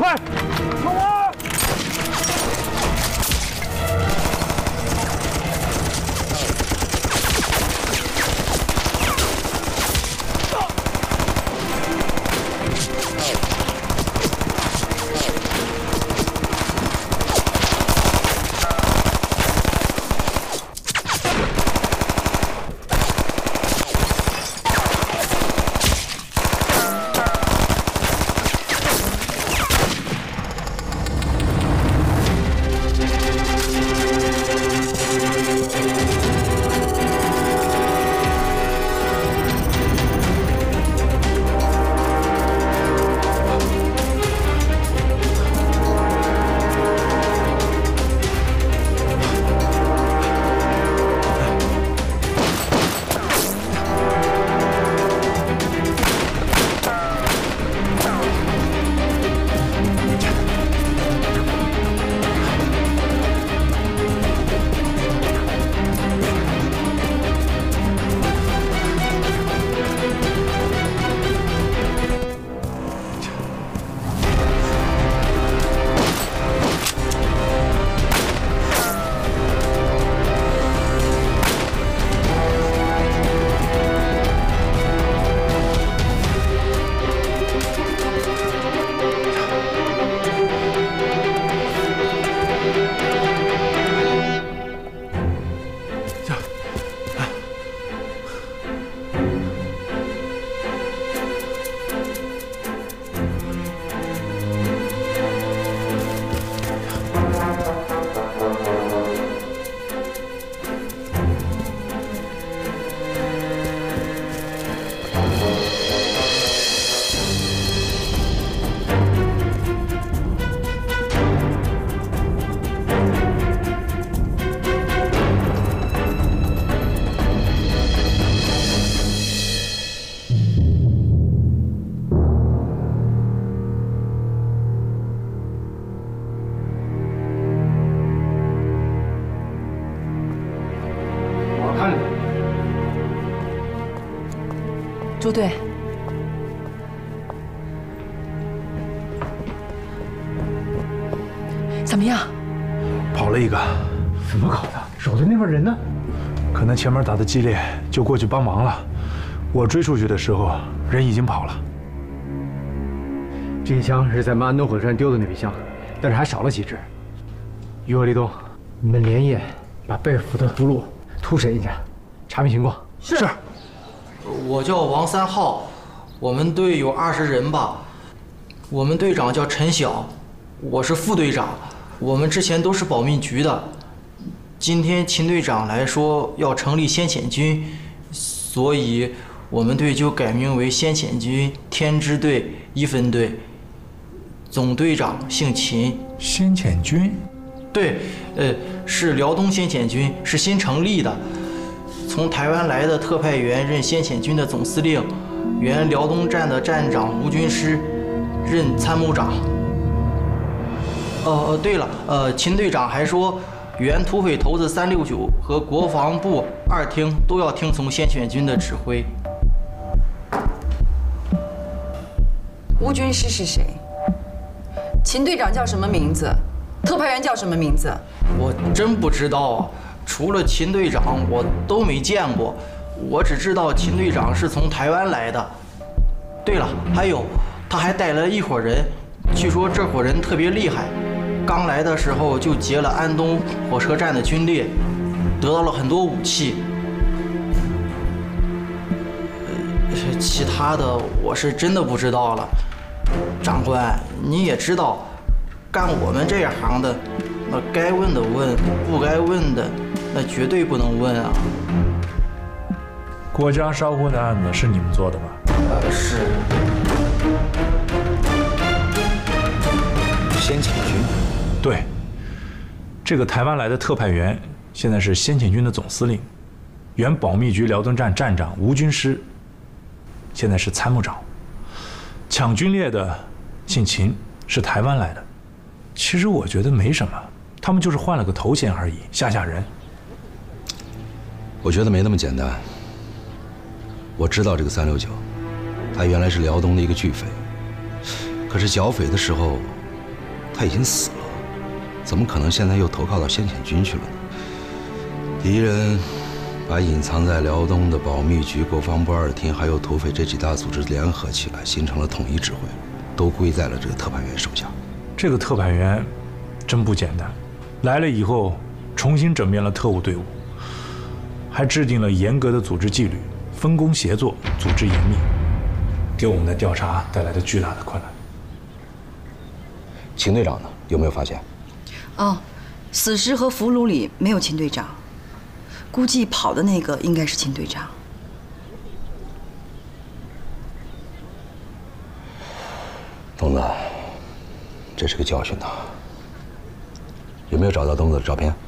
快，跟我！ 朱队，怎么样？ 跑了一个。 怎么搞的？守的那边人呢？ 可能前面打的激烈，就过去帮忙了。我追出去的时候，人已经跑了。 这一枪是在我们安东火车站丢的那批枪，但是还少了几支。于和、立冬，你们连夜把贝尔福特俘虏突审一下，查明情况。 是。 我叫王三浩，我们队有20人吧。我们队长叫陈晓，我是副队长。我们之前都是保密局的。今天秦队长来说要成立先遣军，所以我们队就改名为先遣军天支队1分队。总队长姓秦。 先遣军？ 对，是辽东先遣军，是新成立的。 从台湾来的特派员任先遣军的总司令，原辽东站的站长吴军师任参谋长。对了，秦队长还说，原土匪头子369和国防部2厅都要听从先遣军的指挥。 吴军师是谁？秦队长叫什么名字？特派员叫什么名字？ 我真不知道啊。 除了秦队长，我都没见过。我只知道秦队长是从台湾来的。对了，还有，他还带来了一伙人，据说这伙人特别厉害，刚来的时候就劫了安东火车站的军列，得到了很多武器。其他的我是真的不知道了。长官，你也知道，干我们这行的，那该问的问，不该问的。 那绝对不能问啊！ 郭家烧锅的案子是你们做的吧？ 是。 先遣军？ 对。这个台湾来的特派员现在是先遣军的总司令，原保密局辽东站站长吴军师，现在是参谋长。抢军列的姓秦，是台湾来的。其实我觉得没什么，他们就是换了个头衔而已，吓吓人。 我觉得没那么简单。我知道这个369，他原来是辽东的一个巨匪，可是剿匪的时候他已经死了，怎么可能现在又投靠到先遣军去了呢？敌人把隐藏在辽东的保密局、国防部2厅还有土匪这几大组织联合起来，形成了统一指挥，都归在了这个特派员手下。 这个特派员真不简单，来了以后重新整编了特务队伍，还制定了严格的组织纪律，分工协作，组织严密，给我们的调查带来了巨大的困难。 秦队长呢？有没有发现？ 哦，死尸和俘虏里没有秦队长，估计跑的那个应该是秦队长。 东子，这是个教训呐。有没有找到东子的照片？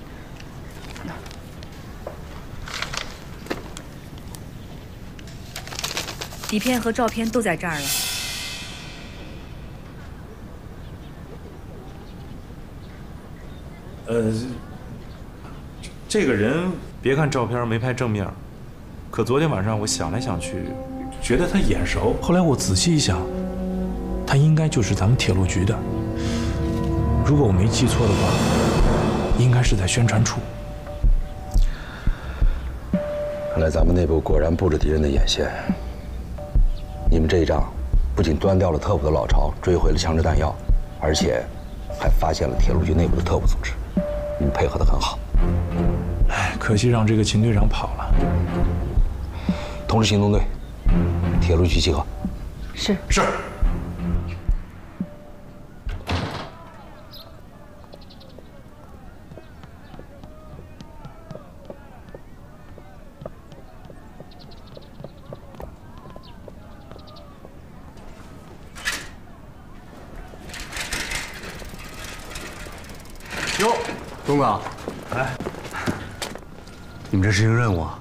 底片和照片都在这儿了。 这个人别看照片没拍正面，可昨天晚上我想来想去，觉得他眼熟。后来我仔细一想，他应该就是咱们铁路局的。如果我没记错的话，应该是在宣传处。 看来咱们内部果然布着敌人的眼线。你们这一仗，不仅端掉了特务的老巢，追回了枪支弹药，而且还发现了铁路局内部的特务组织。你们配合得很好。 哎，可惜让这个秦队长跑了。 通知行动队，铁路局集合。 是。 是。 哟，东哥， 哎， 你们这执行任务啊？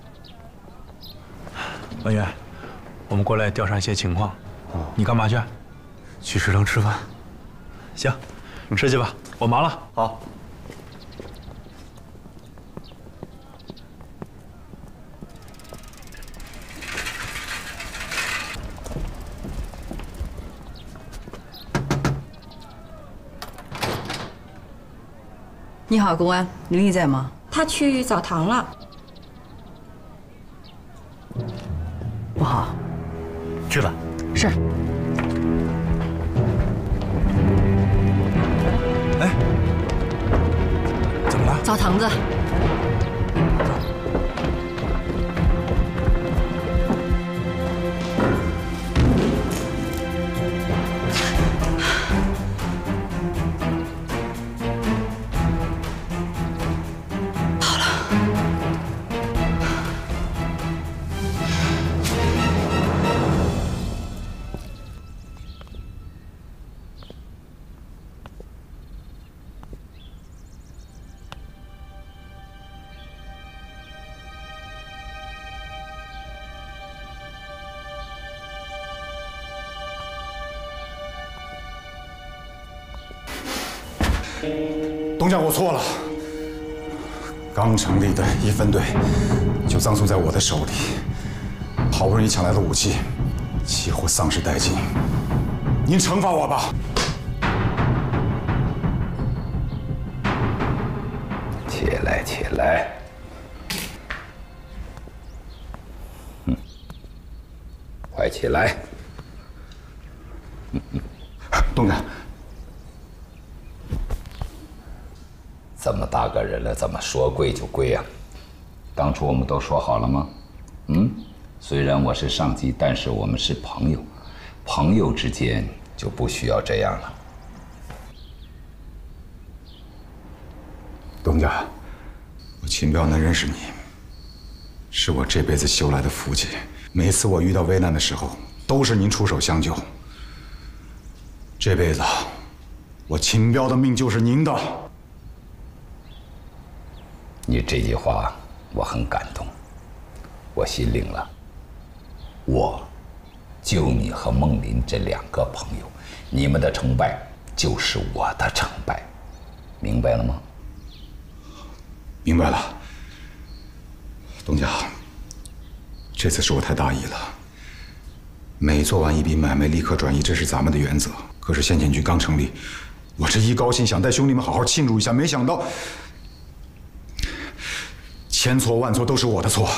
文远，我们过来调查一些情况。你干嘛去？ 去食堂吃饭。 行，吃去吧，我忙了。 好。 你好，公安，林丽在吗？ 他去澡堂了。 不好。 去吧。 是。 哎，怎么了？ 澡堂子。 东家，我错了。刚成立的一分队就葬送在我的手里，好不容易抢来的武器，几乎丧失殆尽。您惩罚我吧。 起来，起来。快起来。 东家。 这么大个人了，怎么说归就归啊？当初我们都说好了吗？虽然我是上级，但是我们是朋友，朋友之间就不需要这样了。 东家，我秦彪能认识你，是我这辈子修来的福气。每次我遇到危难的时候，都是您出手相救。这辈子，我秦彪的命就是您的。 你这句话我很感动，我心领了。我救你和孟林这2个朋友，你们的成败就是我的成败，明白了吗？ 明白了。东家，这次是我太大意了。每做完一笔买卖立刻转移，这是咱们的原则。可是先遣局刚成立， 我这一高兴想带兄弟们好好庆祝一下，没想到千错万错都是我的错。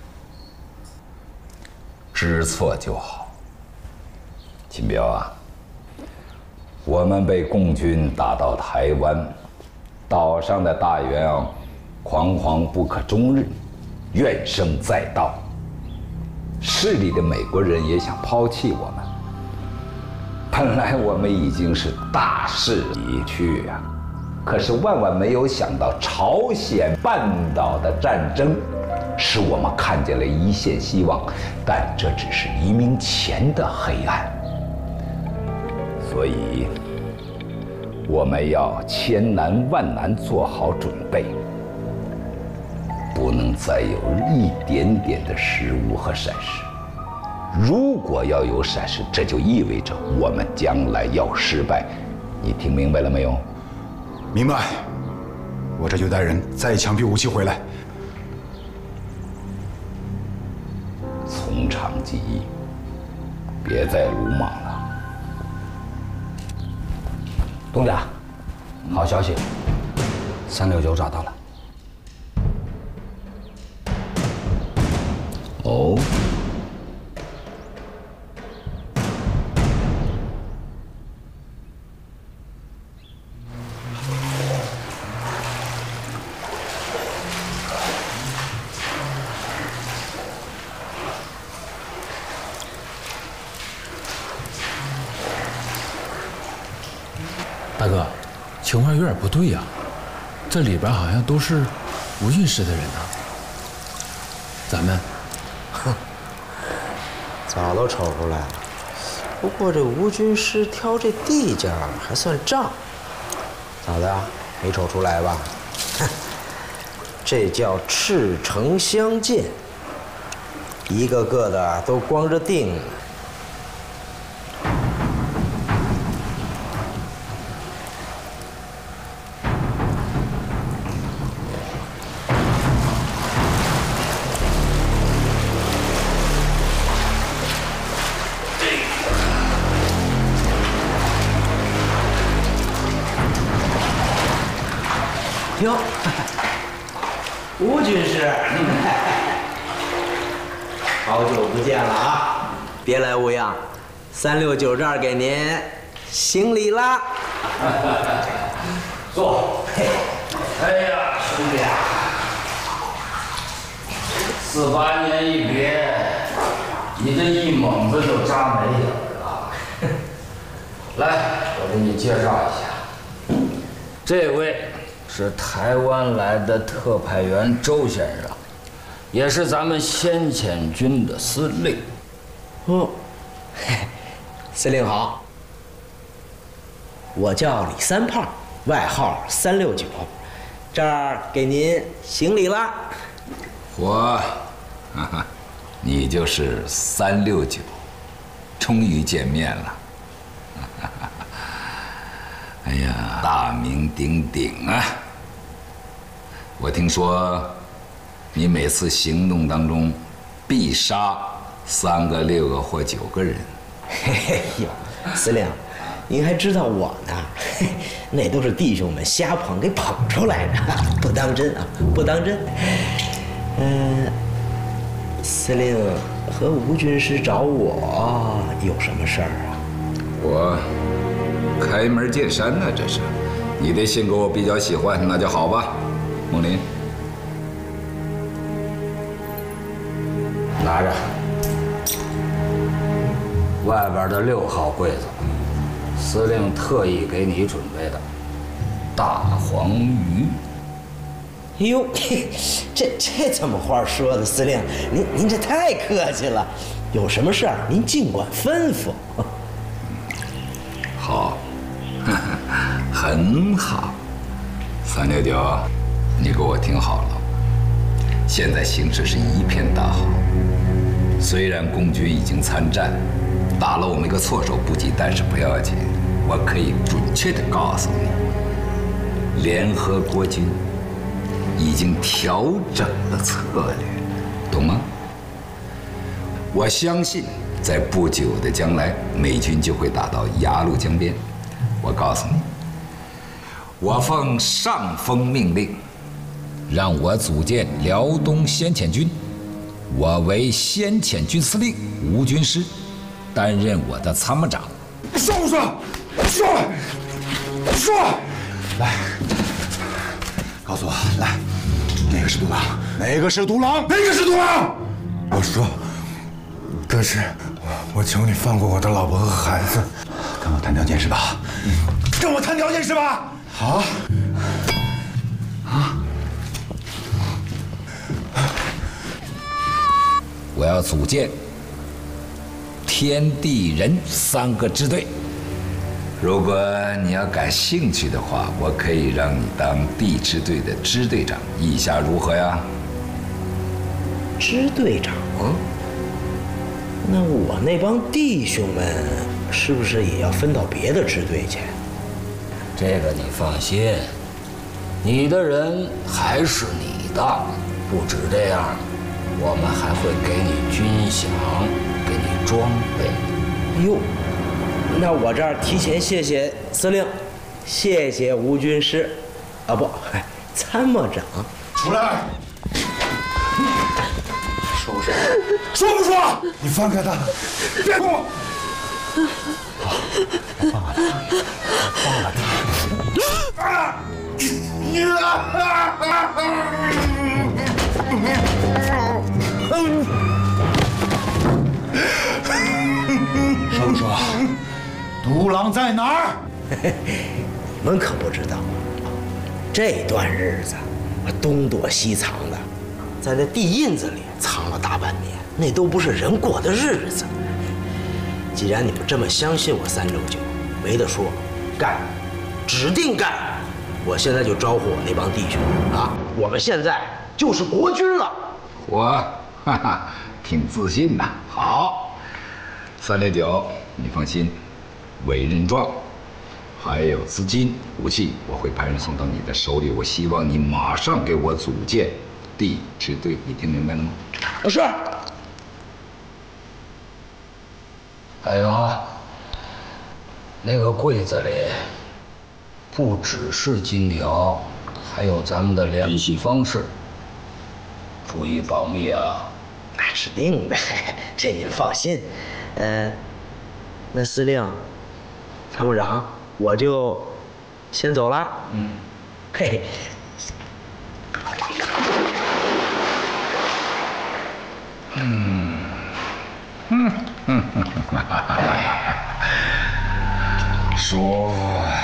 知错就好。秦彪啊，我们被共军打到台湾，岛上的大员惶惶不可终日，怨声载道。市里的美国人也想抛弃我们。本来我们已经是大势已去啊，可是万万没有想到朝鲜半岛的战争，使我们看见了一线希望，但这只是黎明前的黑暗。所以，我们要千难万难做好准备，不能再有一点点的失误和闪失。如果要有闪失，这就意味着我们将来要失败。你听明白了没有？ 明白。我这就带人再抢批武器回来。 从长计议，别再鲁莽了。 东家，好消息，369找到了。 哦。 大哥，情况有点不对呀，这里边好像都是吴郡师的人呐。咱们， 早都瞅出来了。不过这吴军师挑这地界还算仗，咋的？没瞅出来吧？这叫赤诚相见，一个个的都光着腚。 哟，吴军师，好久不见了啊！ 别来无恙，369这儿给您行礼啦。 坐。哎呀，兄弟啊，48年一别，你这一猛子都扎没影了。来，我给你介绍一下，这位是台湾来的特派员周先生，也是咱们先遣军的司令。 哦，司令好，我叫李三胖，外号369，这儿给您行礼啦。 我，你就是369，终于见面了。哎呀，大名鼎鼎啊！我听说，你每次行动当中必杀3个、6个或9个人。 嘿嘿哟，司令，您还知道我呢？嘿，那都是弟兄们瞎捧给捧出来的，不当真啊，不当真。司令和吴军师找我有什么事儿啊？ 我开门见山呢，这是。你的性格我比较喜欢，那就好吧。梦林， 拿着，外边的6号柜子，司令特意给你准备的大黄鱼。 哎呦，这怎么话说的？司令，您这太客气了。有什么事儿您尽管吩咐。 好，很好。369，你给我听好了，现在形势是一片大好。虽然共军已经参战，打了我们一个措手不及，但是不要紧，我可以准确地告诉你，联合国军已经调整了策略，懂吗？我相信，在不久的将来，美军就会打到鸭绿江边。我告诉你， 我奉上峰命令，让我组建辽东先遣军，我为先遣军司令吴军师，担任我的参谋长。 说不说？说！来，告诉我，来，哪个是独狼？哪个是独狼？哪个是独狼？ 我说，可是，我求你放过我的老婆和孩子。 跟我谈条件是吧？跟我谈条件是吧？好。 我要组建天地人3个支队。如果你要感兴趣的话，我可以让你当地支队的支队长，意下如何呀？ 支队长？那我那帮弟兄们是不是也要分到别的支队去？ 这个你放心，你的人还是你的。不止这样，我们还会给你军饷，给你装备。 哟，那我这儿提前谢谢司令，谢谢吴军师，啊不，参谋长。 出来！ 说不说？ 说不说？ 你放开他！ 别动！ 好，我放了他，放了他。 说不说？独狼在哪儿？ 你们可不知道，这段日子东躲西藏的，在那地印子里藏了大半年，那都不是人过的日子。既然你们这么相信我369，没得说，干，指定干！我现在就招呼我那帮弟兄啊，我们现在就是国军了。 我，挺自信的。好，369，你放心，委任状，还有资金、武器，我会派人送到你的手里。我希望你马上给我组建地支队，你听明白了吗？ 是。 还有，那个柜子里不只是金条，还有咱们的联系方式，注意保密啊！ 那是定的，这您放心。那司令、参谋长，我就先走了。嘿。 说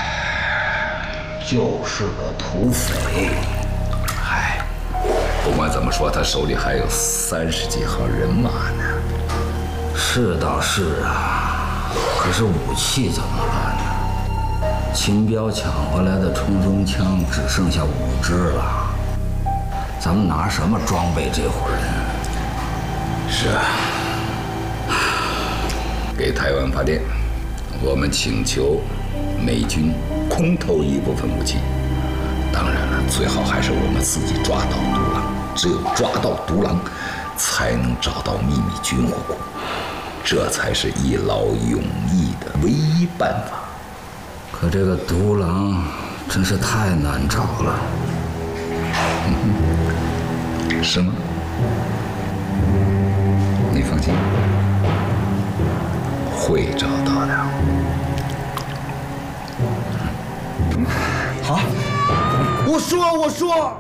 就是个土匪。 嗨，不管怎么说，他手里还有30几号人马呢。 是倒是啊，可是武器怎么办呢？秦彪抢回来的冲锋枪只剩下5支了，咱们拿什么装备这伙人？ 是啊，给台湾发电，我们请求美军空投一部分武器。当然了，最好还是我们自己抓到独狼，只有抓到独狼，才能找到秘密军火库，这才是一劳永逸的唯一办法。 可这个独狼真是太难找了。 是吗？你放心，会找到的。 好，我说，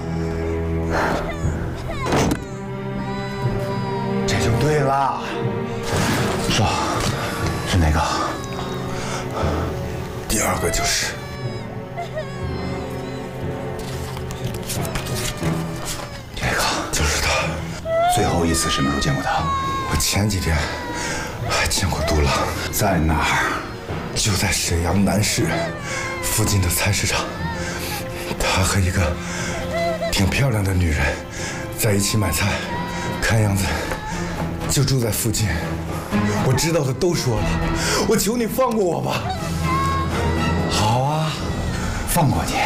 这就对了。 说，是哪个？ 第2个就是。 这个就是他。最后一次什么时候见过他？ 我前几天还见过独狼， 在哪儿？ 就在沈阳南市附近的菜市场。他和一个挺漂亮的女人在一起买菜，看样子就住在附近。我知道的都说了，我求你放过我吧。 好啊，放过你。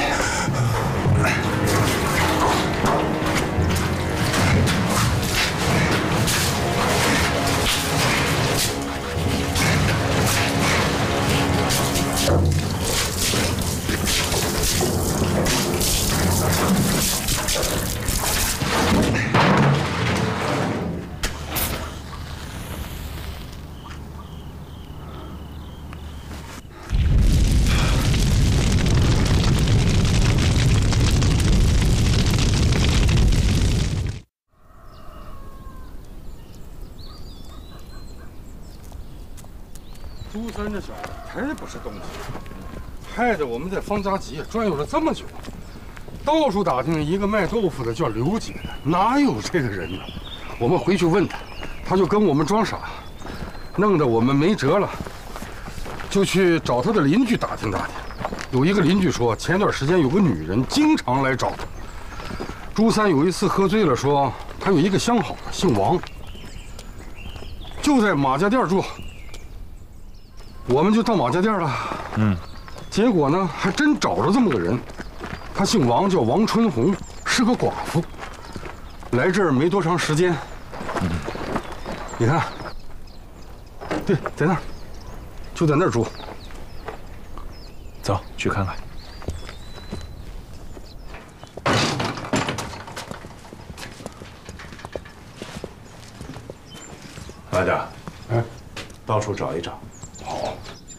朱三这小子太不是东西，害得我们在方家集转悠了这么久，到处打听一个卖豆腐的叫刘姐的，哪有这个人呢？我们回去问他，他就跟我们装傻，弄得我们没辙了，就去找他的邻居打听打听。有一个邻居说，前段时间有个女人经常来找他。朱三有一次喝醉了，说他有一个相好的，姓王，就在马家店住。我们就到马家店了，结果呢，还真找着这么个人，他姓王，叫王春红，是个寡妇。来这儿没多长时间，你看，对，在那儿，就在那儿住。 走，去看看。老点，到处找一找。 好。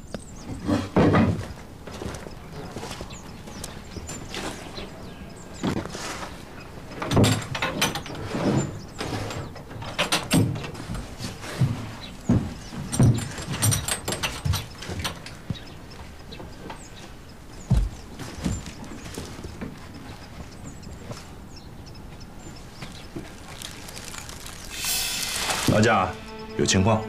老贾，有情况。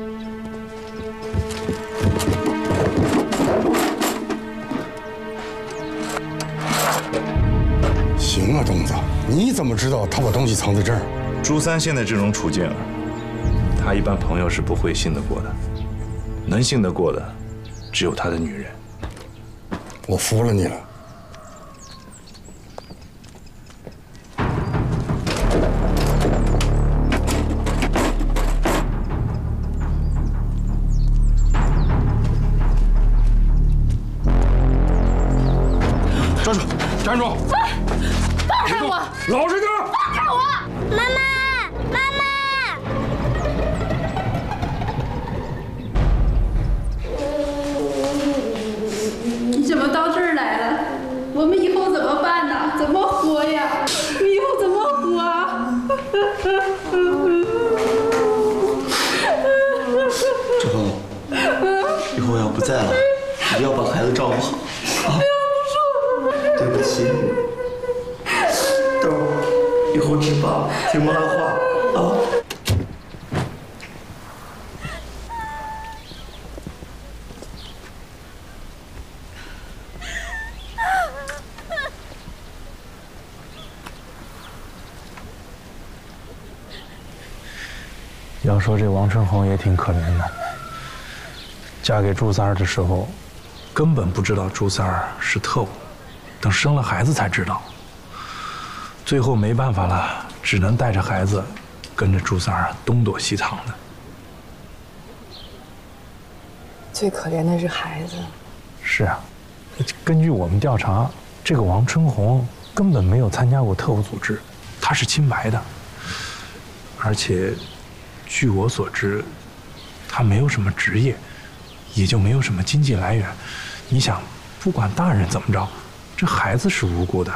行啊，东子，你怎么知道他把东西藏在这儿？ 朱三现在这种处境，他一般朋友是不会信得过的，能信得过的，只有他的女人。 我服了你了。站住！站住！ 放开我！ 老实点！ 放开我！妈妈，妈妈！ 你怎么到这儿来了？我们以后怎么办呢？怎么活呀？以后怎么活啊？ 志恒，以后我要不在了，一定要把孩子照顾好啊！对不起你，豆儿，以后听爸听妈的话啊。 要说这王春红也挺可怜的，嫁给朱三儿的时候，根本不知道朱三儿是特务，等生了孩子才知道。最后没办法了，只能带着孩子，跟着朱三儿东躲西藏的。 最可怜的是孩子。 是啊，根据我们调查，这个王春红根本没有参加过特务组织，她是清白的，而且。据我所知，他没有什么职业，也就没有什么经济来源。你想，不管大人怎么着，这孩子是无辜的。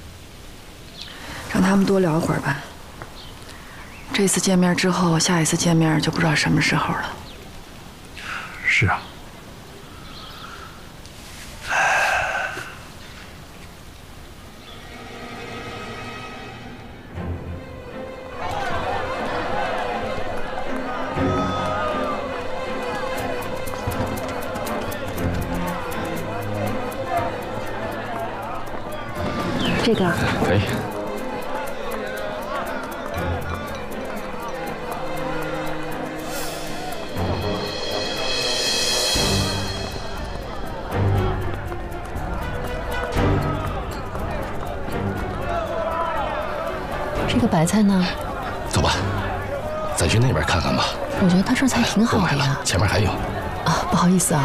让他们多聊会儿吧。这次见面之后，下一次见面就不知道什么时候了。 是啊。 这个可以。 这个白菜呢？ 走吧，再去那边看看吧。 我觉得他这菜挺好的呀。 前面还有。 啊，不好意思啊。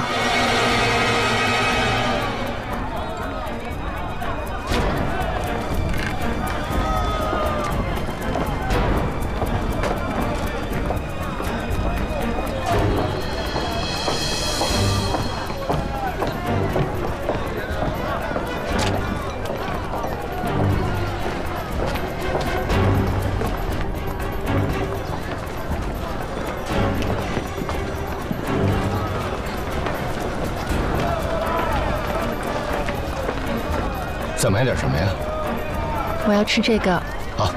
再买点什么呀？ 我要吃这个。 好。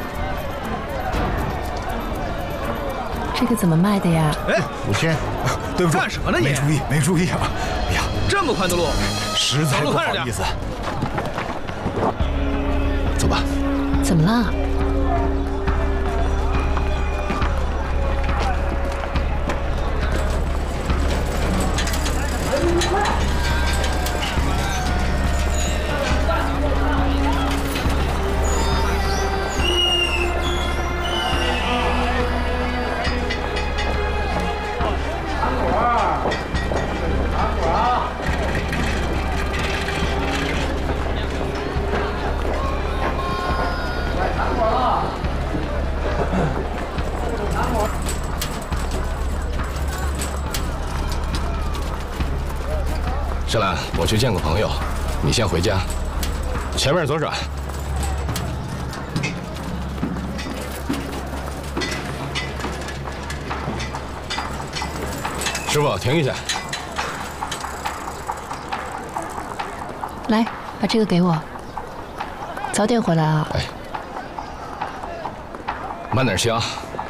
这个怎么卖的呀？ 哎， 武谦，对不住， 干什么呢你？ 没注意啊！哎呀， 这么宽的路， 实在不好意思。 走吧。 怎么了？ 深蓝，我去见个朋友，你先回家。前面左转。师傅，停一下。 来，把这个给我。早点回来啊。 哎，慢点行。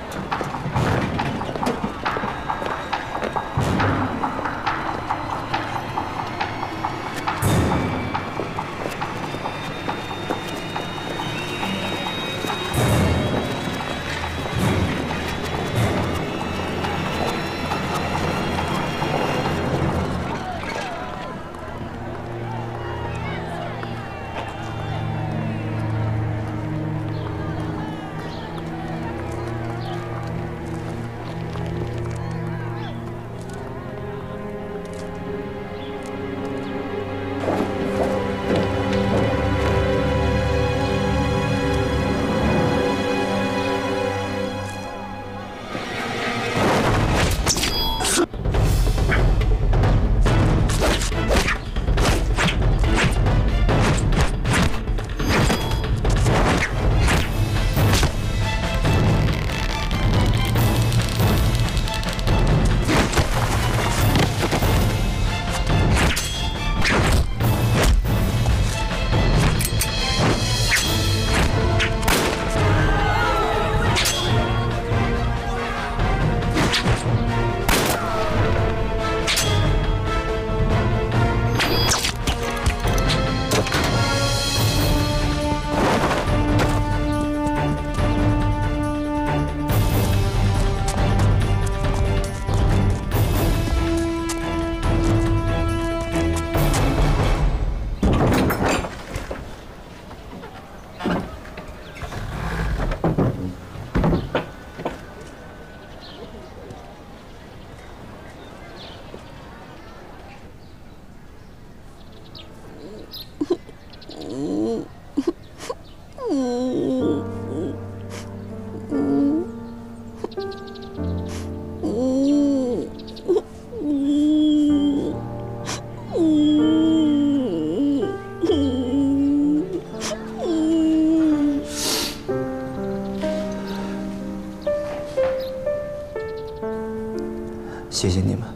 谢谢你们。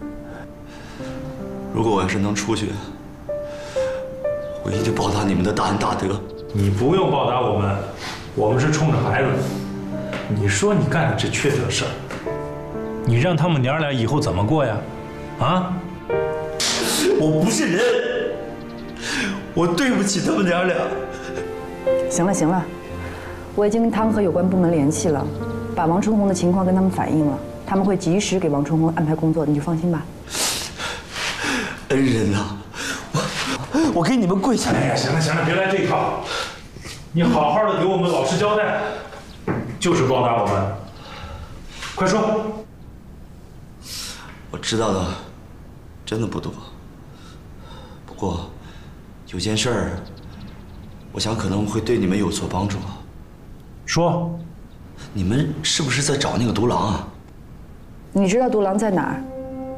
如果我要是能出去，我一定报答你们的大恩大德。 你不用报答我们，我们是冲着孩子。你说你干的这缺德事儿，你让他们娘俩以后怎么过呀？啊？ 我不是人，我对不起他们娘俩。 行了行了，我已经跟汤和有关部门联系了，把王春红的情况跟他们反映了，他们会及时给王春红安排工作，你就放心吧。 恩人呐，我给你们跪下！ 哎呀，行了行了，别来这一套。你好好的给我们老实交代，就是报答我们。快说。 我知道的真的不多，不过有件事儿，我想可能会对你们有所帮助。 说。 你们是不是在找那个独狼啊？ 你知道独狼在哪儿？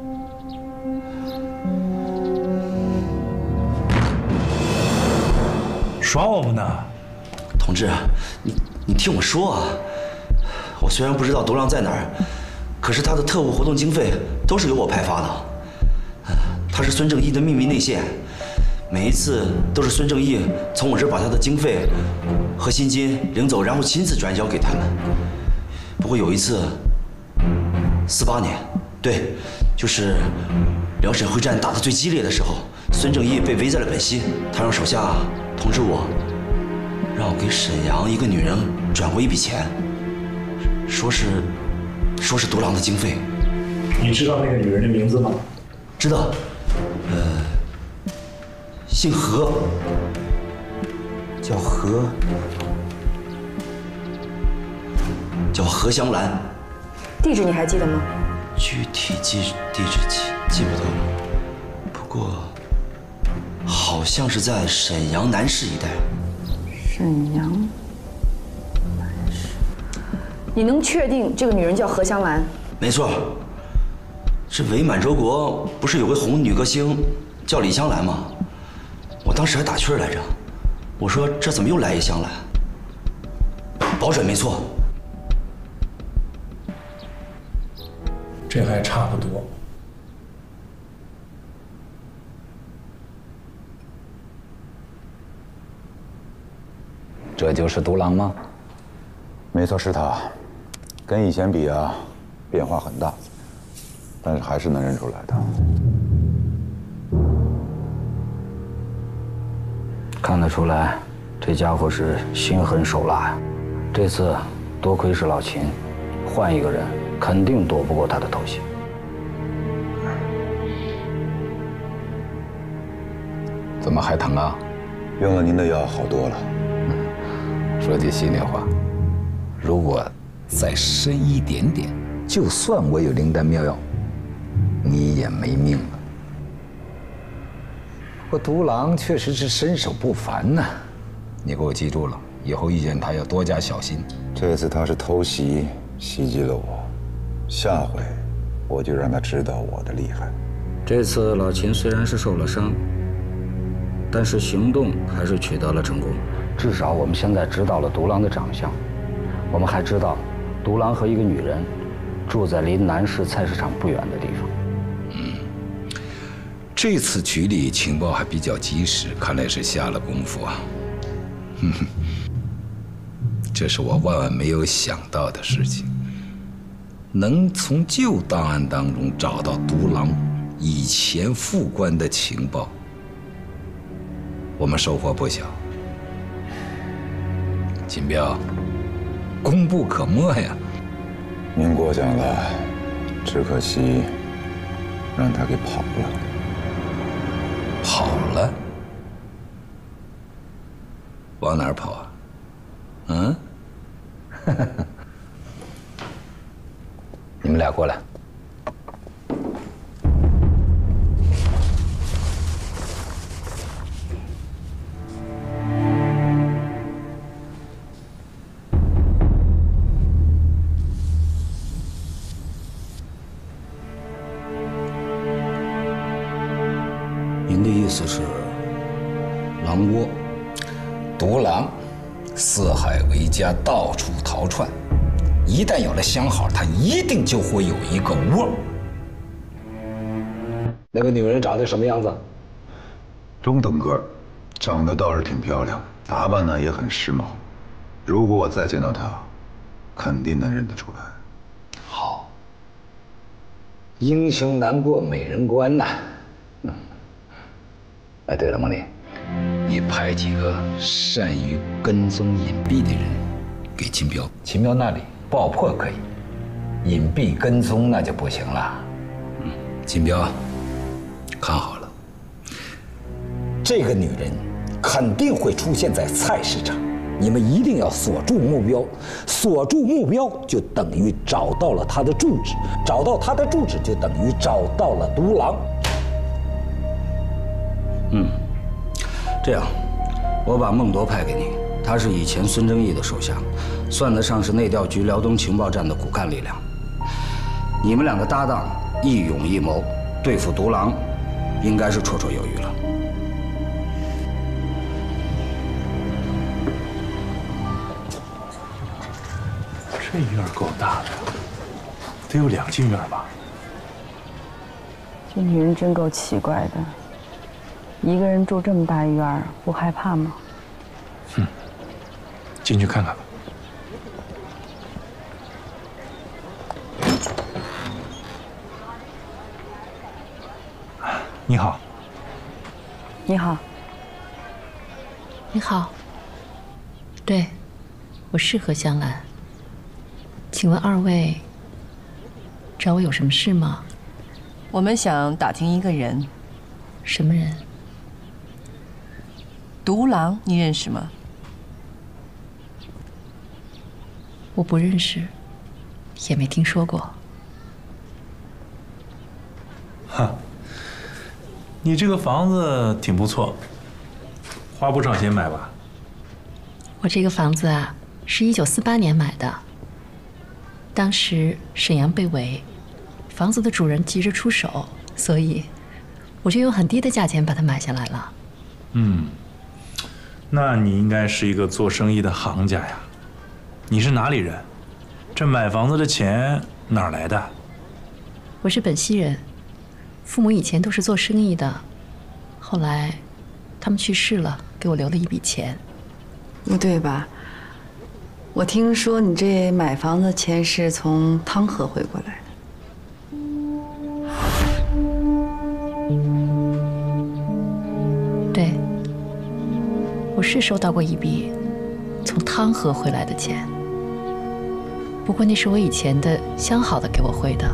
耍我们呢？ 同志，你听我说啊，我虽然不知道独狼在哪儿，可是他的特务活动经费都是由我派发的。他是孙正义的秘密内线， 每一次都是孙正义从我这儿把他的经费和薪金领走，然后亲自转交给他们。不过有一次，48年，对，就是辽沈会战打得最激烈的时候，孙正义被围在了本溪，他让手下通知我，让我给沈阳一个女人转过一笔钱，说是独狼的经费。 你知道那个女人的名字吗？ 知道，姓何，叫何香兰。 地址你还记得吗？ 具体地址记不得了，不过好像是在沈阳南市一带。 沈阳南市，你能确定这个女人叫何香兰？ 没错。这伪满洲国不是有个红女歌星叫李香兰吗？我当时还打趣来着，我说这怎么又来一香兰？保准没错。 这还差不多。 这就是独狼吗？ 没错，是他。跟以前比啊，变化很大，但是还是能认出来的。 看得出来，这家伙是心狠手辣呀。这次多亏是老秦，换一个人肯定躲不过他的偷袭。 怎么还疼啊？ 用了您的药，好多了。 说句心里话，如果再深一点点，就算我有灵丹妙药，你也没命了。不过独狼确实是身手不凡呐，你给我记住了，以后遇见他要多加小心。 这次他是偷袭袭击了我，下回我就让他知道我的厉害。 这次老秦虽然是受了伤，但是行动还是取得了成功。至少我们现在知道了独狼的长相，我们还知道独狼和一个女人住在离南市菜市场不远的地方。 这次局里情报还比较及时，看来是下了功夫啊。这是我万万没有想到的事情，能从旧档案当中找到独狼以前副官的情报，我们收获不小。秦彪，功不可没呀！ 您过奖了，只可惜让他给跑了。 跑了？往哪儿跑啊？嗯？你们俩过来。 您的意思是，狼窝， 独狼，四海为家，到处逃窜。一旦有了相好，他一定就会有一个窝。那个女人长得什么样子？ 中等个儿，长得倒是挺漂亮，打扮呢也很时髦。如果我再见到她，肯定能认得出来。 好，英雄难过美人关呐。哎，对了，孟丽，你派几个善于跟踪隐蔽的人给秦彪，秦彪那里爆破可以，隐蔽跟踪那就不行了。秦彪，看好了，这个女人肯定会出现在菜市场，你们一定要锁住目标，锁住目标就等于找到了她的住址，找到她的住址就等于找到了独狼。 这样，我把孟铎派给你，他是以前孙正义的手下，算得上是内调局辽东情报站的骨干力量。你们两个搭档，一勇一谋，对付独狼，应该是绰绰有余了。 这院够大的，得有2进院吧？ 这女人真够奇怪的。 一个人住这么大一院儿，不害怕吗？ 进去看看吧。你好。 你好。 你好。对，我是何香兰。请问二位找我有什么事吗？ 我们想打听一个人。 什么人？ 独狼，你认识吗？ 我不认识，也没听说过。 哈，你这个房子挺不错，花不少钱买吧？ 我这个房子啊，是1948年买的。当时沈阳被围，房子的主人急着出手，所以我就用很低的价钱把它买下来了。 那你应该是一个做生意的行家呀。你是哪里人？这买房子的钱哪儿来的？ 我是本溪人，父母以前都是做生意的，后来他们去世了，给我留了一笔钱。 不对吧？我听说你这买房子钱是从汤河汇过来的。对，我是收到过一笔从汤河汇来的钱，不过那是我以前的相好的给我汇的。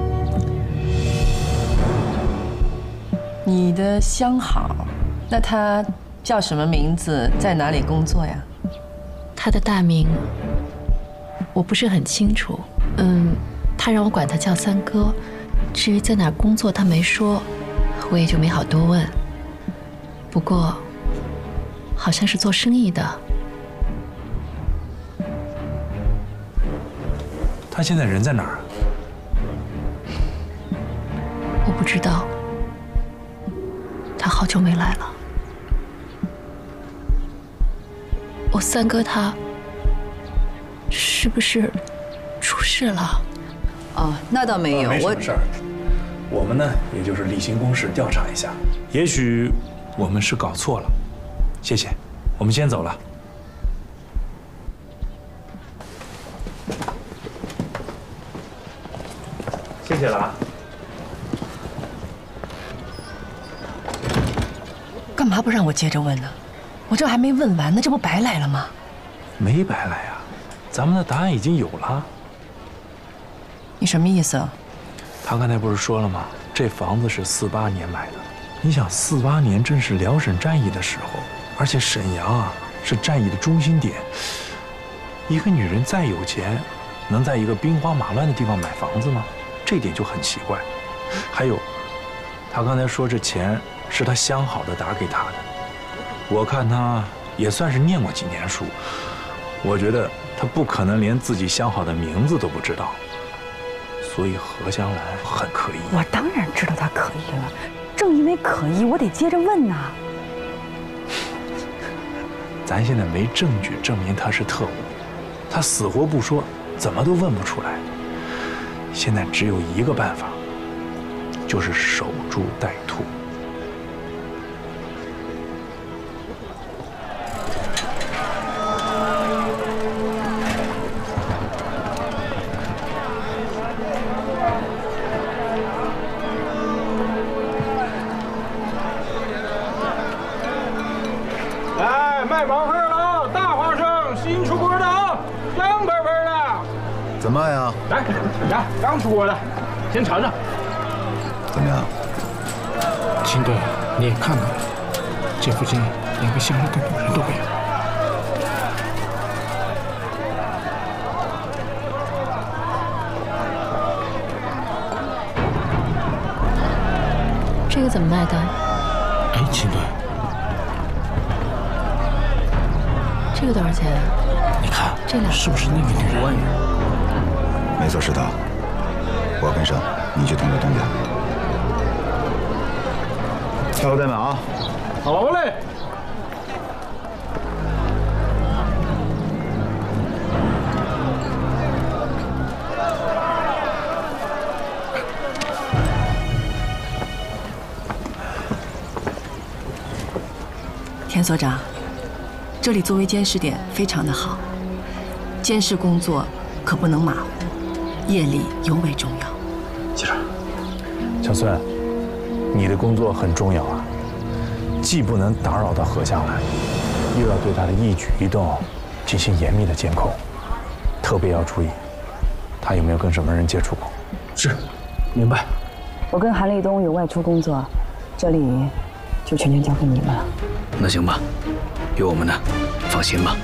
你的相好，那他叫什么名字？在哪里工作呀？ 他的大名我不是很清楚。他让我管他叫三哥。至于在哪儿工作，他没说，我也就没好多问。不过，好像是做生意的。 他现在人在哪儿？ 我不知道。他好久没来了。我三哥他是不是出事了？ 哦，那倒没有。 没什么事儿。我们呢，也就是例行公事调查一下。也许我们是搞错了。谢谢，我们先走了。谢谢了啊。 干嘛不让我接着问呢？我这还没问完呢，这不白来了吗？ 没白来啊，咱们的答案已经有了。 你什么意思啊？ 他刚才不是说了吗？这房子是48年买的。你想，48年正是辽沈战役的时候，而且沈阳啊是战役的中心点。一个女人再有钱，能在一个兵荒马乱的地方买房子吗？这点就很奇怪。还有，他刚才说这钱是他相好的打给他的，我看他也算是念过几年书，我觉得他不可能连自己相好的名字都不知道。所以何香兰很可疑。 我当然知道他可疑了，正因为可疑，我得接着问呐。 咱现在没证据证明他是特务，他死活不说，怎么都问不出来。现在只有一个办法，就是守株待兔。 卖毛盒了，大花生，新出锅的啊，香喷喷的。 怎么卖呀？ 来，刚出锅的，先尝尝。 怎么样？ 秦队，你也看看，这附近连个相应的女人都没有。 这个怎么卖的？ 哎，秦队。 这个多少钱啊？ 你看， 这俩是不是那个女人？5万元。 没错，石头，我跟上，你去通知东家。下回再买啊。 好嘞。 所长，这里作为监视点非常的好，监视工作可不能马虎，夜里尤为重要。 机长，小孙，你的工作很重要啊，既不能打扰到何香兰，又要对她的一举一动进行严密的监控，特别要注意她有没有跟什么人接触过。 是，明白。 我跟韩立东有外出工作，这里就全权交给你们了。 那行吧，有我们呢，放心吧。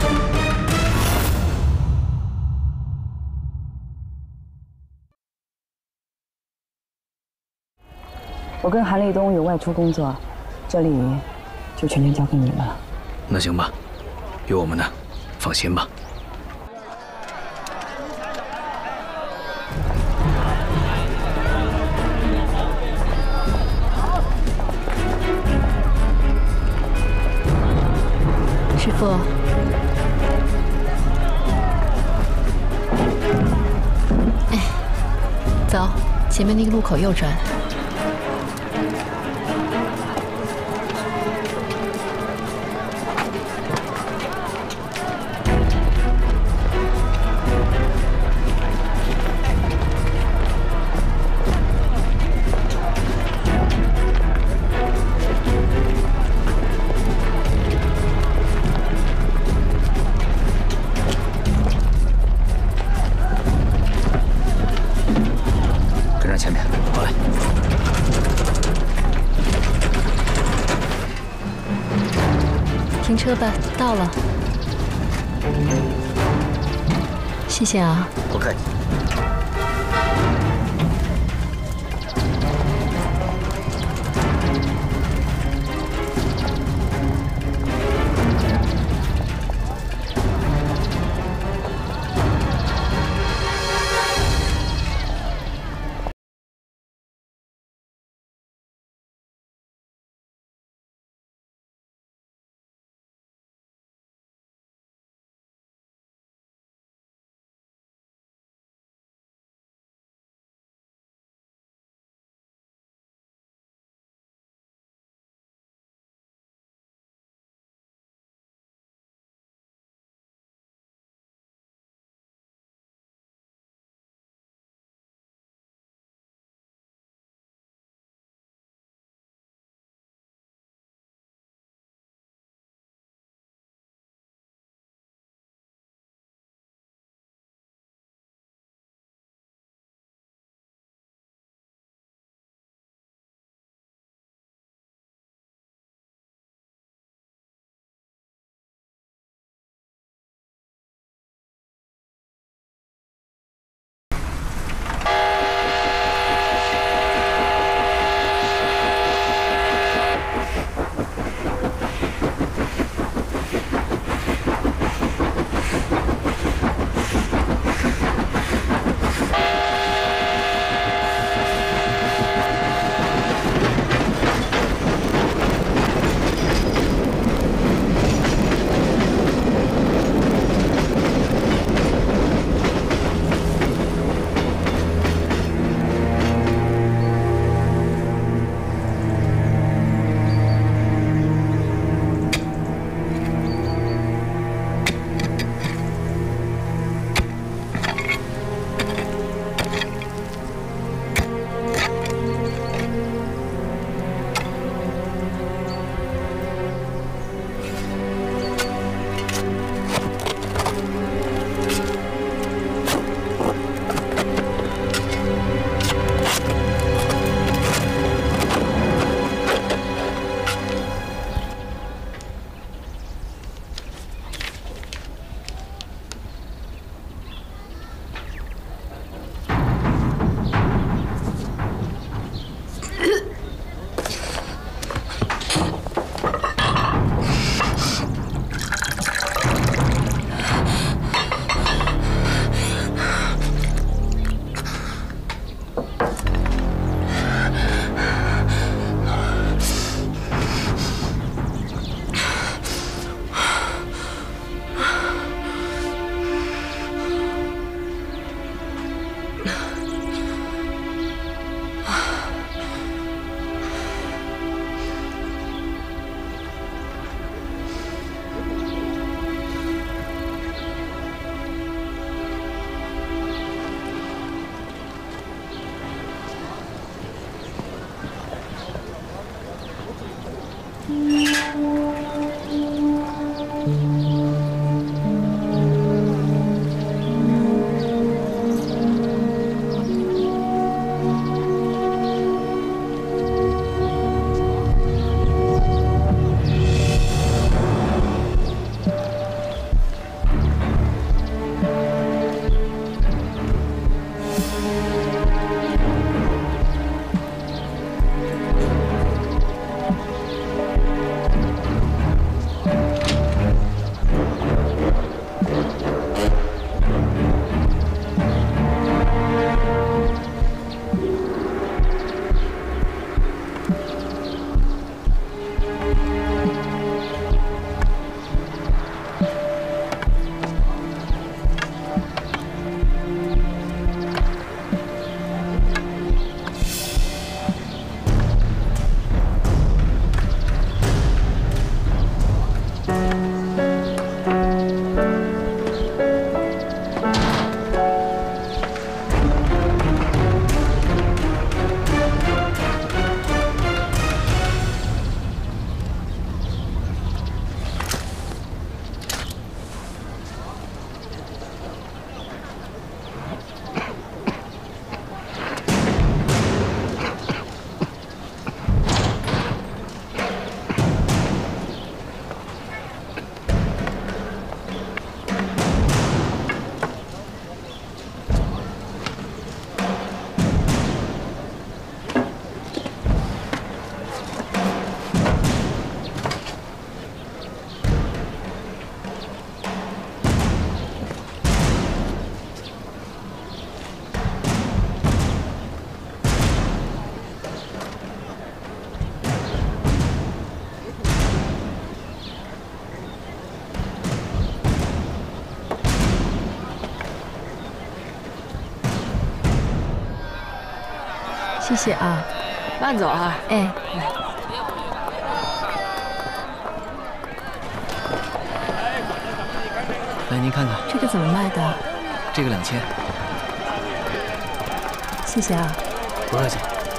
我跟韩立东有外出工作，这里就全权交给你们了。 那行吧，有我们呢，放心吧。 师傅，哎，走，前面那个路口右转。 前面，好嘞。 停车吧，到了。谢谢啊。 不客气。 谢谢啊， 慢走啊。 哎。 来，您看看这个怎么卖的？ 这个2000。 谢谢啊。 不客气。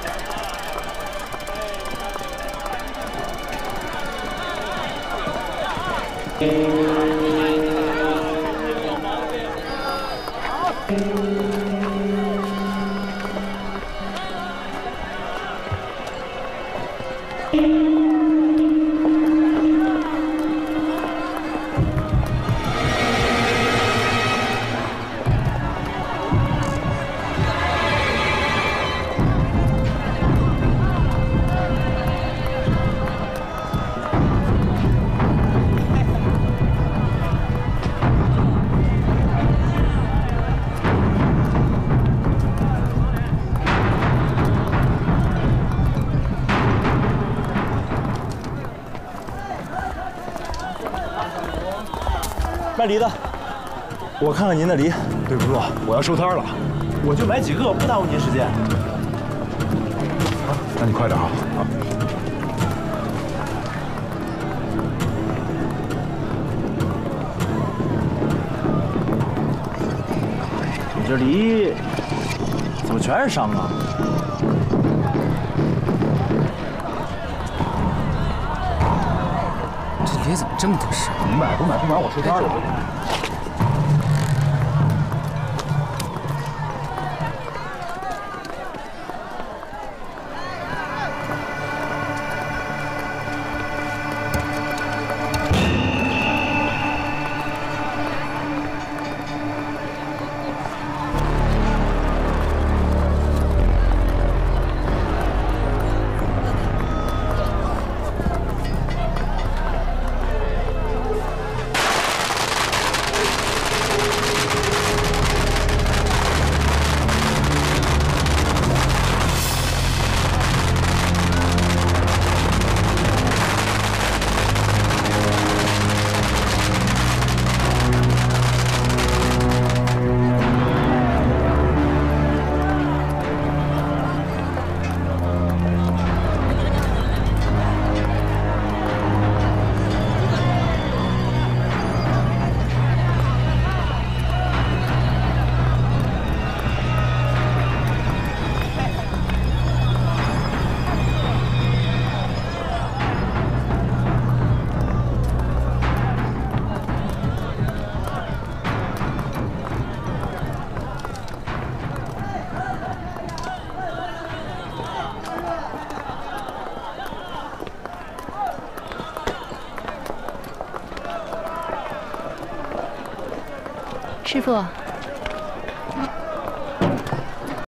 卖梨的，我看看您的梨。对不住，我要收摊了。我就买几个，不耽误您时间。 那你快点啊！ 你这梨怎么全是伤啊？ 这梨怎么这么多伤？ 不买，我收摊了。 师傅，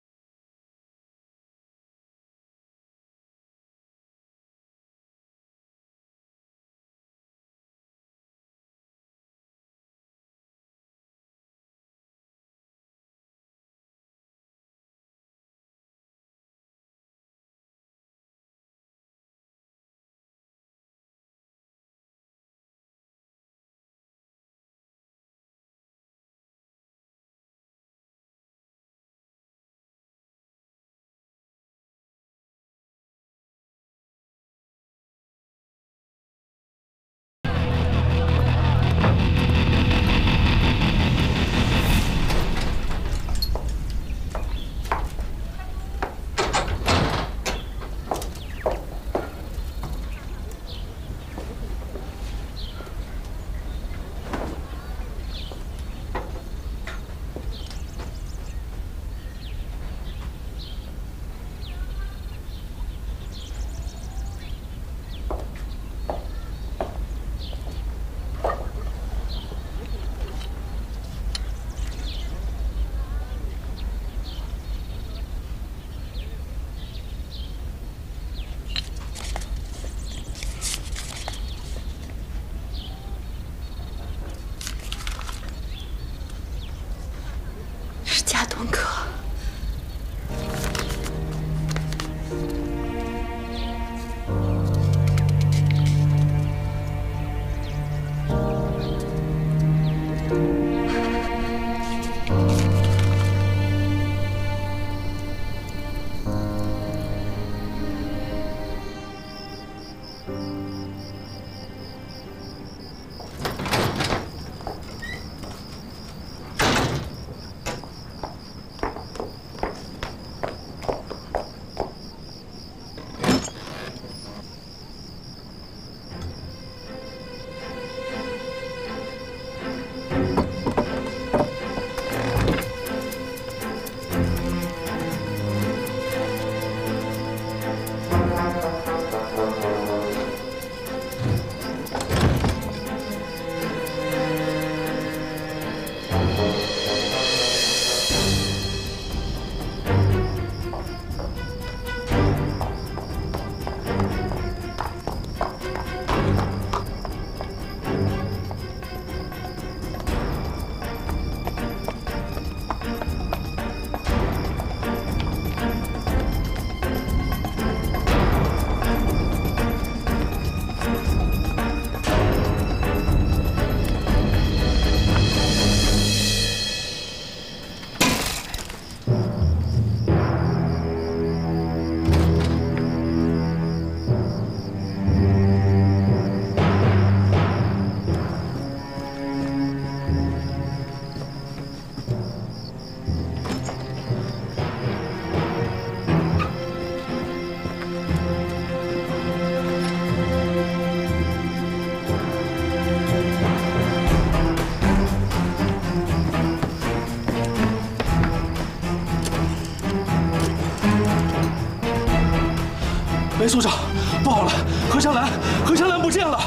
梅所长，不好了，何香兰不见了。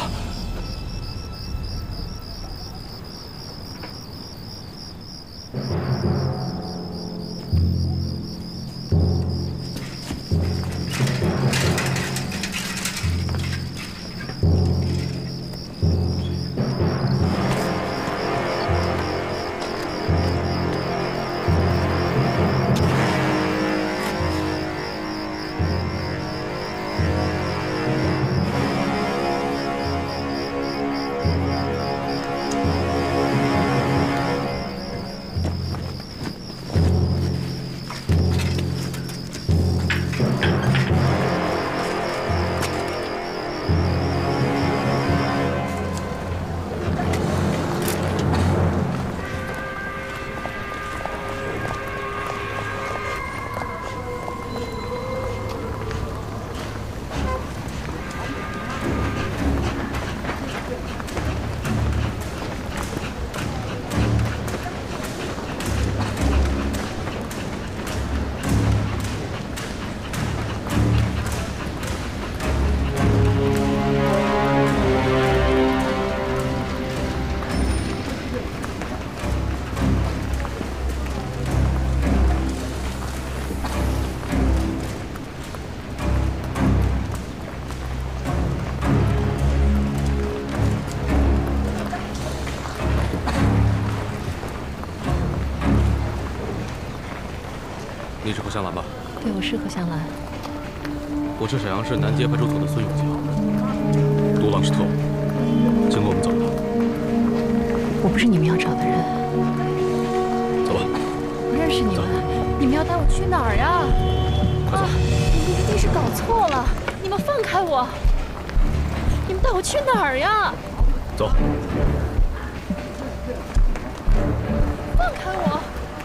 你是何香兰吧？ 对，我是何香兰。 我是沈阳市南街派出所的孙永强，独狼是特务，请跟我们走吧。 我不是你们要找的人。 走吧。 不认识你们，你们要带我去哪儿呀？ 快走！ 你们一定是搞错了，你们放开我！你们带我去哪儿呀？ 走。 放开我！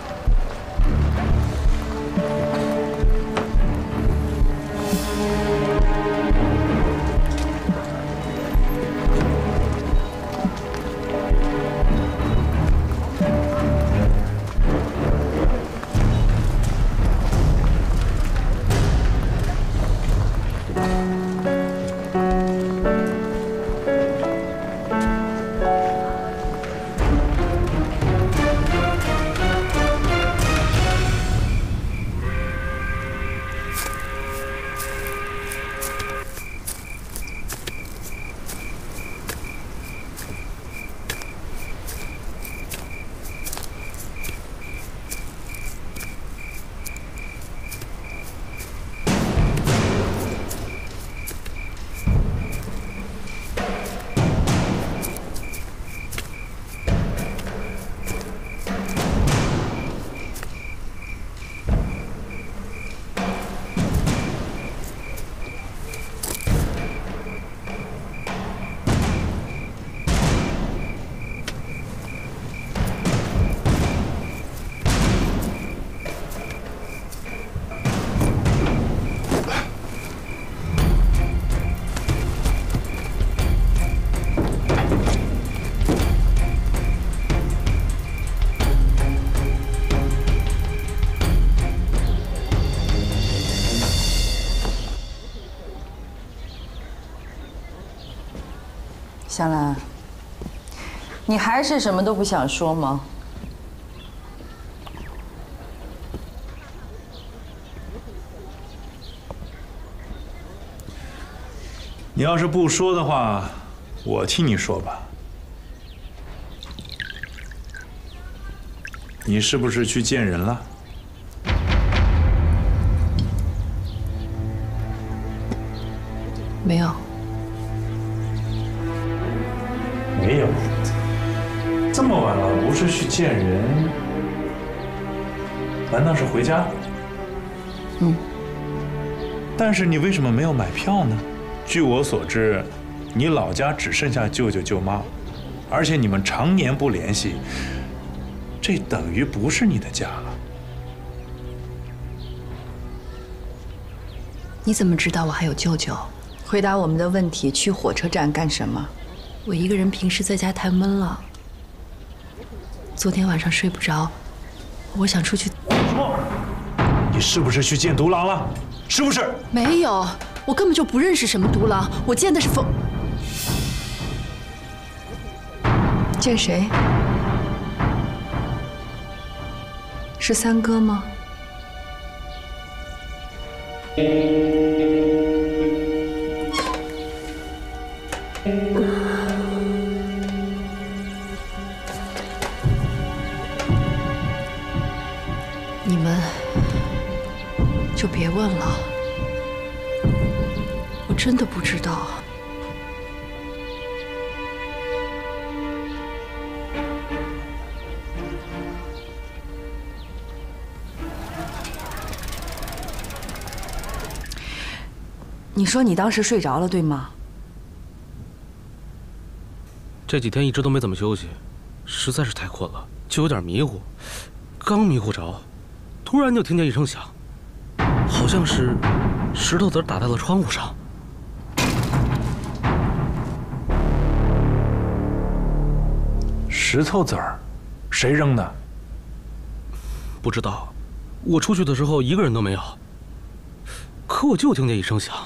香兰，你还是什么都不想说吗？ 你要是不说的话，我替你说吧。你是不是去见人了？ 没有。 没有，这么晚了，不是去见人，难道是回家？ 嗯。 但是你为什么没有买票呢？据我所知，你老家只剩下舅舅舅妈，而且你们常年不联系，这等于不是你的家了。 你怎么知道我还有舅舅？ 回答我们的问题，去火车站干什么？ 我一个人平时在家太闷了，昨天晚上睡不着，我想出去。 你是不是去见独狼了？是不是？ 没有， 我根本就不认识什么独狼，我见的是冯。见谁？是三哥吗？你们就别问了，我真的不知道。 你说你当时睡着了，对吗？ 这几天一直都没怎么休息，实在是太困了，就有点迷糊。刚迷糊着，突然就听见一声响，好像是石头子打在了窗户上。 石头子儿，谁扔的？ 不知道，我出去的时候一个人都没有。可我就听见一声响。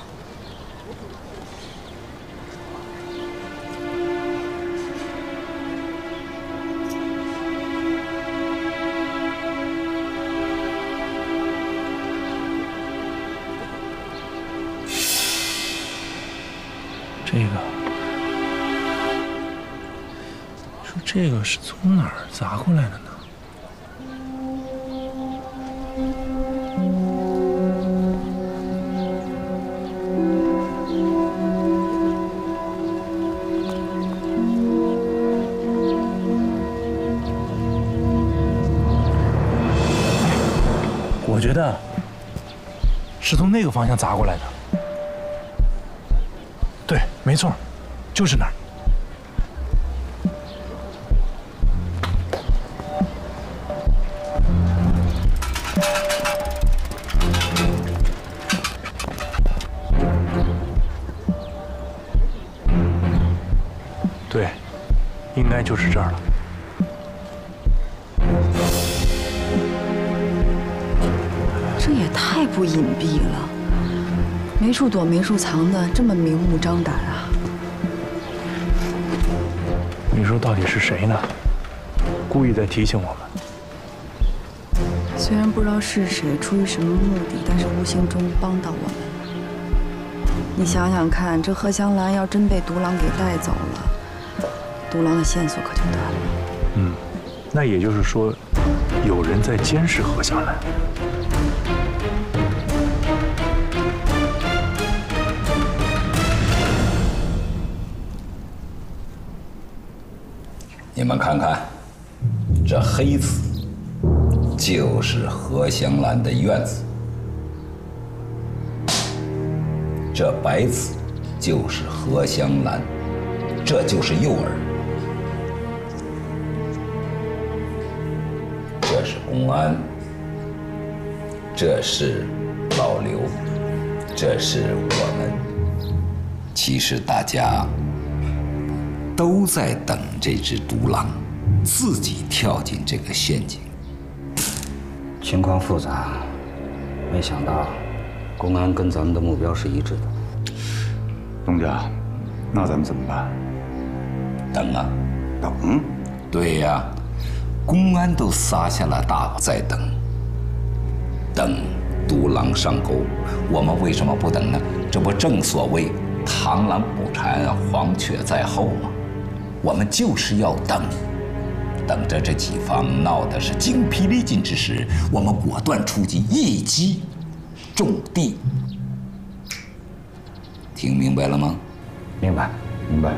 这个，说这个是从哪儿砸过来的呢？我觉得是从那个方向砸过来的。对，没错，就是那儿。对，应该就是这儿了。 这也太不隐蔽了。没处躲没处藏的，这么明目张胆啊！ 你说到底是谁呢？故意在提醒我们。 虽然不知道是谁，出于什么目的，但是无形中帮到我们了。你想想看，这何香兰要真被独狼给带走了，独狼的线索可就断了。 嗯，那也就是说，有人在监视何香兰。 你们看看，这黑字就是何香兰的院子，这白字就是何香兰，这就是诱饵。这是公安，这是老刘，这是我们。其实大家都在等这只独狼自己跳进这个陷阱。 情况复杂，没想到公安跟咱们的目标是一致的。 东家，那咱们怎么办？ 等啊， 等？ 对呀，公安都撒下了大网在等，等独狼上钩。我们为什么不等呢？这不正所谓螳螂捕蝉，黄雀在后吗？我们就是要等，等着这几方闹的是精疲力尽之时，我们果断出击，一击中地。听明白了吗？ 明白， 明白。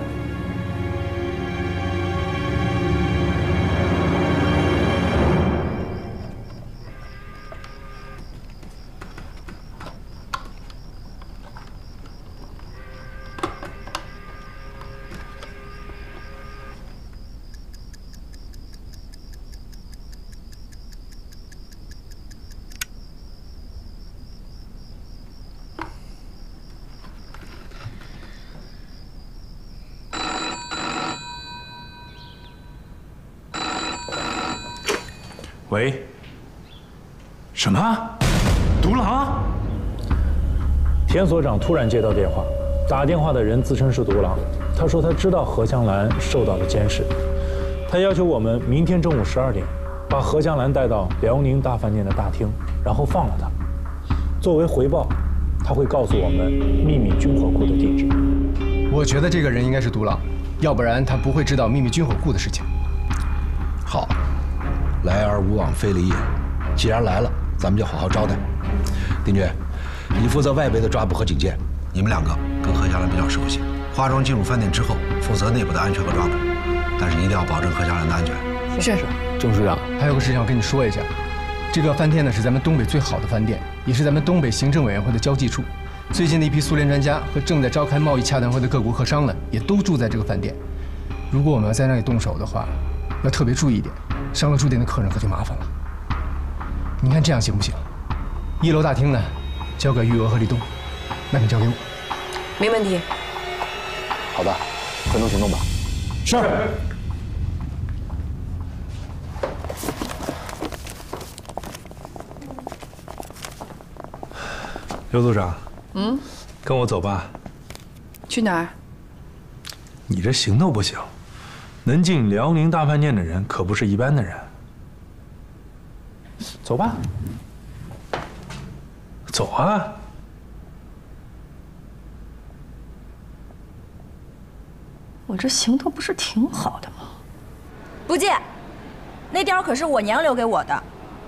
喂？什么？独狼？ 田所长突然接到电话，打电话的人自称是独狼，他说他知道何香兰受到了监视，他要求我们明天中午12点把何香兰带到辽宁大饭店的大厅，然后放了她。作为回报，他会告诉我们秘密军火库的地址。 我觉得这个人应该是独狼，要不然他不会知道秘密军火库的事情。 好，来而无往非礼也。既然来了，咱们就好好招待。丁军，你负责外围的抓捕和警戒，你们两个跟何香兰比较熟悉，化妆进入饭店之后，负责内部的安全和抓捕，但是一定要保证何香兰的安全。 是，钟处长，还有个事情要跟你说一下，这个饭店呢是咱们东北最好的饭店，也是咱们东北行政委员会的交际处。最近的一批苏联专家和正在召开贸易洽谈会的各国客商呢，也都住在这个饭店。如果我们要在那里动手的话，要特别注意一点，伤了住店的客人可就麻烦了。您看这样行不行？1楼大厅呢，交给玉娥和立冬，那边交给我。 没问题。 好的，分头行动吧。 是。刘组长，跟我走吧。 去哪儿？ 你这行头不行，能进辽宁大饭店的人可不是一般的人。走吧。走啊！ 我这行头不是挺好的吗？ 不进，那貂可是我娘留给我的。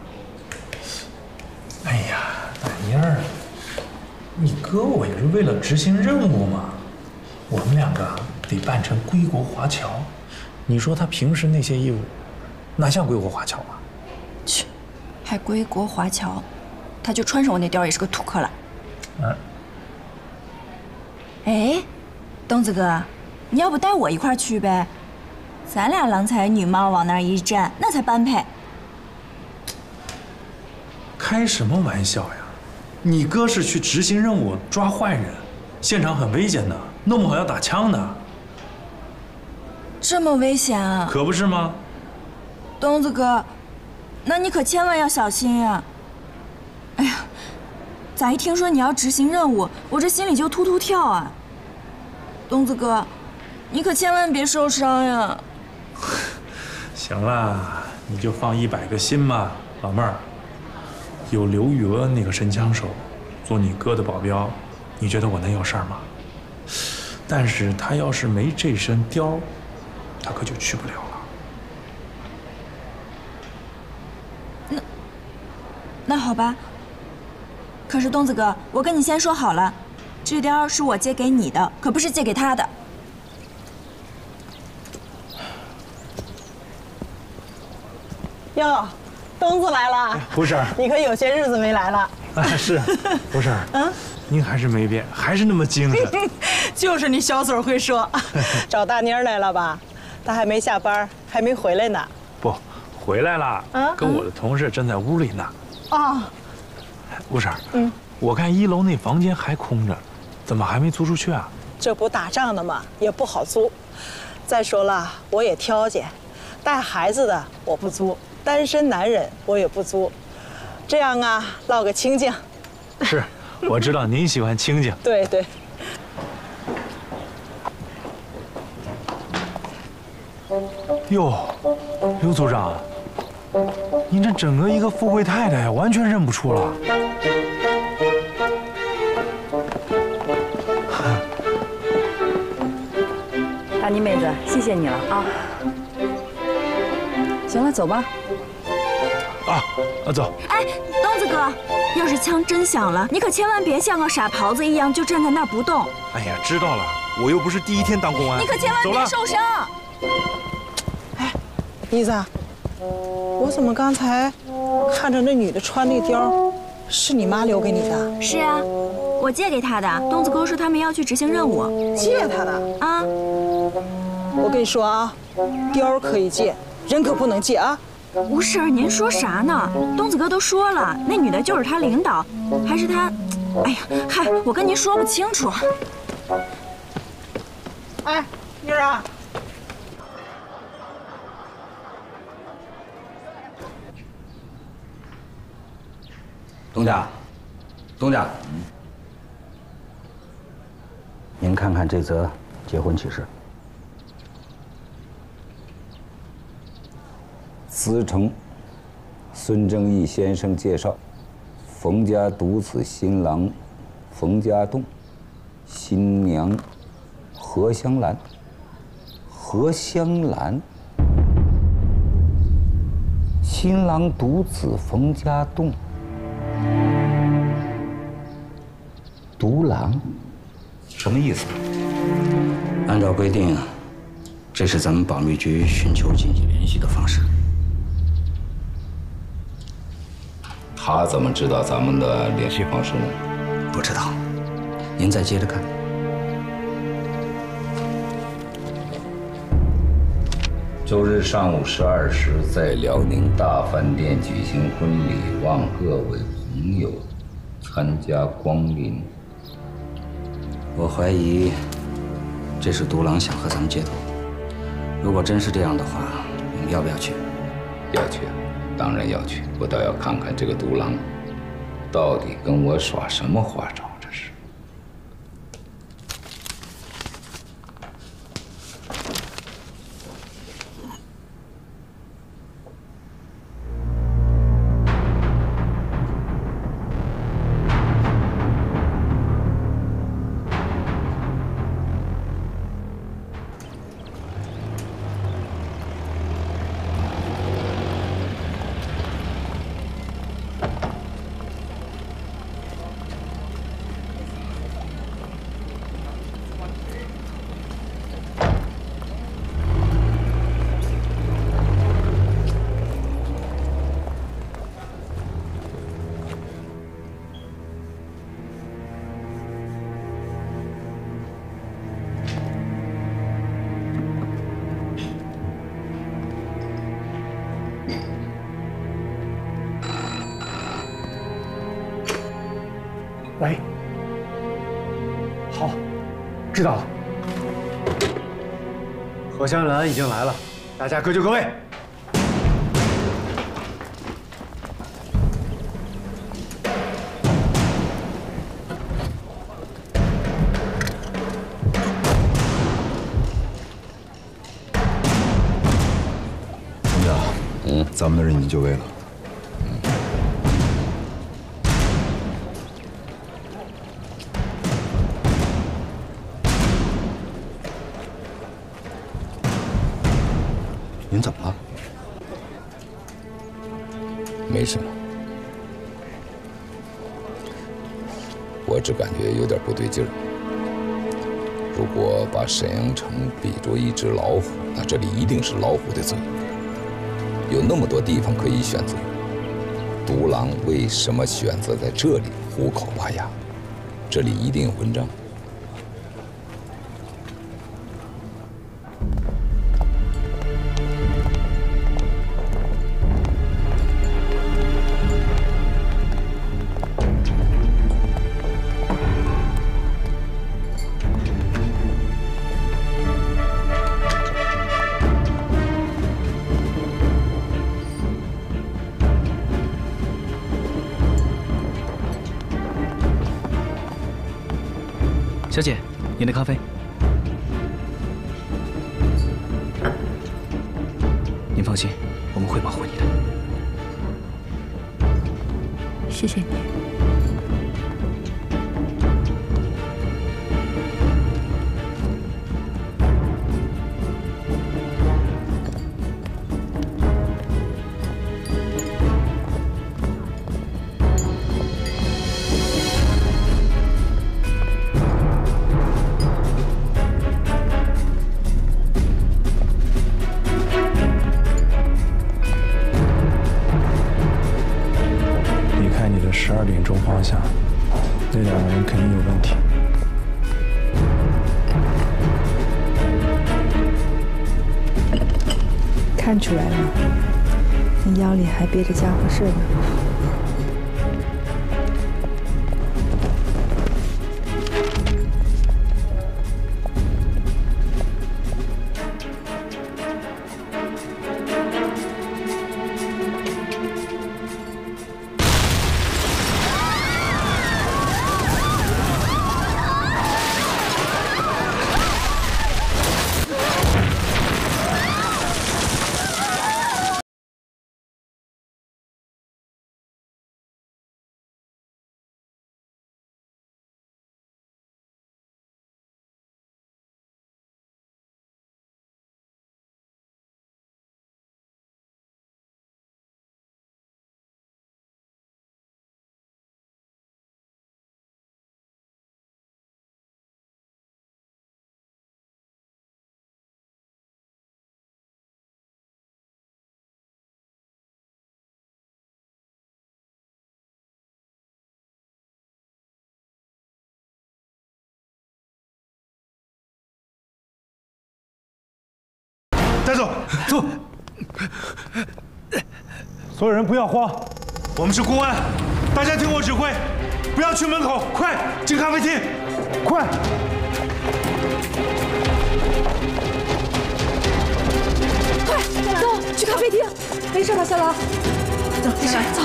哎呀，大妮儿，你哥我也是为了执行任务嘛，我们两个得扮成归国华侨。你说他平时那些衣服，哪像归国华侨啊？ 去，还归国华侨，他就穿上我那貂也是个土客了。哎，东子哥，你要不带我一块儿去呗？咱俩郎才女貌往那儿一站，那才般配。 开什么玩笑呀！你哥是去执行任务抓坏人，现场很危险的，弄不好要打枪的。 这么危险啊？ 可不是吗？ 东子哥，那你可千万要小心呀！哎呀，咋一听说你要执行任务，我这心里就突突跳啊！东子哥，你可千万别受伤呀！ 行啦，你就放100个心吧，老妹儿。有刘玉娥那个神枪手做你哥的保镖，你觉得我能有事儿吗？但是他要是没这身貂，他可就去不了了。 那好吧。可是东子哥，我跟你先说好了，这貂是我借给你的，可不是借给他的。 哟，东子来了。 胡婶儿， 你可有些日子没来了。 是，胡婶儿，您还是没变，还是那么精神。 就是你小嘴会说。找大妮儿来了吧？她还没下班，还没回来呢。 不，回来了，跟我的同事正在屋里呢。 哦。 胡婶儿，我看1楼那房间还空着，怎么还没租出去啊？ 这不打仗的嘛，也不好租。再说了，我也挑拣，带孩子的我不租，单身男人我也不租，这样啊，落个清静。 是，我知道您喜欢清静。 对对。 哟，刘组长，您这整个一个富贵太太呀，完全认不出了。 大妮妹子，谢谢你了啊！行了，走吧。 走。 哎，东子哥，要是枪真响了，你可千万别像个傻狍子一样就站在那儿不动。 哎呀，知道了，我又不是第1天当公安。 你可千万别受伤。 哎，妮子，我怎么刚才看着那女的穿那貂，是你妈留给你的？ 是啊，我借给她的。东子哥说他们要去执行任务， 借她的啊。 我跟你说啊，貂可以借，人可不能借啊。 吴婶儿，您说啥呢？东子哥都说了，那女的就是他领导，还是他……哎呀，嗨，我跟您说不清楚。 哎，妮儿啊， 东家， 您看看这则结婚启事。司城孙正义先生介绍，冯家独子新郎冯家栋，新娘何香兰。何香兰，新郎独子冯家栋，独郎，什么意思？按照规定，这是咱们保密局寻求紧急联系的方式。他怎么知道咱们的联系方式呢？不知道，您再接着看。周日上午12时，在辽宁大饭店举行婚礼，望各位朋友参加光临。我怀疑这是独郎想和咱们接头。如果真是这样的话，你们要不要去？要去，当然要去。我倒要看看这个独郎到底跟我耍什么花招。这是。 喂，好，知道了。何香兰已经来了，大家各就各位。 冯家，咱们的人已经就位了。您怎么了？ 没什么，我只感觉有点不对劲儿。如果把沈阳城比作一只老虎，那这里一定是老虎的嘴。有那么多地方可以选择，独郎为什么选择在这里虎口拔牙？这里一定有文章。 小姐，您的咖啡。您放心，我们会保护你的。 谢谢你。 12点钟方向，那2个人肯定有问题。 看出来了，你腰里还憋着家伙事呢。 带走，走。所有人不要慌，我们是公安，大家听我指挥，不要去门口，快进咖啡厅，快！ 快走，去咖啡厅。没事吧，小老？走，没事，走。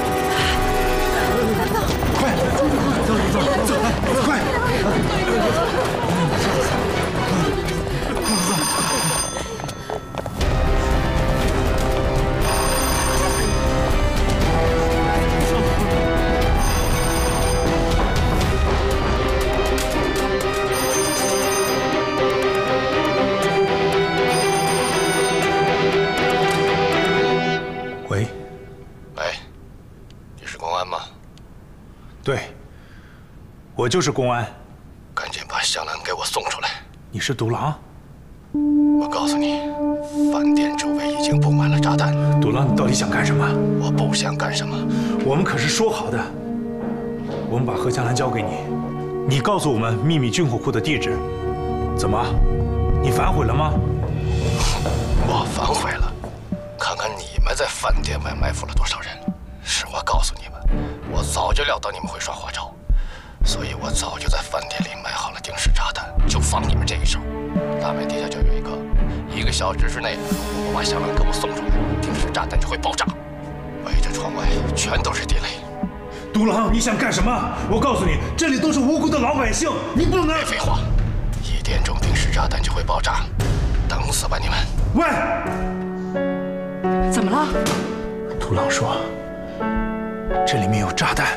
快，走，快！喂， 你是公安吗？ 对，我就是公安。 赶紧把香兰给我送出来。 你是独狼？ 我告诉你，饭店周围已经布满了炸弹。 独狼，你到底想干什么？ 我不想干什么。 我们可是说好的，我们把何香兰交给你，你告诉我们秘密军火库的地址。怎么，你反悔了吗？ 我反悔了。看看你们在饭店外埋伏了多少人。实话告诉你们，我早就料到你们会耍花招，所以我早就在饭店里埋好了定时炸弹，就放你们这一手。大门底下就有一个，1个小时之内，如果我把香兰给我送出来，定时炸弹就会爆炸。围着窗外全都是地雷。 独狼，你想干什么？我告诉你，这里都是无辜的老百姓，你不能…… 别废话，1点钟定时炸弹就会爆炸，等死吧你们！ 喂， 怎么了？ 独狼说，这里面有炸弹。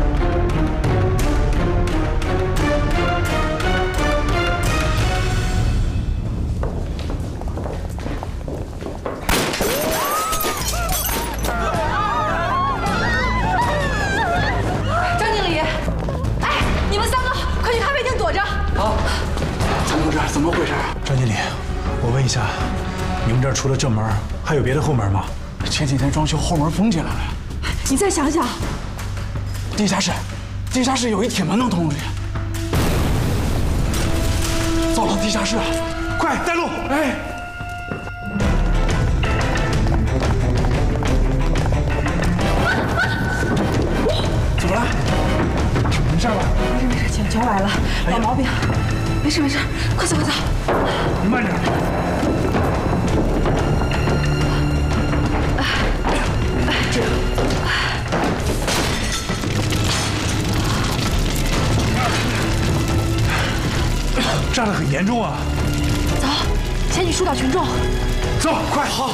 张经理，哎，你们3个快去咖啡厅躲着。 好，张同志，怎么回事？ 张经理，我问一下，你们这儿除了正门，还有别的后门吗？ 前几天装修后门封起来了呀。 你再想想。 地下室有一铁门能通出去。走了，地下室， 快带路！ 哎。怎么了？没事吧？ 没事，脚崴了，老毛病。没事，快走。 你慢点。这样。炸得很严重啊！ 走，前去疏导群众。 走，快！ 好。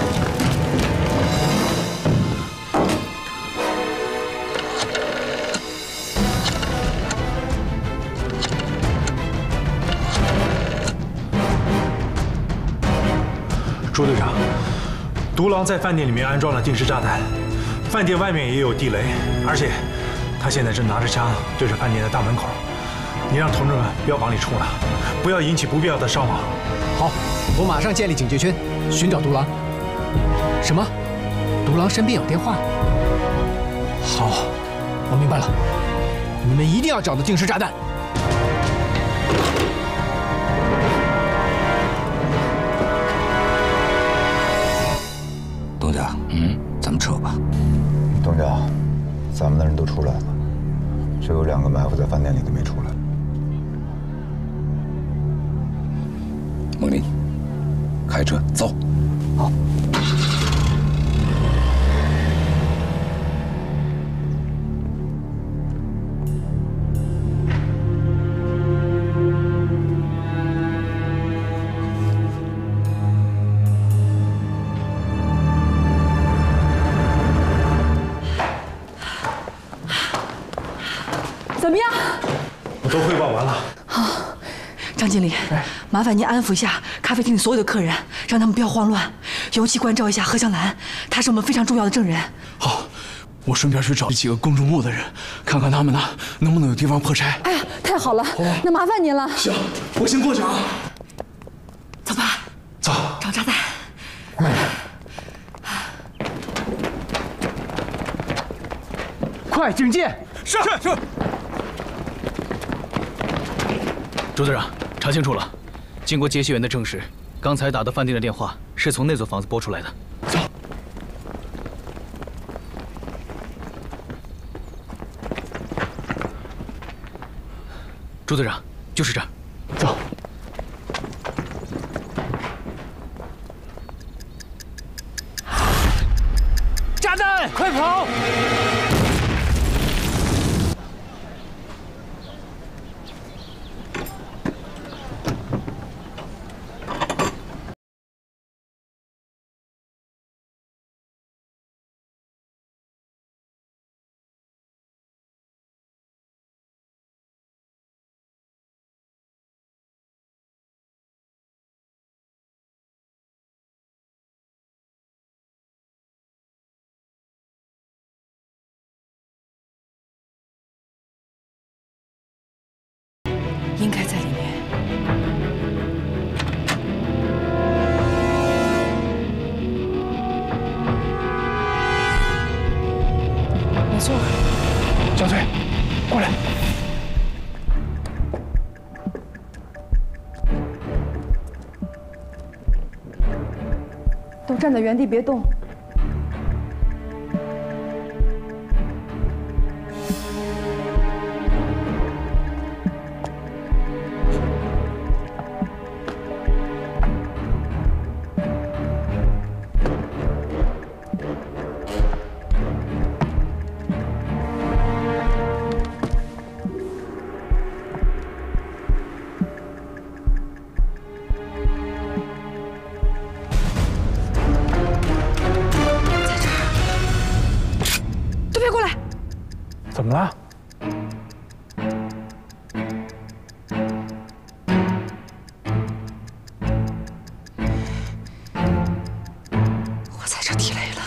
朱队长，独狼在饭店里面安装了定时炸弹，饭店外面也有地雷，而且他现在正拿着枪对着饭店的大门口。你让同志们不要往里冲了，不要引起不必要的伤亡。 好，我马上建立警戒圈，寻找独狼。什么？独狼身边有电话？好，我明白了。你们一定要找到定时炸弹。 东家，咱们撤吧。 东家，咱们的人都出来了，只有2个埋伏在饭店里的没出来。 孟林，开车走。 好。 怎么样？ 我都汇报完了。 好，张经理，麻烦您安抚一下咖啡厅里所有的客人，让他们不要慌乱，尤其关照一下何香兰，她是我们非常重要的证人。 好，我顺便去找几个公主墓的人，看看他们呢能不能有地方破拆。 哎呀，太好了，那麻烦您了。 行，我先过去啊。 走吧。 走。 找炸弹。 快，警戒！ 是。 朱队长，查清楚了，经过接线员的证实， 刚才打的饭店的电话是从那座房子拨出来的。走。朱队长，就是这儿。 走。 炸弹，快跑！ 应该在里面。 没错。小翠，过来。 都站在原地别动。 怎么了？ 我在这地雷了。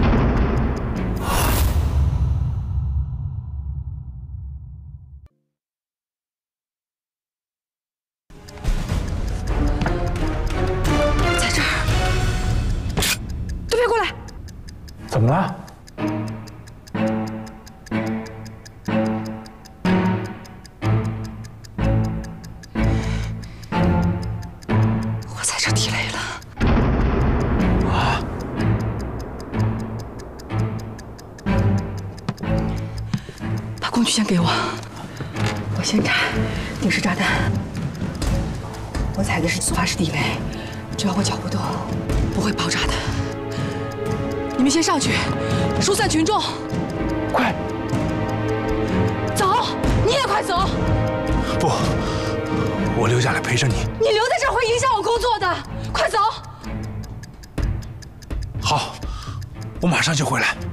在这儿。都别过来！ 怎么了？ 工具先给我，我先拆定时炸弹。我踩的是速发式地雷，只要我脚不动，不会爆炸的。你们先上去，疏散群众。 快， 走！你也快走！ 不，我留下来陪着你。 你留在这儿会影响我工作的，快走！ 好，我马上就回来。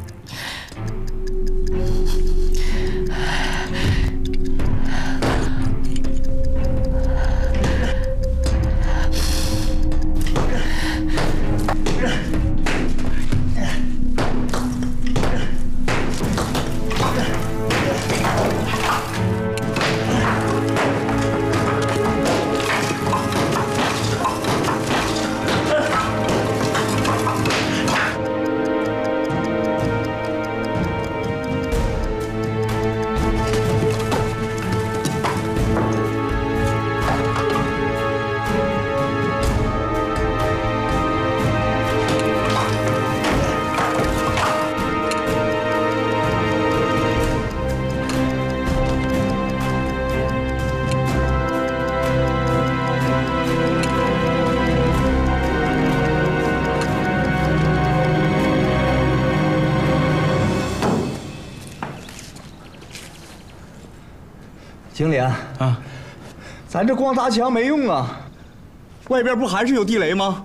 经理啊，咱这光砸墙没用啊，外边不还是有地雷吗？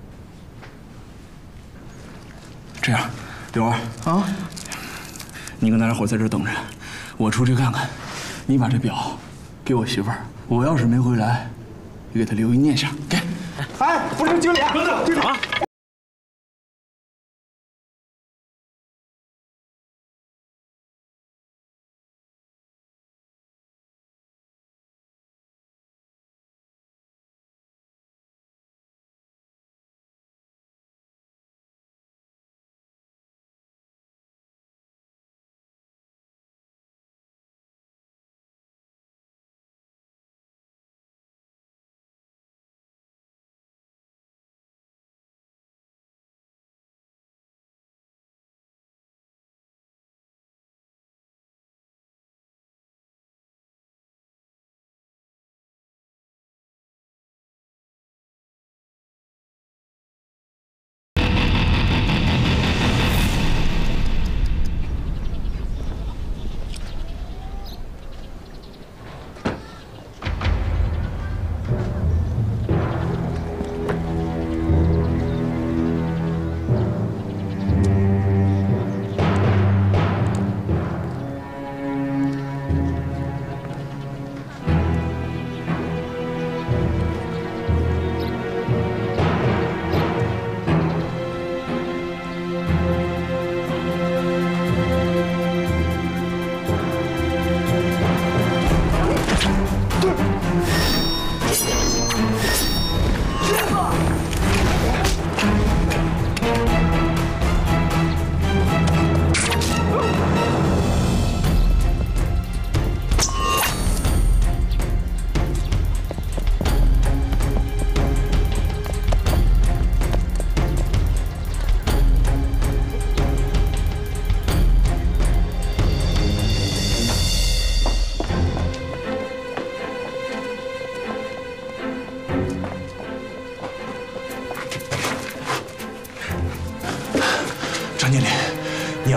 这样，柳儿啊，你跟大家伙在这等着，我出去看看。你把这表给我媳妇儿，我要是没回来，你给她留一念想。给。 哎，不是经理，经理啊。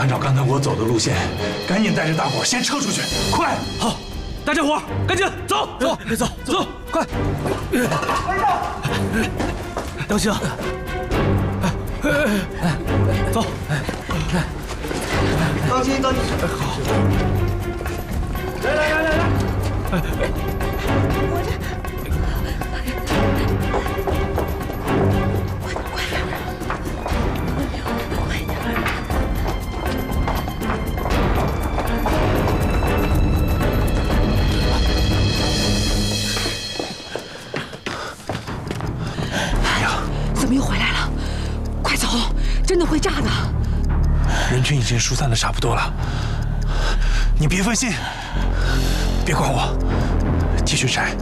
按照刚才我走的路线，赶紧带着大伙先撤出去，快！ 好，大家伙赶紧走走走走，快！当心啊！走， 当心当心！ 好。 来！ 怎么又回来了？快走，真的会炸的。 人群已经疏散的差不多了，你别分心，别管我，继续拆。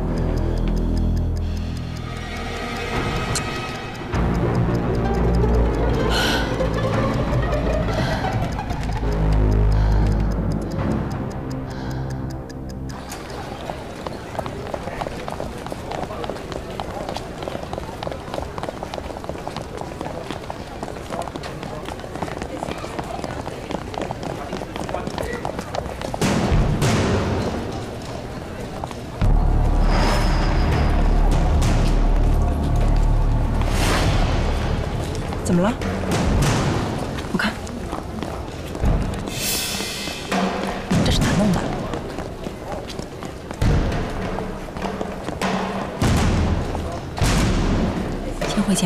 怎么了？我看，这是哪弄的？先回家。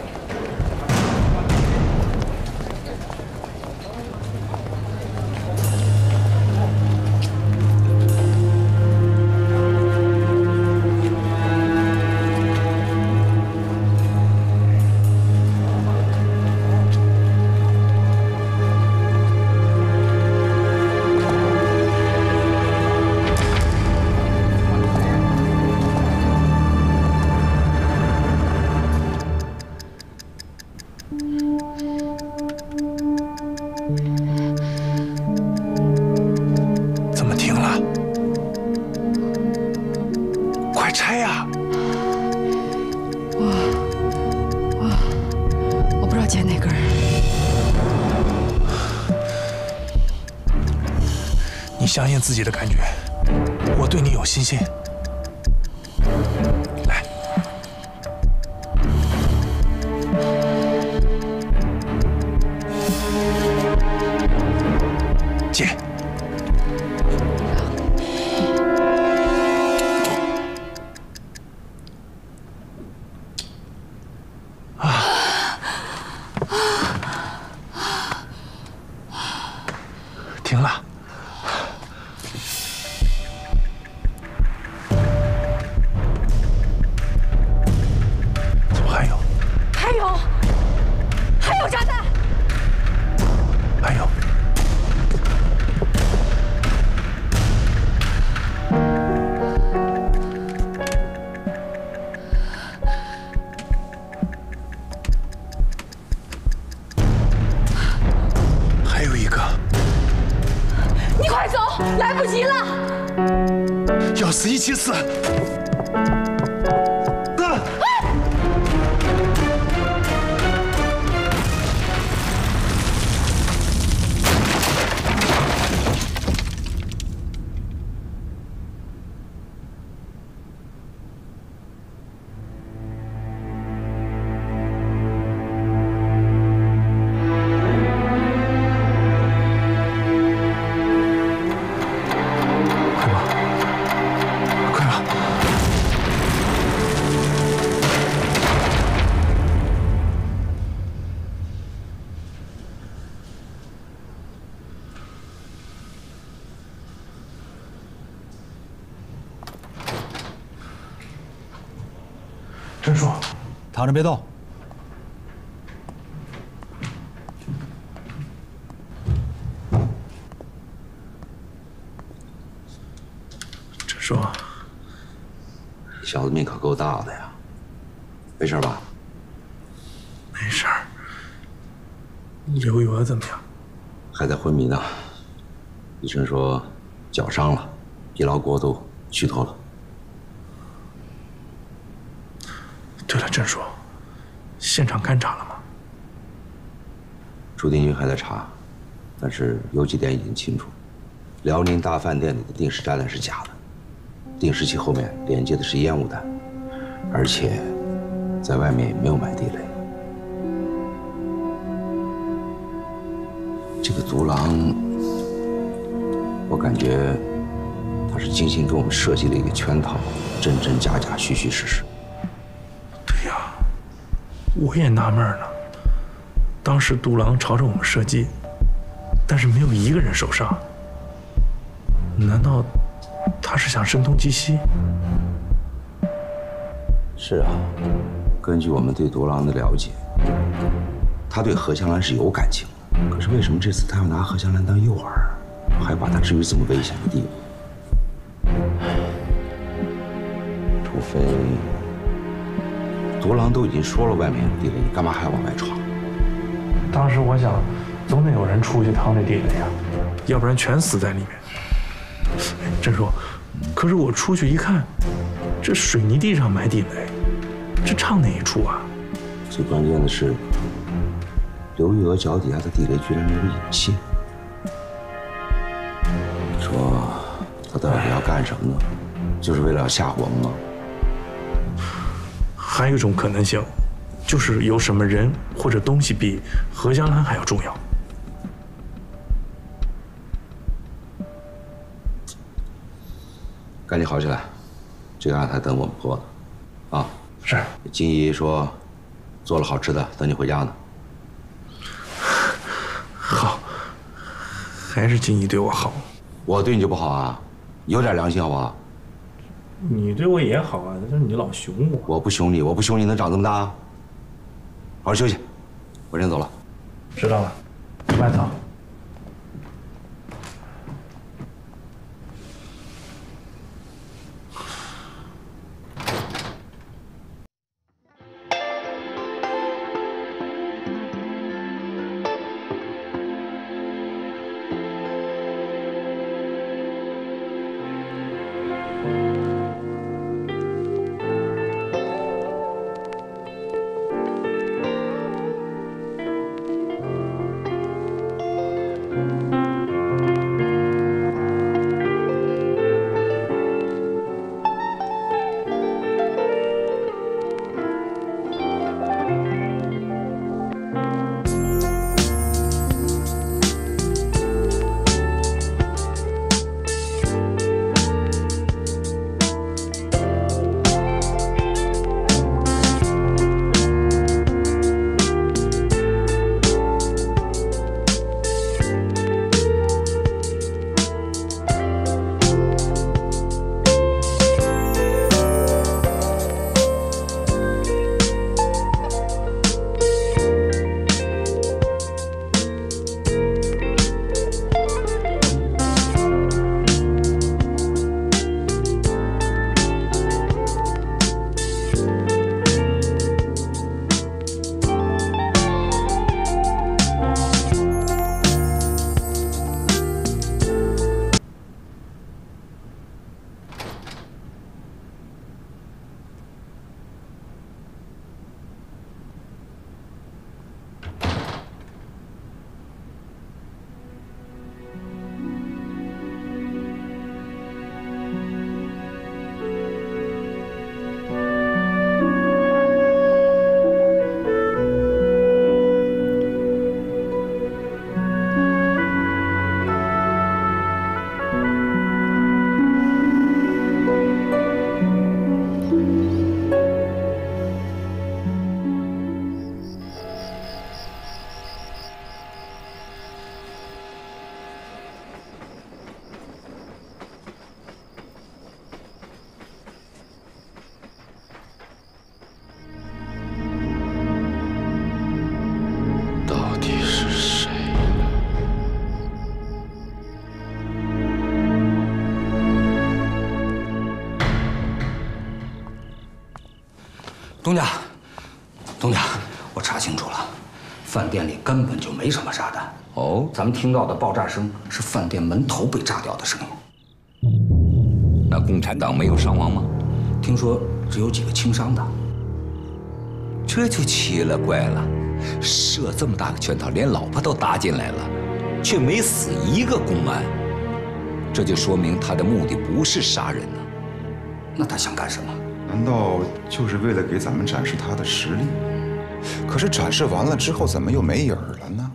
怎么停了？快拆呀！ 我不知道剪哪根儿。 你相信自己的感觉，我对你有信心。来，接。停了。怎么还有？ 还有炸弹！ 还有。还有一个。 你快走，来不及了！ 要死一起死！郑叔， 躺着别动。 郑叔， 你小子命可够大的呀，没事吧？ 没事儿。刘娥怎么样？ 还在昏迷呢，医生说脚伤了，疲劳过度，虚脱了。 对了，郑叔，现场勘查了吗？ 朱定军还在查， 但是有几点已经清楚：辽宁大饭店里的定时炸弹是假的，定时器后面连接的是烟雾弹，而且在外面也没有埋地雷。这个独狼，我感觉他是精心给我们设计了一个圈套，真真假假，虚虚实实。 对呀，我也纳闷呢。当时独狼朝着我们射击，但是没有一个人受伤。难道他是想声东击西？ 是啊，根据我们对独狼的了解，他对何香兰是有感情的。可是为什么这次他要拿何香兰当诱饵，还把她置于这么危险的地步？除非独狼都已经说了外面有地雷，你干嘛还要往外闯？ 当时我想，总得有人出去趟这地雷呀，要不然全死在里面。郑叔，可是我出去一看，这水泥地上埋地雷，这唱哪一出啊？ 最关键的是，刘玉娥脚底下的地雷居然没有引线。你说他到底要干什么呢？就是为了要吓唬我们吗？ 还有一种可能性，就是有什么人或者东西比何香兰还要重要。 赶紧好起来，这个案还等我们破呢。啊， 是。 金姨说，做了好吃的，等你回家呢。 好，还是金姨对我好。 我对你就不好啊？有点良心好不好？ 你对我也好啊，但是你老熊我。 我不熊你，我不熊你能长这么大？好好休息，我先走了。 知道了，慢走。 东家，东家，我查清楚了，饭店里根本就没什么炸弹。哦，咱们听到的爆炸声是饭店门头被炸掉的声音。那共产党没有伤亡吗？听说只有几个轻伤的。这就奇了怪了，设这么大个圈套，连老婆都搭进来了。 却没死一个公安，这就说明他的目的不是杀人呢。那他想干什么？ 难道就是为了给咱们展示他的实力？可是展示完了之后，怎么又没影儿了呢？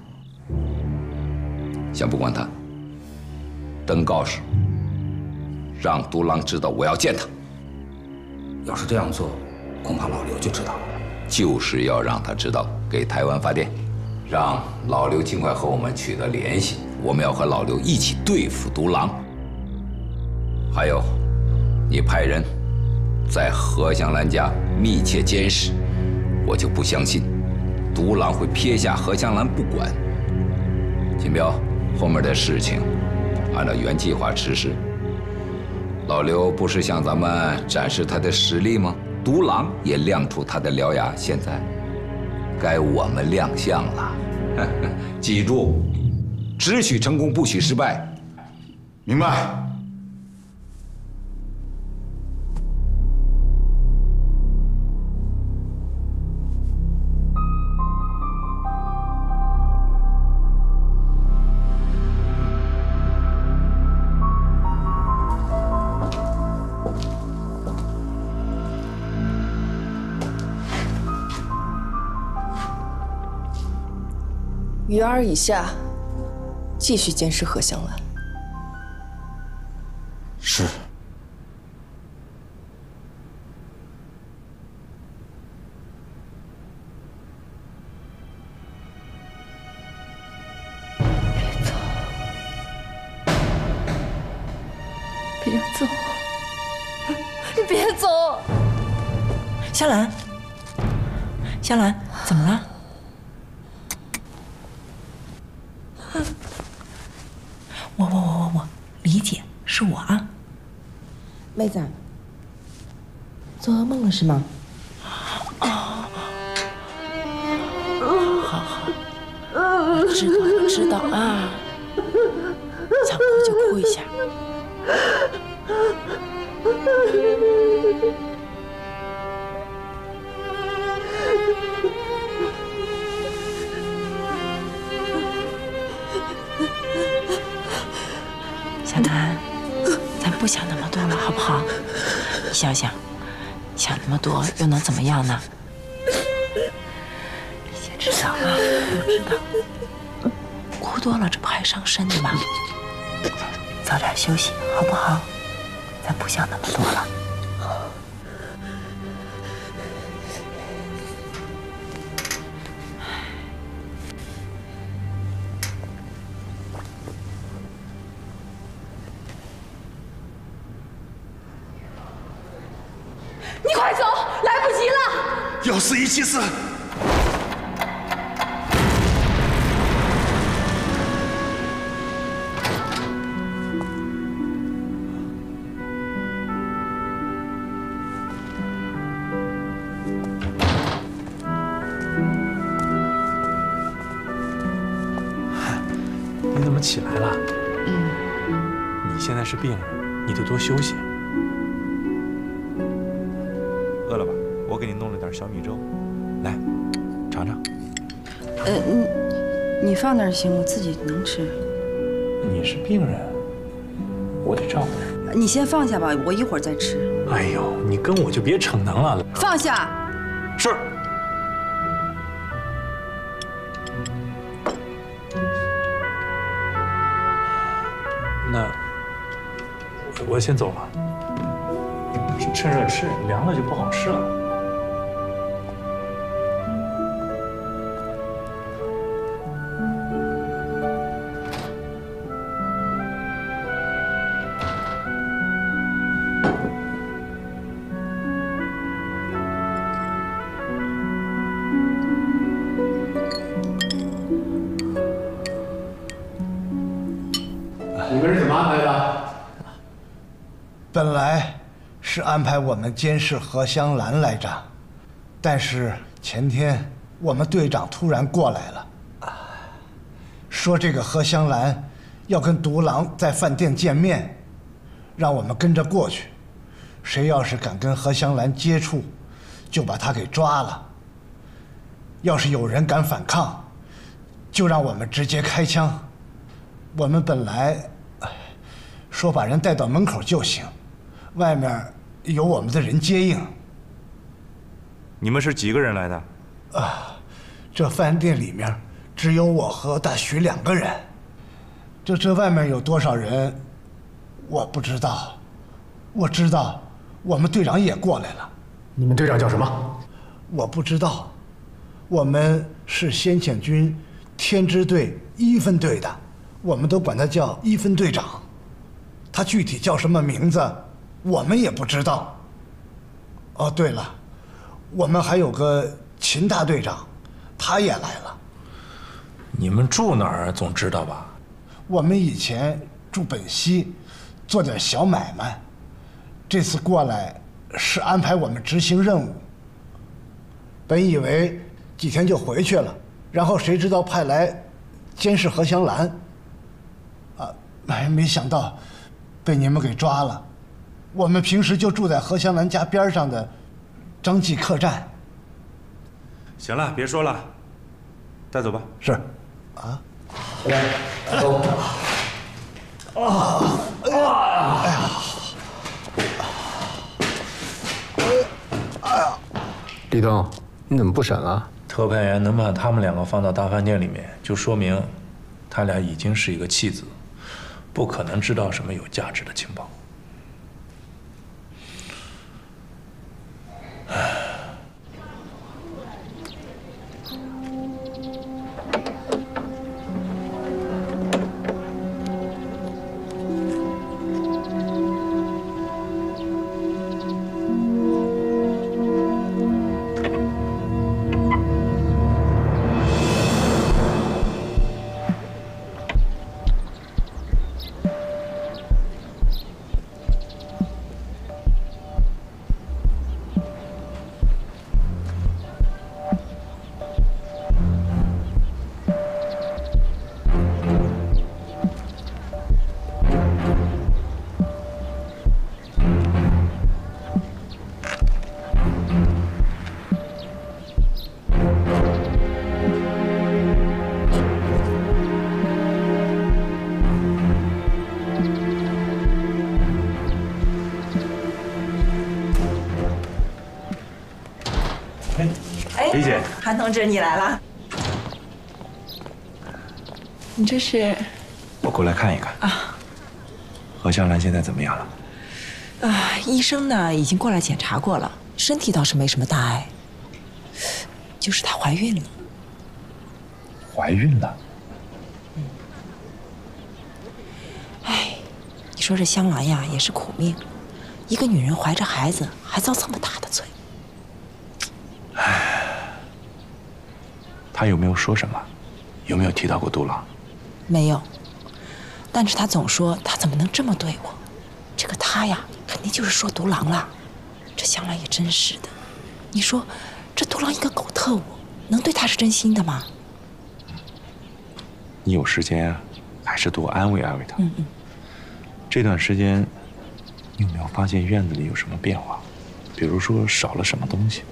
先不管他，登告示，让独狼知道我要见他。 要是这样做，恐怕老刘就知道了。 就是要让他知道，给台湾发电，让老刘尽快和我们取得联系。我们要和老刘一起对付独狼。还有，你派人在何香兰家密切监视，我就不相信独狼会撇下何香兰不管。秦彪，后面的事情按照原计划实施。老刘不是向咱们展示他的实力吗？独狼也亮出他的獠牙，现在该我们亮相了。记住，只许成功，不许失败。 明白。 于儿以下，继续监视何香兰。 是。 别走！你别走！ 香兰，香兰，怎么了？我理解，是我啊。 妹子，做噩梦了是吗？ 好，我知道啊。想哭就哭一下。小南，咱不想那么多了，好不好？你想想，想那么多又能怎么样呢？你先知道啊，我知道。哭多了这不还伤身的吗？早点休息，好不好？咱不想那么多了。 你快走，来不及了！ 要死一起死！ 你怎么起来了？你现在是病人，你得多休息。饿了吧？我给你弄了点小米粥，来，尝尝。 你放那儿行，我自己能吃。 你是病人，我得照顾你。 你先放下吧，我一会儿再吃。 哎呦，你跟我就别逞能了。 放下。 是。那我先走了。趁热吃，凉了就不好吃了。 你们是怎么安排的？ 本来是安排我们监视何香兰来着，但是前天我们队长突然过来了，说这个何香兰要跟独狼在饭店见面，让我们跟着过去，谁要是敢跟何香兰接触，就把他给抓了。要是有人敢反抗，就让我们直接开枪。 我们本来说把人带到门口就行，外面有我们的人接应。 你们是几个人来的？ 这饭店里面只有我和大徐2个人。这外面有多少人，我不知道。我知道，我们队长也过来了。 你们队长叫什么？ 我不知道。我们是先遣军天支队1分队的，我们都管他叫1分队长。他具体叫什么名字，我们也不知道。哦，对了，我们还有个秦大队长，他也来了。 你们住哪儿总知道吧？ 我们以前住本溪，做点小买卖。这次过来是安排我们执行任务。本以为几天就回去了，然后谁知道派来监视何香兰。没想到被你们给抓了。我们平时就住在何香兰家边上的张记客栈。 行了，别说了，带走吧。 是。 来，走。 哎呀！ 李东，你怎么不审了？ 特派员能把他们2个放到大饭店里面，就说明他俩已经是一个弃子，不可能知道什么有价值的情报。 李姐，韩同志，你来了。你这是？ 我过来看一看啊。 何香兰现在怎么样了？ 医生呢已经过来检查过了，身体倒是没什么大碍，就是她怀孕了。 怀孕了？ 哎，你说这香兰呀也是苦命，一个女人怀着孩子还遭这么大的罪。 他有没有说什么？有没有提到过独狼？ 没有，但是他总说他怎么能这么对我？这个他呀，肯定就是说独狼了。这香兰也真是的，你说这独狼一个狗特务，能对他是真心的吗？ 你有时间还是多安慰安慰他。这段时间，你有没有发现院子里有什么变化？比如说少了什么东西？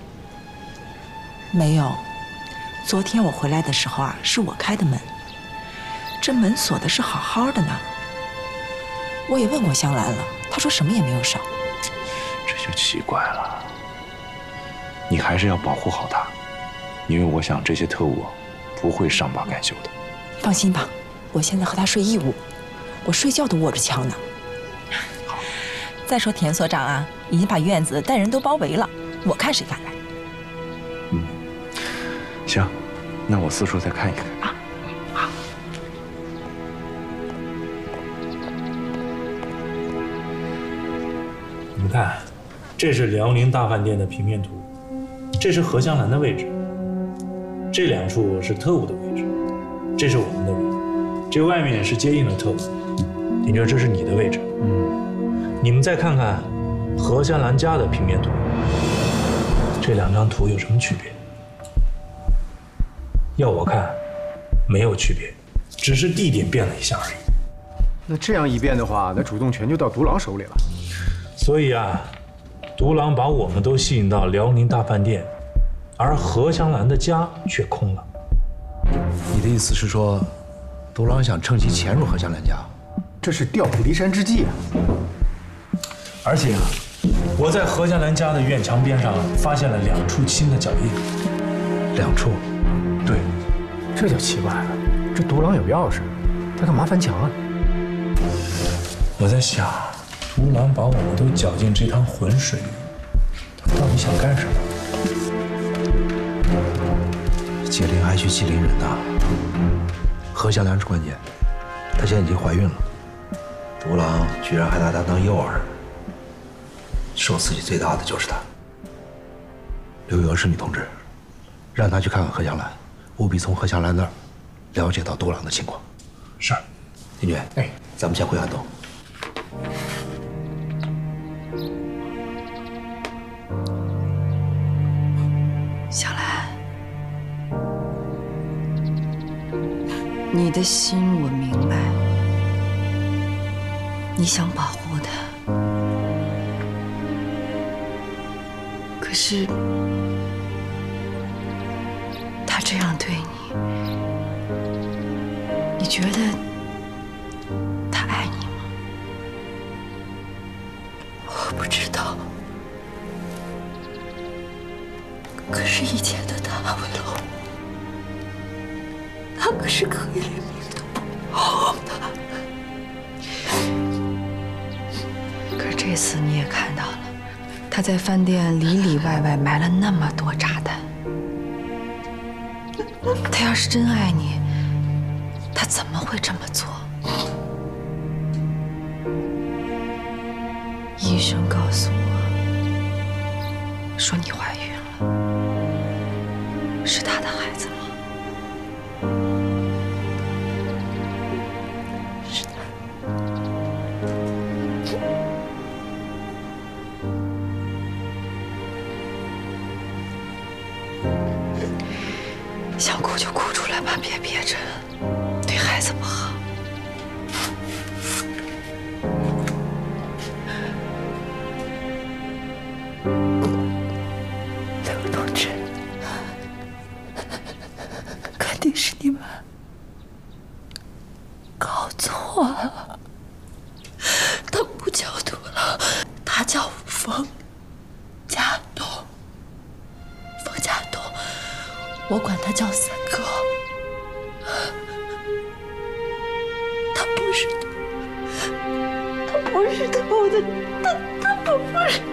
没有。昨天我回来的时候啊，是我开的门，这门锁的是好好的呢。我也问过香兰了，她说什么也没有少。 这就奇怪了。你还是要保护好她，因为我想这些特务不会善罢甘休的。 放心吧，我现在和他睡一屋，我睡觉都握着枪呢。再说田所长啊，已经把院子带人都包围了，我看谁敢来。 行，那我四处再看一看。 好。 你们看，这是辽宁大饭店的平面图，这是何香兰的位置，这2处是特务的位置，这是我们的人，这外面是接应的特务。丁觉，这是你的位置。你们再看看何香兰家的平面图，这2张图有什么区别？要我看，没有区别，只是地点变了一下而已。 那这样一变的话，那主动权就到独狼手里了。 所以啊，独狼把我们都吸引到辽宁大饭店，而何香兰的家却空了。 你的意思是说， 独狼想趁机潜入何香兰家， 这是调虎离山之计啊！ 而且啊，我在何香兰家的院墙边上发现了2处新的脚印。 2处？ 对， 这就奇怪了，这独狼有钥匙，他干嘛翻墙啊？ 我在想，独狼把我们都搅进这趟浑水里，他到底想干什么？ 解铃还须系铃人呐。何香兰是关键，她现在已经怀孕了，独狼居然还拿她当诱饵，受刺激最大的就是她。刘娥是你同志，让他去看看何香兰，务必从何香兰那儿了解到独狼的情况。 是。 丁军，咱们先回安东。 小兰，你的心我明白，你想保护他，可是他这样对你，你觉得他爱你吗？我不知道。可是以前的他为了我，他可是可以连命都不要的。可是这次你也看到了，他在饭店里里外外埋了那么多炸弹。他要是真爱你，他怎么会这么做？医生告诉我，说你怀孕了，是他的孩子吗？是的。想哭就哭出来吧，别憋着，对孩子不好。刘同志，肯定是你们搞错了，他不叫独狼，他叫冯家栋。冯家栋，我管他叫三哥。他不是他，他不是偷的，他不是。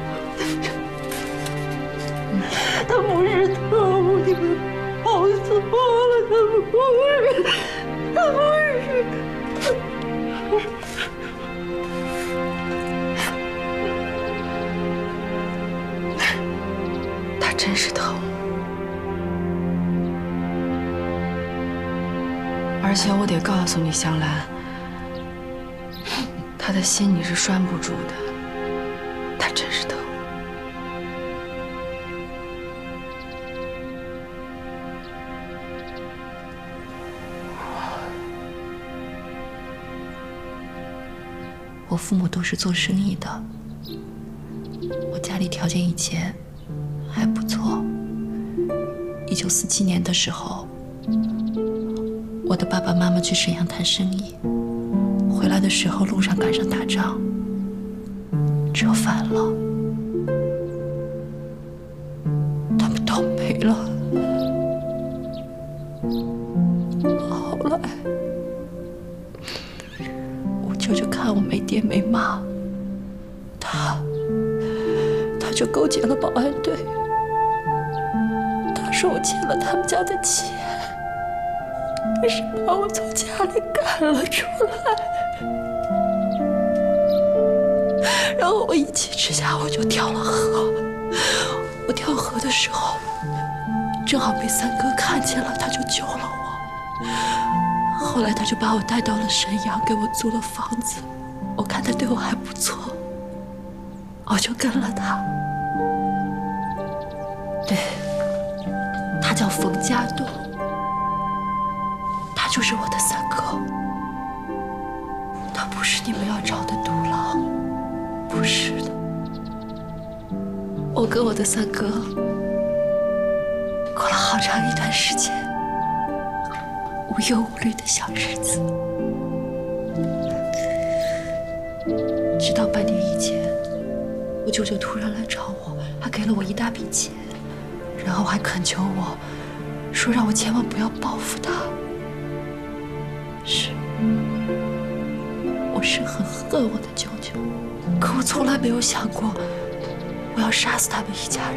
他不是偷，你们搞错了，他不是。他真是偷，而且我得告诉你，香兰，他的心你是拴不住的，他真是偷。 我父母都是做生意的，我家里条件以前还不错。1947年的时候，我的爸爸妈妈去沈阳谈生意，回来的时候路上赶上打仗，车翻了，他们都没了。后来我舅舅看我没爹没妈，他就勾结了保安队。他说我欠了他们家的钱，于是把我从家里赶了出来。然后我一气之下我就跳了河。我跳河的时候，正好被三哥看见了，他就救了我。后来他就把我带到了沈阳，给我租了房子。我看他对我还不错，我就跟了他。对，他叫冯家栋，他就是我的三哥。他不是你们要找的独狼，不是的。我跟我的三哥过了好长一段时间， 无忧无虑的小日子。直到半年以前，我舅舅突然来找我，还给了我一大笔钱，然后还恳求我，说让我千万不要报复他。是，我是很恨我的舅舅，可我从来没有想过我要杀死他们一家人。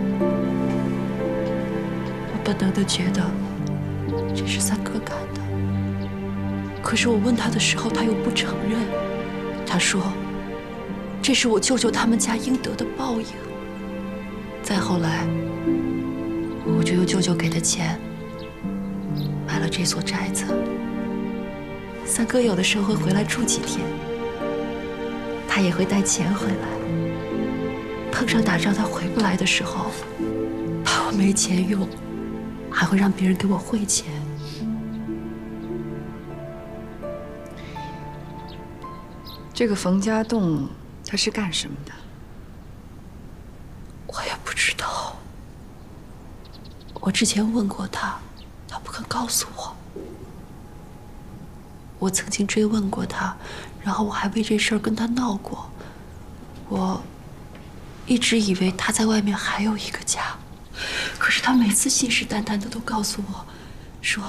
我本能地觉得这是三哥干的，可是我问他的时候，他又不承认。他说这是我舅舅他们家应得的报应。再后来，我就用舅舅给的钱买了这所宅子。三哥有的时候会回来住几天，他也会带钱回来。碰上打仗他回不来的时候，怕我没钱用，还会让别人给我汇钱。 这个冯家栋他是干什么的？ 我也不知道。我之前问过他，他不肯告诉我。我曾经追问过他，然后我还为这事儿跟他闹过。我一直以为他在外面还有一个家，可是他每次信誓旦旦的都告诉我，说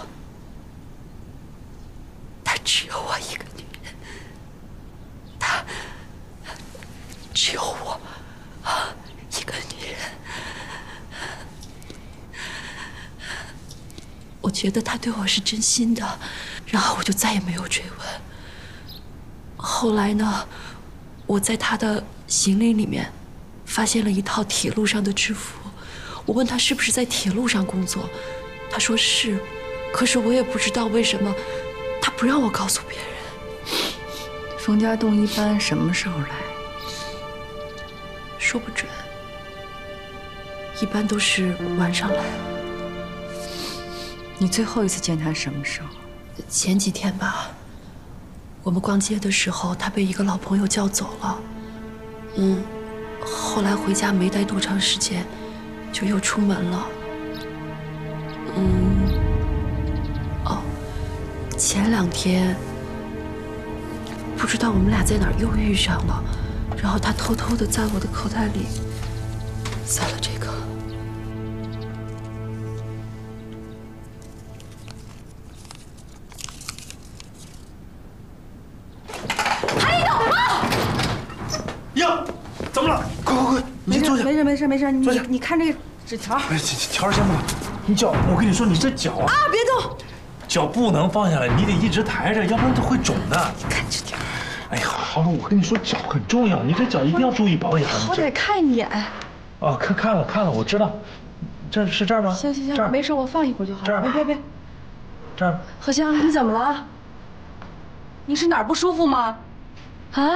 他只有我一个女人，他只有我一个女人。我觉得他对我是真心的，然后我就再也没有追问。后来呢，我在他的行李里面发现了一套铁路上的制服，我问他是不是在铁路上工作，他说是，可是我也不知道为什么他不让我告诉别人。 冯家栋一般什么时候来？ 说不准，一般都是晚上来。 你最后一次见他什么时候？ 前几天吧。我们逛街的时候，他被一个老朋友叫走了。后来回家没待多长时间，就又出门了。前2天不知道我们俩在哪儿又遇上了，然后他偷偷的在我的口袋里塞了这个。 呀，怎么了？快快快，你先坐下。 没事，你看这个纸条。 哎，条先不管，你脚，我跟你说，你这脚啊， 别动， 脚不能放下来，你得一直抬着，要不然它会肿的。 你看纸条。 哎呀，好了，我跟你说，脚很重要，你这脚一定要注意保养。 好歹看一眼。 哦，看了，我知道。这是这儿吗？ 行，没事，我放一会儿就好了。 这儿。 别。 这儿。 何香，你怎么了？你是哪儿不舒服吗？啊？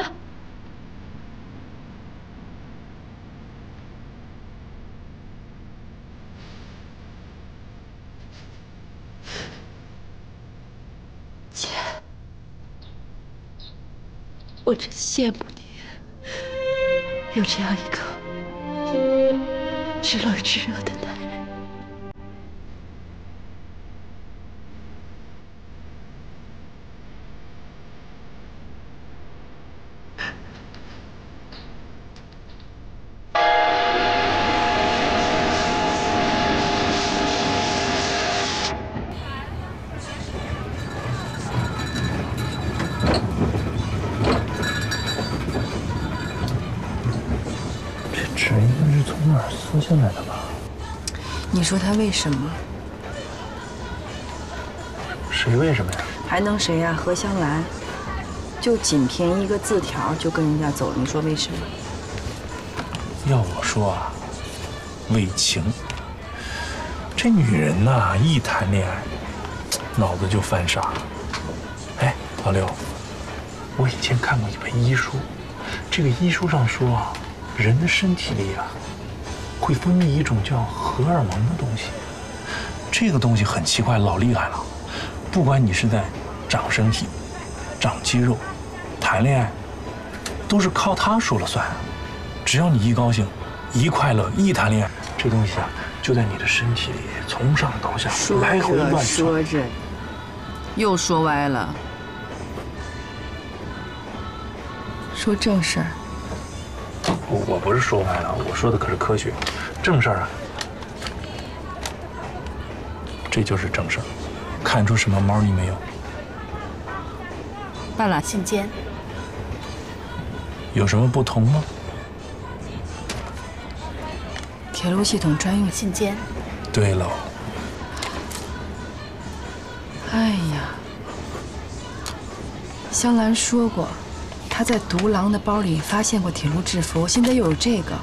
姐，我真羡慕你，有这样一个知冷知热的男人。 纸应该是从哪儿撕下来的吧？ 你说他为什么？ 谁为什么呀？ 还能谁呀？何香兰，就仅凭一个字条就跟人家走了，你说为什么？ 要我说啊，为情。这女人呐，一谈恋爱，脑子就犯傻。哎，老刘，我以前看过一本医书，这个医书上说啊，人的身体里啊，会分泌一种叫荷尔蒙的东西。这个东西很奇怪，老厉害了。不管你是在长身体、长肌肉、谈恋爱，都是靠它说了算。只要你一高兴、一快乐、一谈恋爱，这东西啊，就在你的身体里从上到下来回乱窜。 说着， 又说歪了。说正事儿。 我不是说歪了，我说的可是科学，正事儿啊。这就是正事儿。看出什么猫腻没有？ 办了信笺。 有什么不同吗？ 铁路系统专用信笺。 对喽。 哎呀，香兰说过，她在独狼的包里发现过铁路制服，现在又有这个，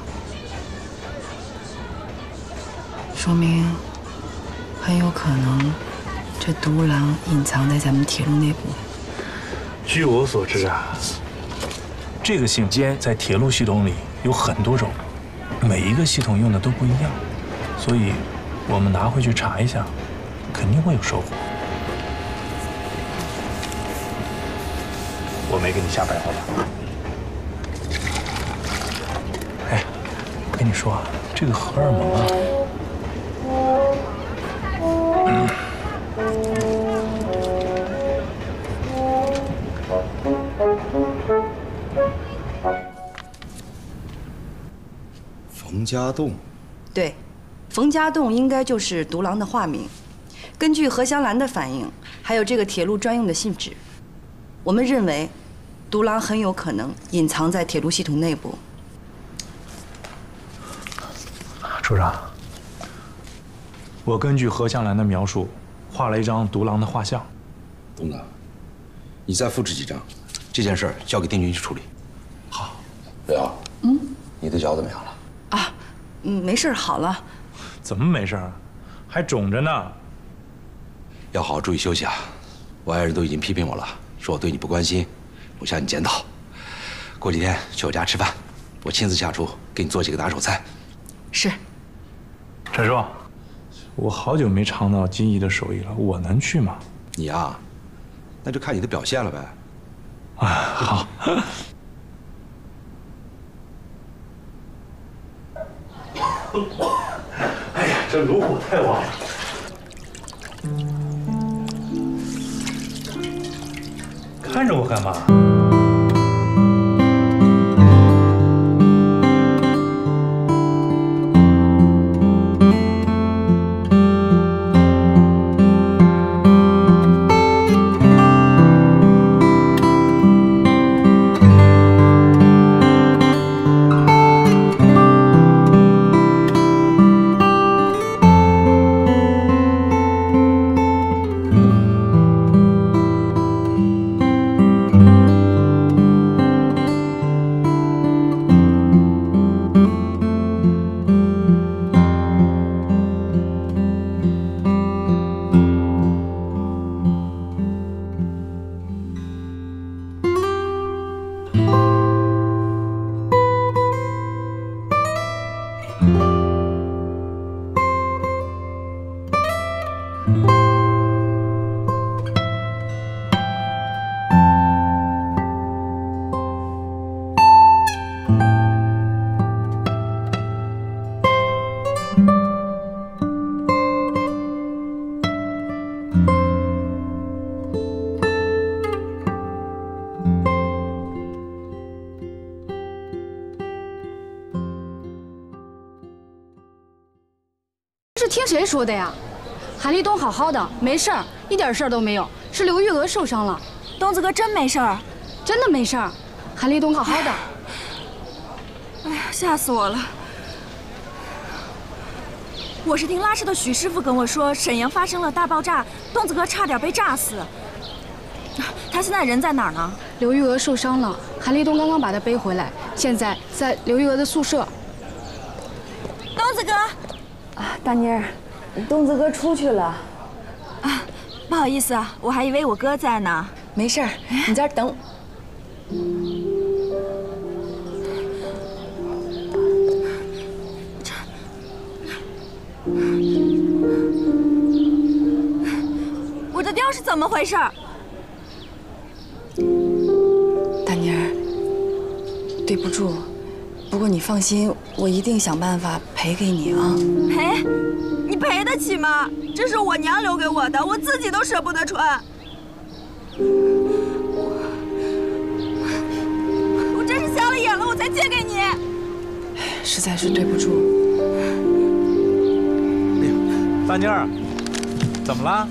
说明很有可能这独狼隐藏在咱们铁路内部。 据我所知啊，这个信笺在铁路系统里有很多种，每一个系统用的都不一样，所以我们拿回去查一下，肯定会有收获。我没给你瞎白话吧？哎，我跟你说啊，这个荷尔蒙啊， 冯家栋。 对，冯家栋应该就是独狼的化名。根据何香兰的反应，还有这个铁路专用的信纸，我们认为，独狼很有可能隐藏在铁路系统内部。 处长，我根据何香兰的描述，画了一张独狼的画像。 东子，你再复制几张，这件事交给丁军去处理。 好。 刘瑶，你的脚怎么样了？ 啊，没事，好了。 怎么没事啊？还肿着呢。 要好好注意休息啊！我爱人都已经批评我了，说我对你不关心，我向你检讨。过几天去我家吃饭，我亲自下厨给你做几个拿手菜。 是。 陈叔，我好久没尝到金姨的手艺了，我能去吗？ 你啊，那就看你的表现了呗。 啊，好。 哎呀，这炉火太旺了。 看着我干嘛？ 是听谁说的呀？韩立东好好的，没事儿，一点事儿都没有。是刘玉娥受伤了。 东子哥真没事儿？ 真的没事儿。韩立东好好的。 哎呀，吓死我了！我是听拉车的许师傅跟我说，沈阳发生了大爆炸，东子哥差点被炸死。他现在人在哪儿呢？ 刘玉娥受伤了，韩立东刚刚把她背回来，现在在刘玉娥的宿舍。 东子哥。 啊，大妮儿，东子哥出去了。 啊，不好意思啊，我还以为我哥在呢。 没事儿，你在这等。 我的貂是怎么回事？ 大妮儿，对不住。不过你放心，我一定想办法赔给你啊！ 赔？你赔得起吗？这是我娘留给我的，我自己都舍不得穿。 实在是对不住。 大妮儿，怎么了？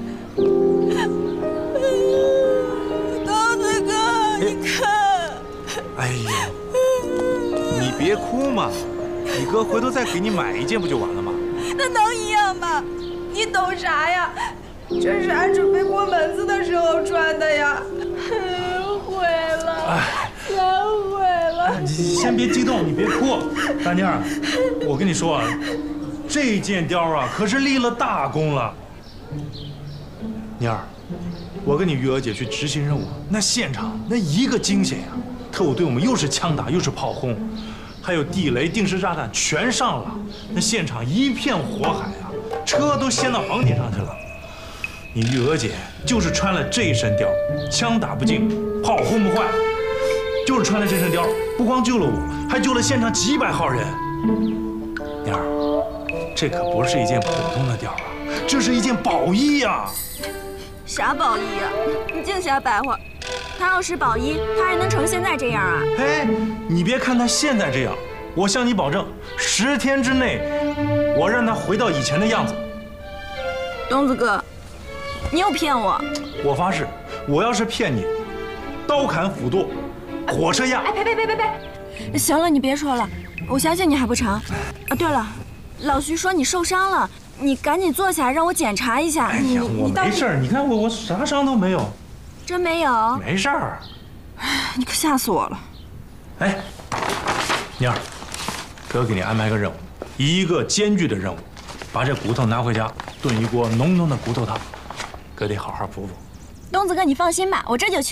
东子哥，你看。 哎呦，你别哭嘛，你哥回头再给你买一件不就完了吗？ 那能一样吗？你懂啥呀？这是俺准备过门子的时候穿的呀，毁了，全毁了。 你先别激动，你别哭，大妮儿，我跟你说啊，这件貂啊可是立了大功了。妮儿，我跟你玉娥姐去执行任务，那现场那一个惊险呀！特务对我们又是枪打又是炮轰，还有地雷、定时炸弹全上了，那现场一片火海啊，车都掀到房顶上去了。你玉娥姐就是穿了这身貂，枪打不进，炮轰不坏，就是穿了这身貂，不光救了我，还救了现场几百号人。妮儿，这可不是一件普通的貂啊，这是一件宝衣呀！ 啥宝衣呀？你净瞎白话。他要是宝衣，他还能成现在这样啊？ 哎，你别看他现在这样，我向你保证，10天之内，我让他回到以前的样子。 东子哥，你又骗我！ 我发誓，我要是骗你，刀砍斧剁，火车压。 哎，呸！行了，你别说了，我相信你还不成。啊，对了，老徐说你受伤了，你赶紧坐下，让我检查一下。 哎呀，我没事儿，你看我啥伤都没有。 真没有？ 没事儿。 你可吓死我了。 哎，妮儿，哥给你安排个任务，一个艰巨的任务，把这骨头拿回家炖一锅浓浓的骨头汤，哥得好好补补。 东子哥，你放心吧，我这就去。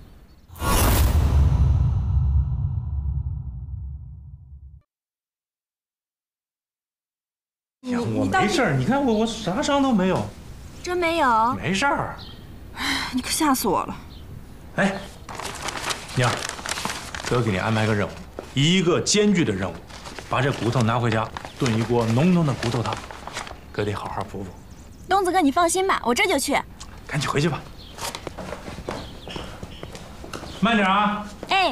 呀，我没事儿，你看我啥伤都没有。 真没有？ 没事儿。 你可吓死我了！ 哎，妮儿，哥给你安排个任务，一个艰巨的任务，把这骨头拿回家炖一锅浓浓的骨头汤，哥得好好补补。 东子哥，你放心吧，我这就去。 赶紧回去吧，慢点啊！ 哎，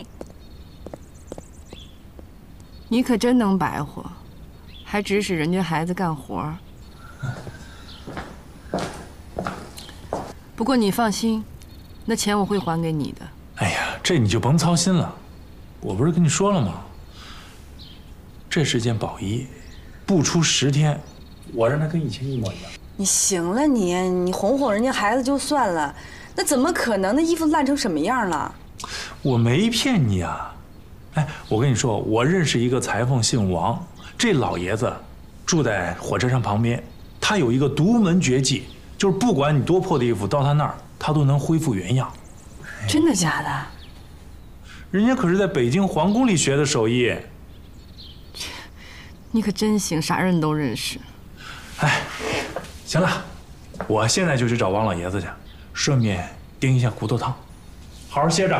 你可真能白活，还指使人家孩子干活。不过你放心，那钱我会还给你的。 哎呀，这你就甭操心了，我不是跟你说了吗？这是件宝衣，不出10天，我让它跟以前一模一样。 你行了你哄哄人家孩子就算了，那怎么可能？那衣服烂成什么样了？ 我没骗你啊！哎，我跟你说，我认识一个裁缝，姓王，这老爷子住在火车站旁边，他有一个独门绝技。就是不管你多破的衣服，到他那儿，他都能恢复原样。 真的假的？ 人家可是在北京皇宫里学的手艺。 你可真行，啥人都认识。 哎，行了，我现在就去找王老爷子去，顺便叮一下骨头汤，好好歇着。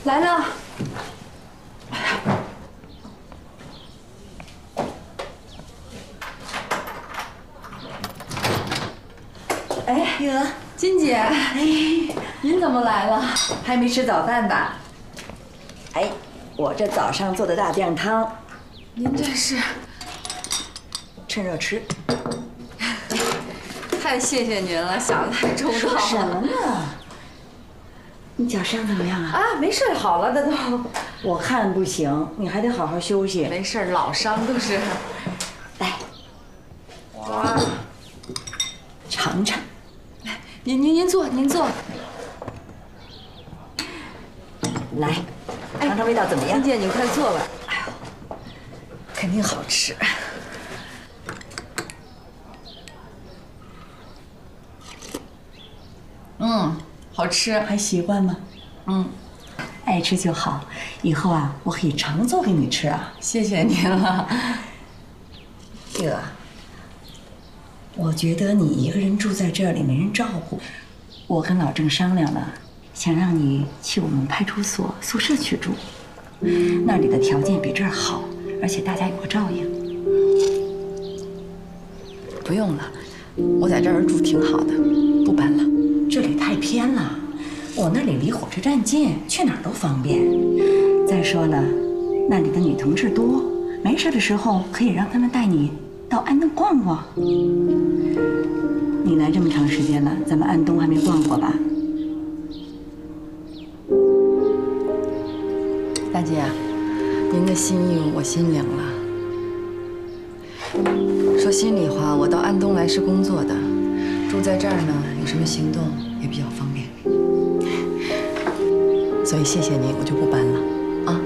来了。 哎，玉娥， 金姐， 哎， 您怎么来了？ 还没吃早饭吧？哎，我这早上做的大酱汤， 您这是趁热吃。 太谢谢您了，想得太周到了。 说什么呢？你脚伤怎么样啊？ 啊，没事，好了的都。 我看不行，你还得好好休息。 没事，老伤都是。 来，哇，尝尝。 来，您坐，您坐。 来，尝尝味道怎么样？ 金姐，你快坐吧。 哎呦，肯定好吃。 好吃， 还习惯吗？爱吃就好。以后啊，我可以常做给你吃啊。 谢谢您了。 玉娥，我觉得你一个人住在这里没人照顾，我跟老郑商量了，想让你去我们派出所宿舍去住，那里的条件比这儿好，而且大家有个照应。 不用了，我在这儿住挺好的，不搬了。 这里太偏了，我那里离火车站近，去哪儿都方便。再说了，那里的女同志多，没事的时候可以让他们带你到安东逛逛。你来这么长时间了，咱们安东还没逛过吧？ 大姐，您的心意我心领了。说心里话，我到安东来是工作的，住在这儿呢，有什么行动也比较方便。所以谢谢您，我就不搬了啊。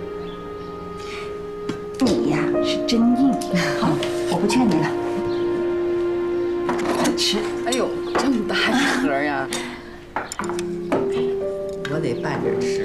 你呀是真硬。好，我不劝你了。快吃。 哎呦，这么大一盒呀！我得拌着吃。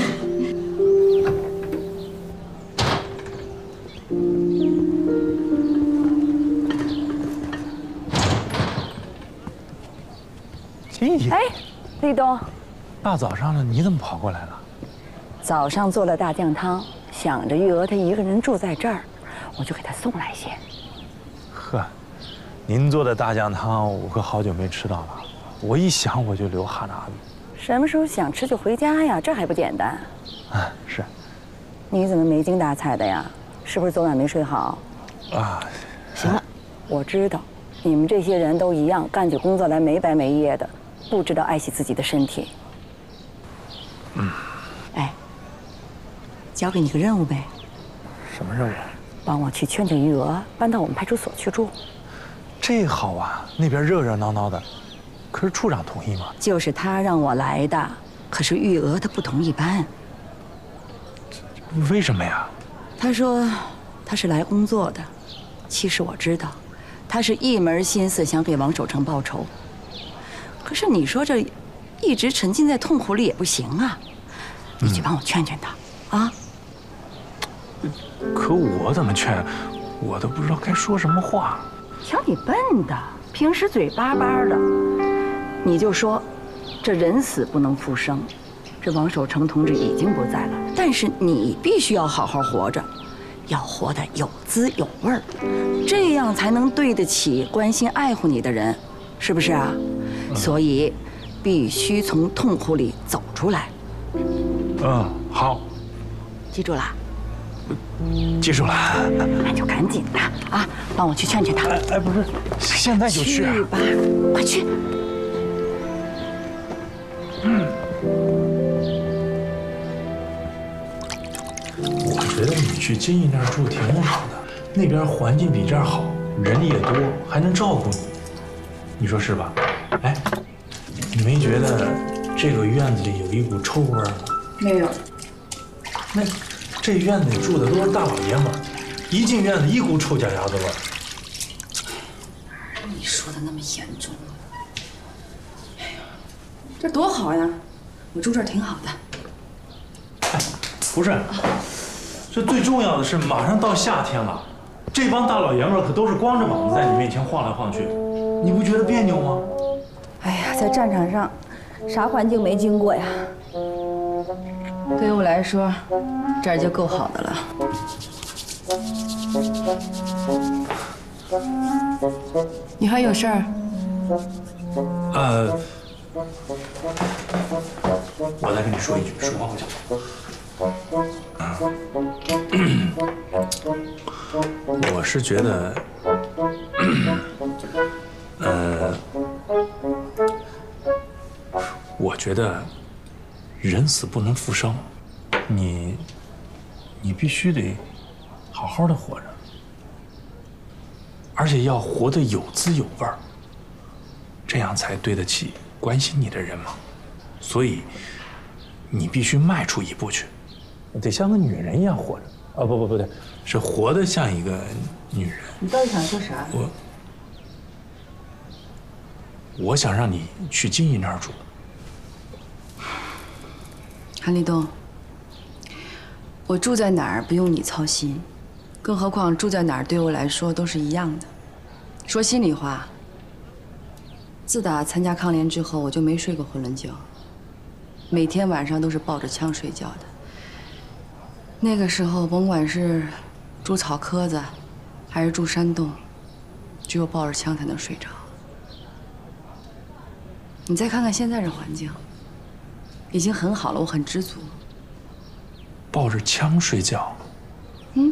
金姐， 哎，立冬， 大早上的你怎么跑过来了？ 早上做了大酱汤，想着玉娥她一个人住在这儿，我就给她送来些。 呵，您做的大酱汤我可好久没吃到了，我一想我就流哈喇子。 什么时候想吃就回家呀，这还不简单？ 啊，是。 你怎么没精打采的呀？是不是昨晚没睡好？ 啊， 行了，我知道，你们这些人都一样，干起工作来没白没夜的，不知道爱惜自己的身体。哎，交给你个任务呗。 什么任务？ 帮我去劝劝玉娥，搬到我们派出所去住。 这好啊，那边热热闹闹的。可是处长同意吗？ 就是他让我来的，可是玉娥她不同意搬。 为什么呀？ 他说他是来工作的，其实我知道，他是一门心思想给王守成报仇。可是你说这一直沉浸在痛苦里也不行啊，你去帮我劝劝他啊。 可我怎么劝？我都不知道该说什么话。 瞧你笨的，平时嘴巴巴的，你就说这人死不能复生，这王守成同志已经不在了，但是你必须要好好活着，要活得有滋有味儿，这样才能对得起关心爱护你的人，是不是啊？所以必须从痛苦里走出来。 好， 记住了。 记住了。 那就赶紧的啊，帮我去劝劝他。 哎，不是，现在就去。 去吧，快去。 我觉得你去金毅那儿住挺好的，那边环境比这儿好，人也多，还能照顾你，你说是吧？哎，你没觉得这个院子里有一股臭味吗？ 没有。 那这院子里住的都是大老爷们儿，一进院子一股臭脚丫子味儿。 你说的那么严重？哎呀，这多好呀！我住这儿挺好的。 哎，不是，这最重要的是马上到夏天了，这帮大老爷们儿可都是光着膀子在你面前晃来晃去，你不觉得别扭吗？ 哎呀，在战场上，啥环境没经过呀？ 对于我来说，这儿就够好的了。你还有事儿？ 我再跟你说一句，实话不讲。我是觉得，我觉得人死不能复生，你必须得好好的活着，而且要活得有滋有味儿，这样才对得起关心你的人嘛。所以你必须迈出一步去，得像个女人一样活着。啊，不对，是活得像一个女人。 你到底想说啥？ 我想让你去金姨那儿住。 韩立东，我住在哪儿不用你操心，更何况住在哪儿对我来说都是一样的。说心里话，自打参加抗联之后，我就没睡过囫囵觉，每天晚上都是抱着枪睡觉的。那个时候，甭管是住草棵子，还是住山洞，只有抱着枪才能睡着。你再看看现在这环境，已经很好了，我很知足。 抱着枪睡觉？ 嗯。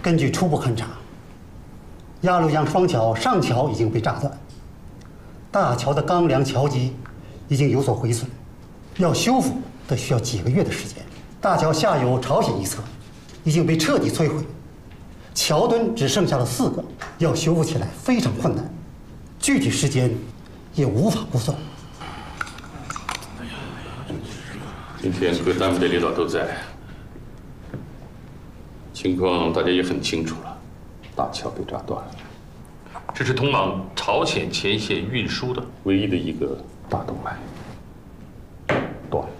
根据初步勘查，鸭绿江双桥上桥已经被炸断，大桥的钢梁桥基已经有所毁损，要修复得需要几个月的时间。大桥下游朝鲜一侧已经被彻底摧毁，桥墩只剩下了4个，要修复起来非常困难，具体时间也无法估算。 今天各单位的领导都在，情况大家也很清楚了，大桥被炸断了，这是通往朝鲜前线运输的唯一的一个大动脉，断了。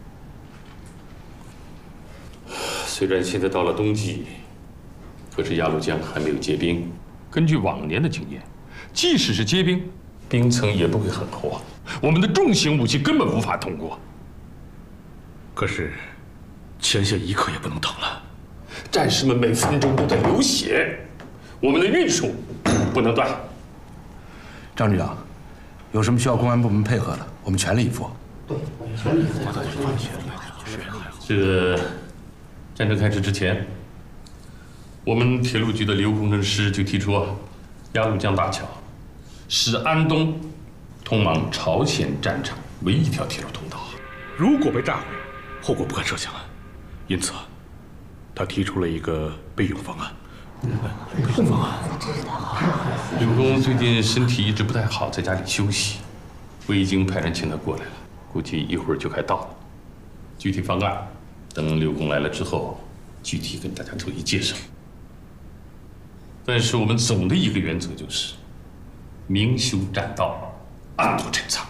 虽然现在到了冬季，可是鸭绿江还没有结冰。根据往年的经验，即使是结冰，冰层也不会很厚啊，我们的重型武器根本无法通过。可是，前线一刻也不能等了，战士们每分钟都在流血，我们的运输不能断。 张局长，有什么需要公安部门配合的，我们全力以赴。 对，全力以赴。 这个战争开始之前，我们铁路局的刘工程师就提出啊，鸭绿江大桥是安东通往朝鲜战场唯一一条铁路通道，如果被炸毁，后果不堪设想啊。因此，他提出了一个备用方案。备用方案。刘工最近身体一直不太好，在家里休息，我已经派人请他过来了，估计一会儿就该到了。具体方案等刘工来了之后，具体跟大家逐一介绍。但是我们总的一个原则就是：明修栈道，暗度陈仓。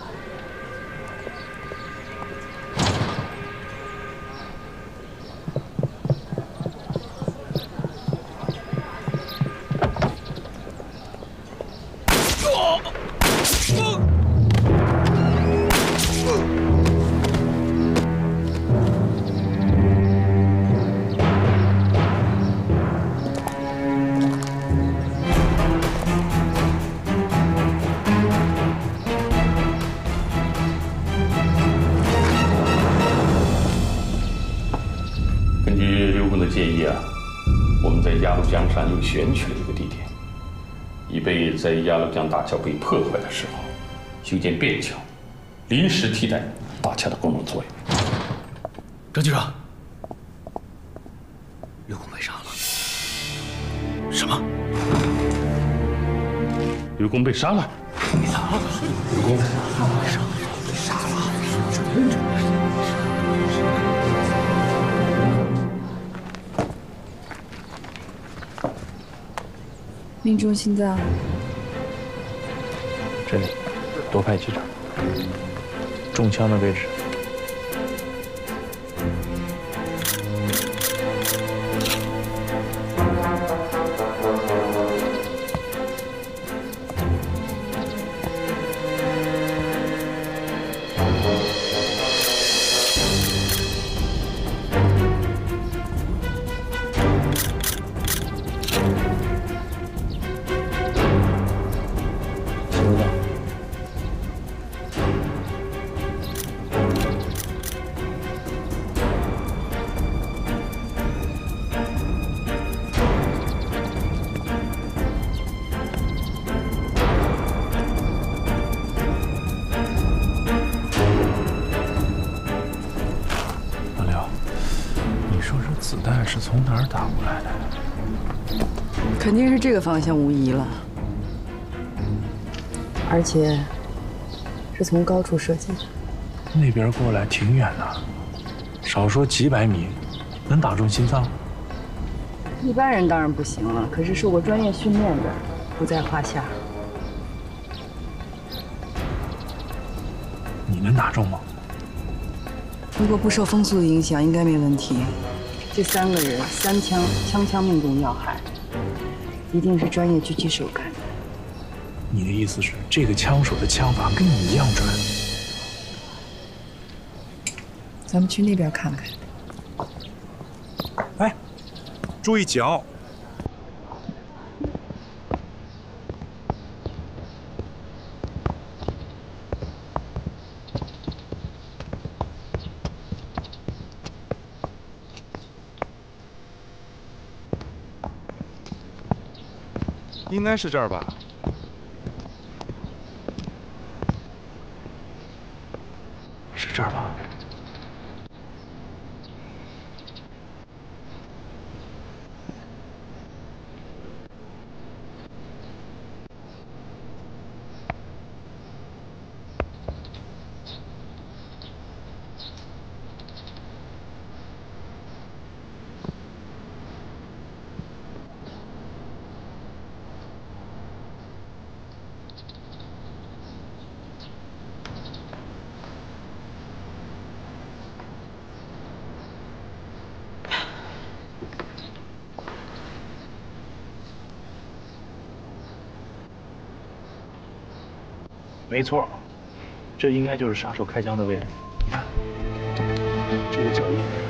根据刘工的建议啊，我们在鸭绿江上又选取了一个地点，以备在鸭绿江大桥被破坏的时候，修建便桥，临时替代大桥的功能作用。 张局长，刘工被杀了。什么？ 刘工被杀了？刘工被杀了。 命中心脏。 这里，多派几掌。中枪的位置。 子弹是从哪儿打过来的？ 肯定是这个方向无疑了，而且是从高处射击的。 那边过来挺远的，少说几百米，能打中心脏？ 一般人当然不行了，可是受过专业训练的不在话下。 你能打中吗？ 如果不受风速的影响，应该没问题。这3个人3枪，枪枪命中要害，一定是专业狙击手干的。 你的意思是，这个枪手的枪法跟你一样准？ 咱们去那边看看。 哎，注意脚。 应该是这儿吧？ 是这儿吧？没错，这应该就是杀手开枪的位置。你看，这个脚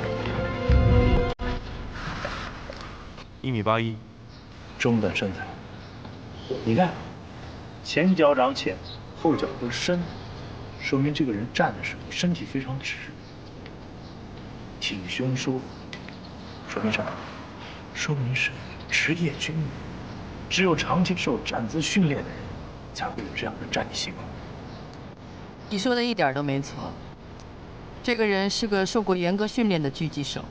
印，1.81米，中等身材。你看，前脚掌浅，后脚跟深，说明这个人站的时候身体非常直，挺胸收腹，说明啥？说明是职业军人。只有长期受站姿训练的人，才会有这样的站立习惯。 你说的一点都没错，这个人是个受过严格训练的狙击手。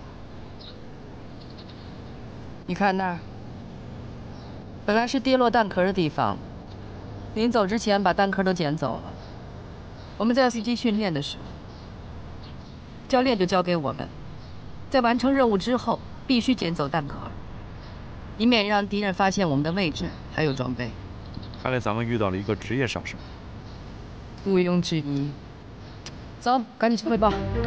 你看那儿，本来是跌落弹壳的地方，临走之前把弹壳都捡走了。我们在狙击训练的时候，教练就教给我们，在完成任务之后必须捡走弹壳，以免让敌人发现我们的位置还有装备。 看来咱们遇到了一个职业杀手。 毋庸置疑。走，赶紧去汇报。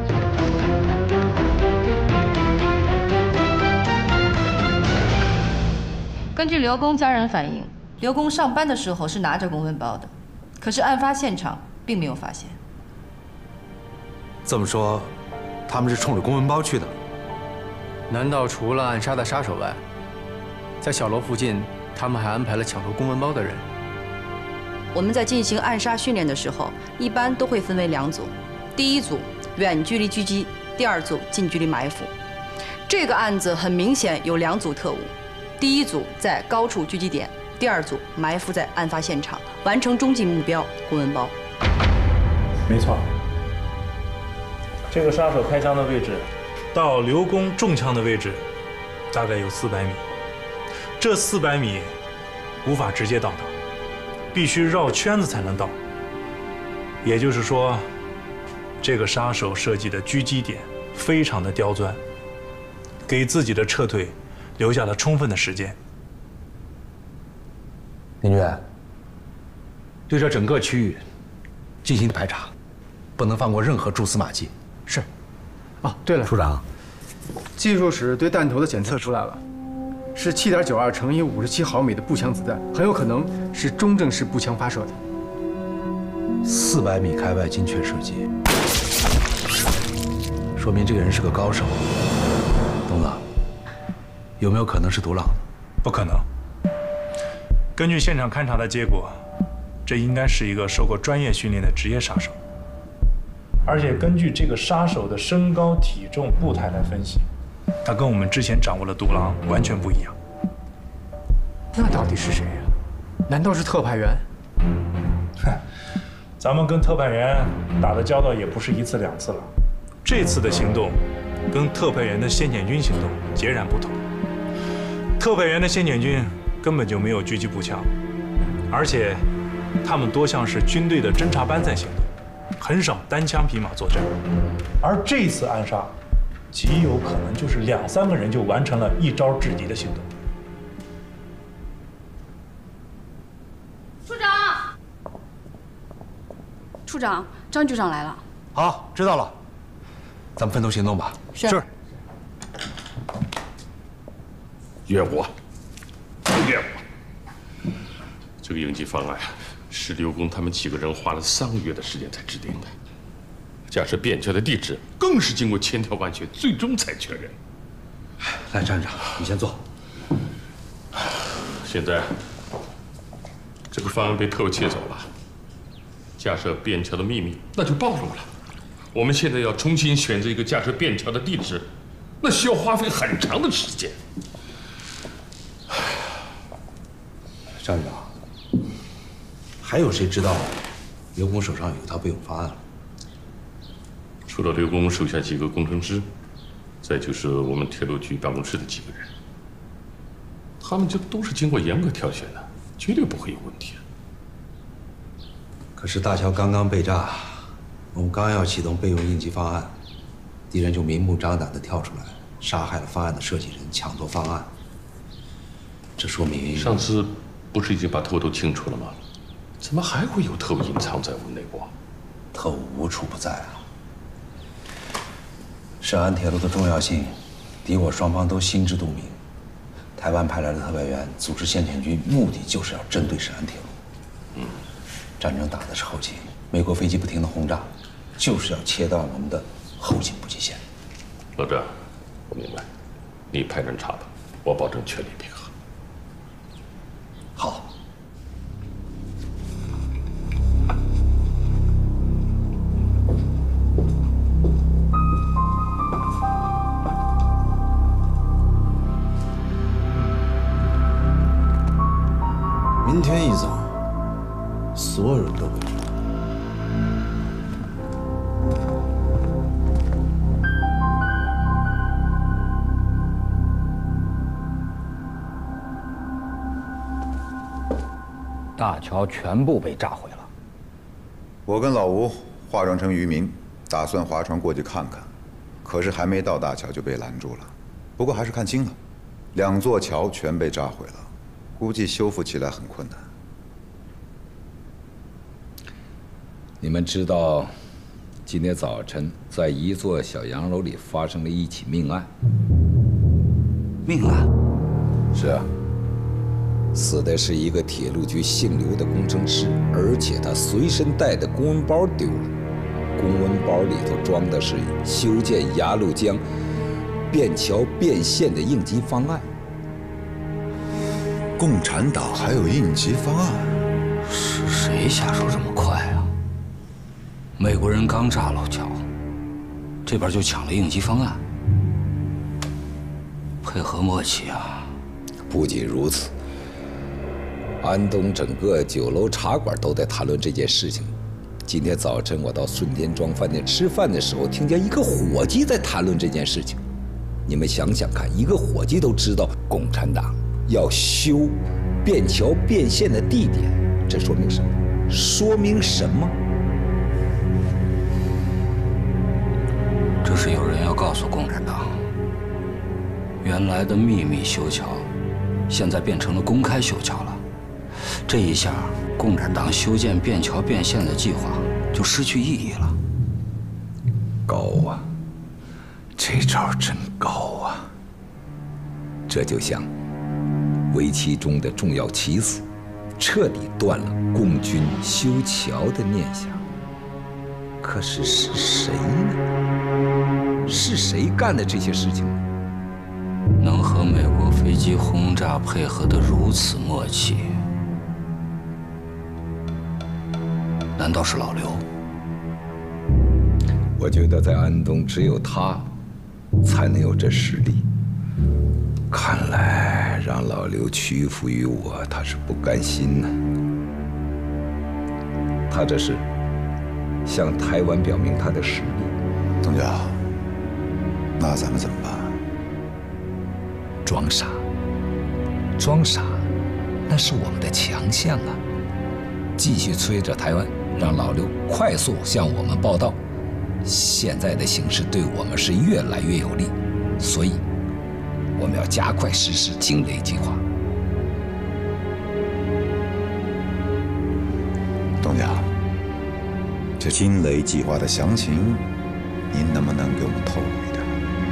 根据刘工家人反映，刘工上班的时候是拿着公文包的，可是案发现场并没有发现。 这么说，他们是冲着公文包去的？ 难道除了暗杀的杀手外，在小楼附近，他们还安排了抢夺公文包的人？ 我们在进行暗杀训练的时候，一般都会分为2组，第一组远距离狙击，第2组近距离埋伏。这个案子很明显有2组特务，第一组在高处狙击点，第2组埋伏在案发现场，完成终极目标公文包。 没错，这个杀手开枪的位置到刘工中枪的位置大概有400米，这400米无法直接到达，必须绕圈子才能到。也就是说，这个杀手设计的狙击点非常的刁钻，给自己的撤退留下了充分的时间。 林军，对这整个区域进行排查，不能放过任何蛛丝马迹。 是。哦，对了， 处长， 技术室对弹头的检测出来了，是7.92乘以57毫米的步枪子弹，很有可能是中正式步枪发射的。 400米开外精确射击，说明这个人是个高手。东子，有没有可能是独狼？ 不可能。根据现场勘查的结果，这应该是一个受过专业训练的职业杀手。而且根据这个杀手的身高、体重、步态来分析，他跟我们之前掌握的独狼完全不一样。 那到底是谁呀？难道是特派员？ 咱们跟特派员打的交道也不是1次2次了，这次的行动跟特派员的先遣军行动截然不同。特派员的先遣军根本就没有狙击步枪，而且他们多像是军队的侦察班在行动，很少单枪匹马作战。而这次暗杀，极有可能就是2、3个人就完成了一招制敌的行动。 处长，张局长来了。 好，知道了，咱们分头行动吧。 是。 怨我，怨我！这个应急方案是刘工他们几个人花了3个月的时间才制定的，架设便车的地址更是经过千挑万选，最终才确认。 来，站长，你先坐。 现在这个方案被特务窃走了。架设便桥的秘密那就暴露了。我们现在要重新选择一个架设便桥的地址，那需要花费很长的时间。 站长，还有谁知道刘工手上有一套备用方案？ 除了刘工手下几个工程师，再就是我们铁路局办公室的几个人，他们就都是经过严格挑选的，绝对不会有问题。 可是大桥刚刚被炸，我们刚要启动备用应急方案，敌人就明目张胆地跳出来，杀害了方案的设计人，抢夺方案。这说明上次不是已经把特务都清除了吗？怎么还会有特务隐藏在我们内部？ 特务无处不在啊！沈安铁路的重要性，敌我双方都心知肚明。台湾派来的特派员组织先遣军，目的就是要针对沈安铁路。战争打的是后勤，美国飞机不停的轰炸，就是要切断我们的后勤补给线。 老郑，我明白，你派人查吧，我保证全力配合。 好。 明天一早，所有人都会知道。 大桥全部被炸毁了。 我跟老吴化妆成渔民，打算划船过去看看，可是还没到大桥就被拦住了。不过还是看清了，2座桥全被炸毁了，估计修复起来很困难。 你们知道，今天早晨在一座小洋楼里发生了一起命案。 命案？ 是啊。死的是一个铁路局姓刘的工程师，而且他随身带的公文包丢了。公文包里头装的是修建鸭绿江便桥变线的应急方案。 共产党还有应急方案？ 是谁下手这么快啊？美国人刚炸老桥，这边就抢了应急方案，配合默契啊！不仅如此。安东整个酒楼茶馆都在谈论这件事情。今天早晨我到顺天庄饭店吃饭的时候，听见一个伙计在谈论这件事情。你们想想看，一个伙计都知道共产党要修便桥变线的地点，这说明什么？说明什么？这是有人要告诉共产党，原来的秘密修桥，现在变成了公开修桥了。这一下，共产党修建便桥变线的计划就失去意义了。高啊，这招真高啊！这就像围棋中的重要棋子，彻底断了共军修桥的念想。可是是谁呢？是谁干的这些事情呢？能和美国飞机轰炸配合得如此默契？难道是老刘？我觉得在安东只有他才能有这实力。看来让老刘屈服于我，他是不甘心呢。他这是向台湾表明他的实力。 东家，那咱们怎么办？ 装傻，装傻，那是我们的强项啊！继续催着台湾，让老刘快速向我们报道。现在的形势对我们是越来越有利，所以我们要加快实施惊雷计划。 东家，这惊雷计划的详情，您能不能给我们透露一点？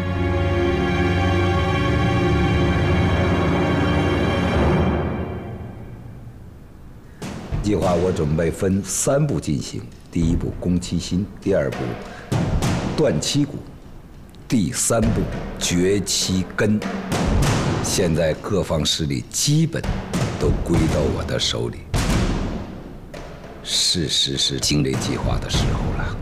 计划我准备分3步进行：第1步攻七星，第2步断七股，第3步绝七根。现在各方势力基本都归到我的手里，是实施惊雷计划的时候了。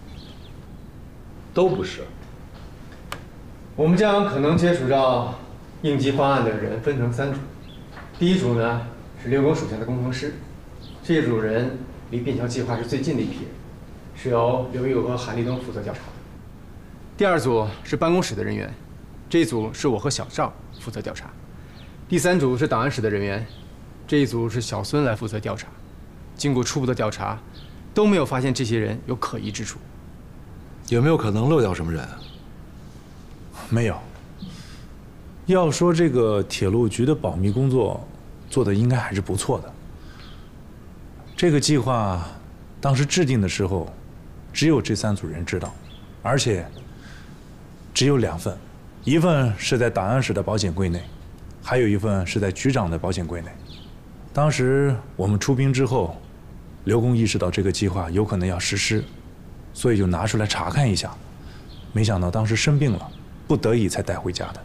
都不是。我们将有可能接触到应急方案的人分成3组，第一组呢是刘工属下的工程师，这组人离便桥计划是最近的一批人，是由刘玉娥、韩立东负责调查的。第二组是办公室的人员，这一组是我和小赵负责调查。第3组是档案室的人员，这一组是小孙来负责调查。经过初步的调查，都没有发现这些人有可疑之处。 有没有可能漏掉什么人？ 没有。要说这个铁路局的保密工作做的应该还是不错的。这个计划当时制定的时候，只有这3组人知道，而且只有2份，一份是在档案室的保险柜内，还有一份是在局长的保险柜内。当时我们出兵之后，刘工意识到这个计划有可能要实施，所以就拿出来查看一下。没想到当时生病了，不得已才带回家的。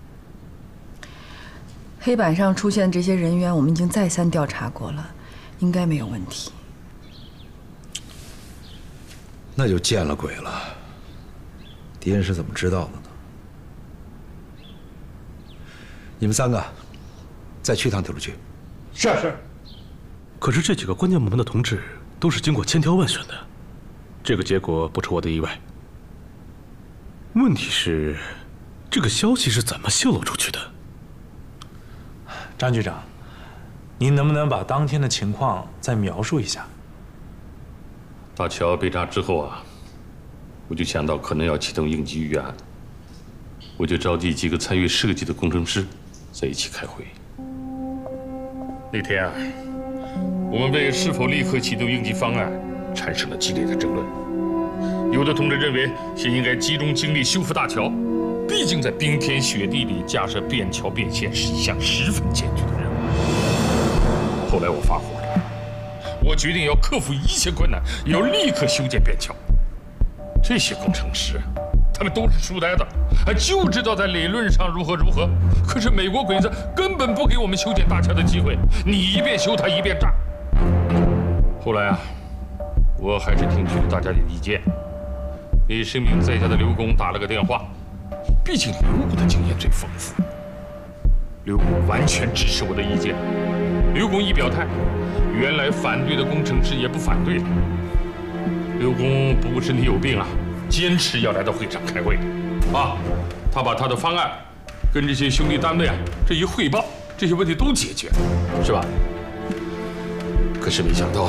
黑板上出现这些人员，我们已经再三调查过了，应该没有问题。 那就见了鬼了！敌人是怎么知道的呢？你们3个再去趟铁路局。 是。可是这几个关键部门的同志都是经过千挑万选的，这个结果不出我的意外。问题是，这个消息是怎么泄露出去的？ 张局长，您能不能把当天的情况再描述一下？ 大桥被炸之后啊，我就想到可能要启动应急预案，我就召集几个参与设计的工程师在一起开会。那天啊，我们为是否立刻启动应急方案产生了激烈的争论。有的同志认为，现应该集中精力修复大桥，毕竟在冰天雪地里架设便桥变线是一项十分艰巨的任务。后来我发火了，我决定要克服一切困难，要立刻修建便桥。这些工程师，他们都是书呆子，就知道在理论上如何。可是美国鬼子根本不给我们修建大桥的机会，你一边修，他一边炸。后来啊，我还是听取了大家的意见，给生病在家的刘工打了个电话。毕竟刘工的经验最丰富，刘工完全支持我的意见。刘工一表态，原来反对的工程师也不反对了。刘工不顾身体有病啊，坚持要来到会场开会啊。他把他的方案跟这些兄弟单位啊这一汇报，这些问题都解决了，是吧？可是没想到，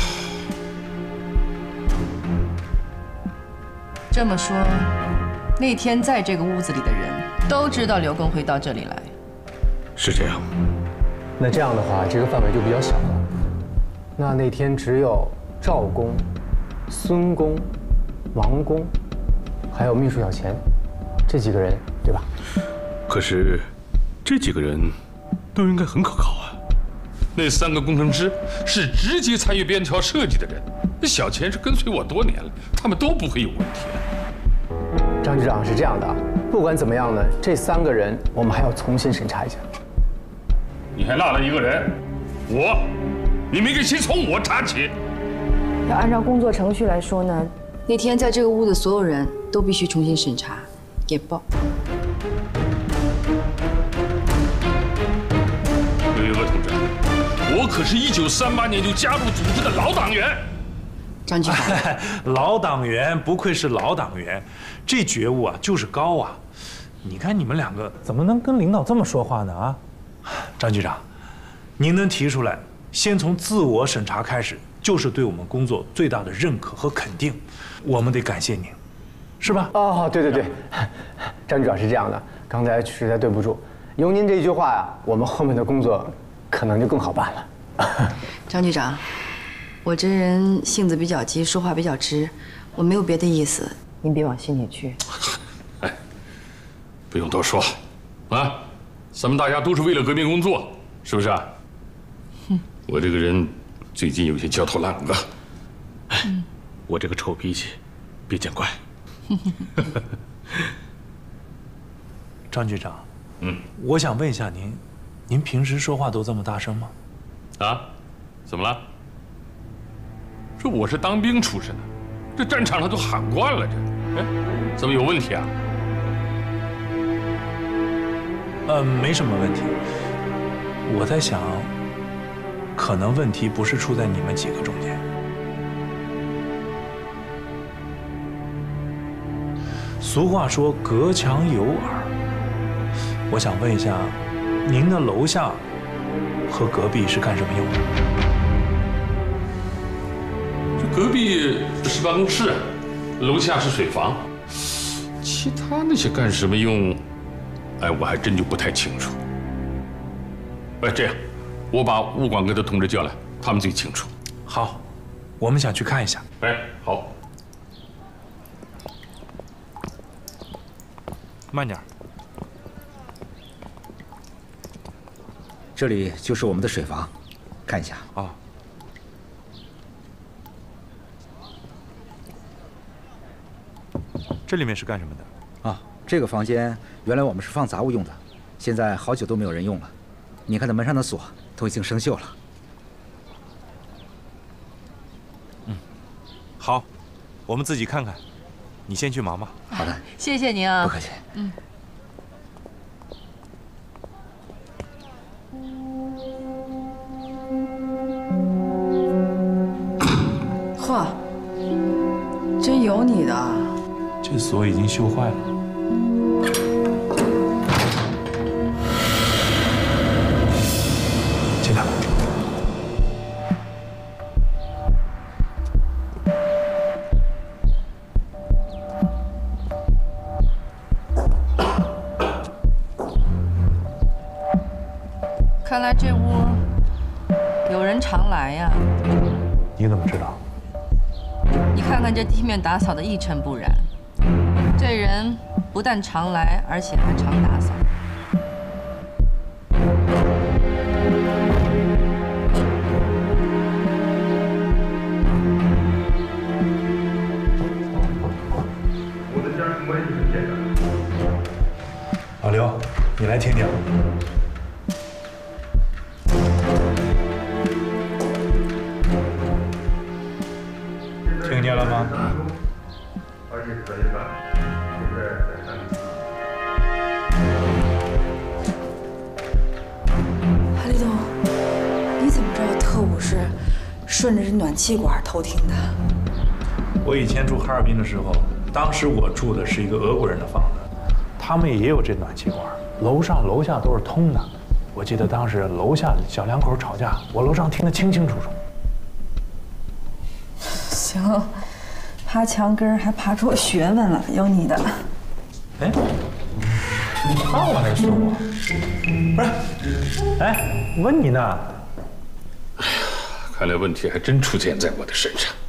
这么说，那天在这个屋子里的人都知道刘工会到这里来。 是这样。 那这样的话，这个范围就比较小了。那天只有赵工、孙工、王工，还有秘书小钱，这几个人，对吧？ 可是，这几个人都应该很可靠啊。那3个工程师是直接参与边桥设计的人，小钱是跟随我多年了，他们都不会有问题。 张局长是这样的，不管怎么样呢，这3个人我们还要重新审查一下。 你还落了一个人，你们应该先从我查起。 要按照工作程序来说呢，那天在这个屋的所有人都必须重新审查，给报。 刘玉娥同志，我可是1938年就加入组织的老党员。 张局长， 老党员不愧是老党员，这觉悟啊就是高啊！你看你们2个怎么能跟领导这么说话呢？啊，张局长，您能提出来，先从自我审查开始，就是对我们工作最大的认可和肯定，我们得感谢您，是吧？ 哦，对，张局长是这样的，刚才实在对不住，有您这句话呀，我们后面的工作可能就更好办了。 张局长，我这人性子比较急，说话比较直，我没有别的意思，您别往心里去。 哎，不用多说，啊，咱们大家都是为了革命工作，是不是啊？我这个人最近有些焦头烂额。 我这个臭脾气，别见怪。 张局长，我想问一下您，您平时说话都这么大声吗？ 啊，怎么了？这我是当兵出身的，这战场上都喊惯了，这，哎，怎么有问题啊？啊， 没什么问题。我在想，可能问题不是出在你们几个中间。俗话说“隔墙有耳”，我想问一下，您的楼下和隔壁是干什么用的？ 这隔壁是办公室，楼下是水房，其他那些干什么用？哎，我还真就不太清楚。哎，这样，我把物管科的同志叫来，他们最清楚。 好，我们想去看一下。 哎，好。 慢点。 这里就是我们的水房，看一下。 啊。这里面是干什么的？ 啊，这个房间原来我们是放杂物用的，现在好久都没有人用了。你看那门上的锁都已经生锈了。 好，我们自己看看。你先去忙吧。 好的， 谢谢您啊。 不客气。 嚯，真有你的！ 这锁已经锈坏了。进来。 看来这屋有人常来呀。 你怎么知道？ 你看看这地面打扫的一尘不染，这人不但常来，而且还常打扫。 我的家庭关系很简单。 老刘，你来听听。听见了吗？ 而且可以办，现在在山里。 海立东，你怎么知道特务是顺着这暖气管偷听的？ 我以前住哈尔滨的时候，当时我住的是一个俄国人的房子，他们也有这暖气管，楼上楼下都是通的。我记得当时楼下小两口吵架，我楼上听得清清楚楚。 行，爬墙根还爬出学问了，有你的。 哎，他我还说我，不是？哎，问你呢。 哎呀，看来问题还真出现在我的身上。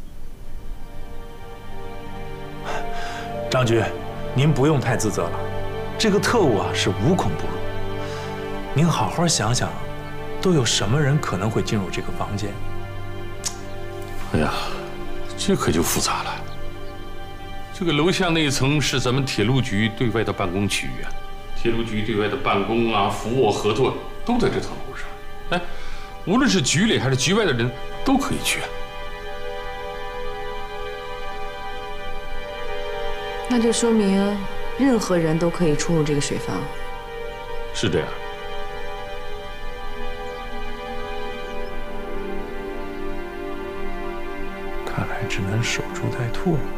张局，您不用太自责了，这个特务啊是无孔不入。您好好想想，都有什么人可能会进入这个房间？ 哎呀。这可就复杂了。这个楼下那一层是咱们铁路局对外的办公区域啊，铁路局对外的办公啊、服务、合作都在这层楼上。哎，无论是局里还是局外的人都可以去啊。 那就说明任何人都可以出入这个水房。 是这样。 看来只能守株待兔了。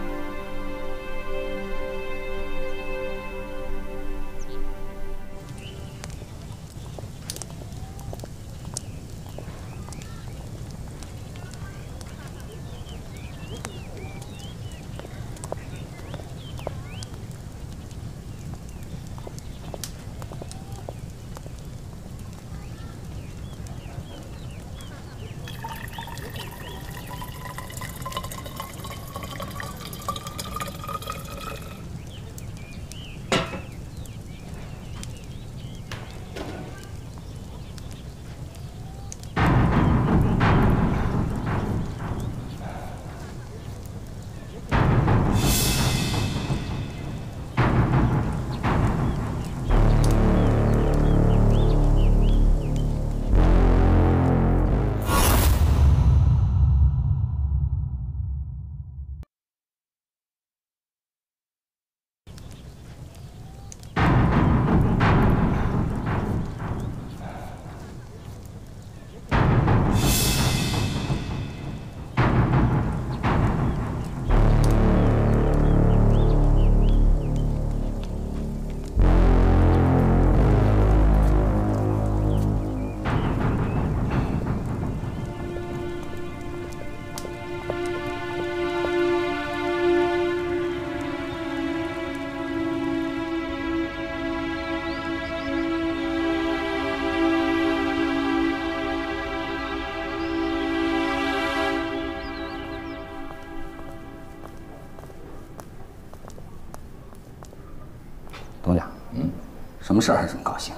东家，什么事儿还这么高兴？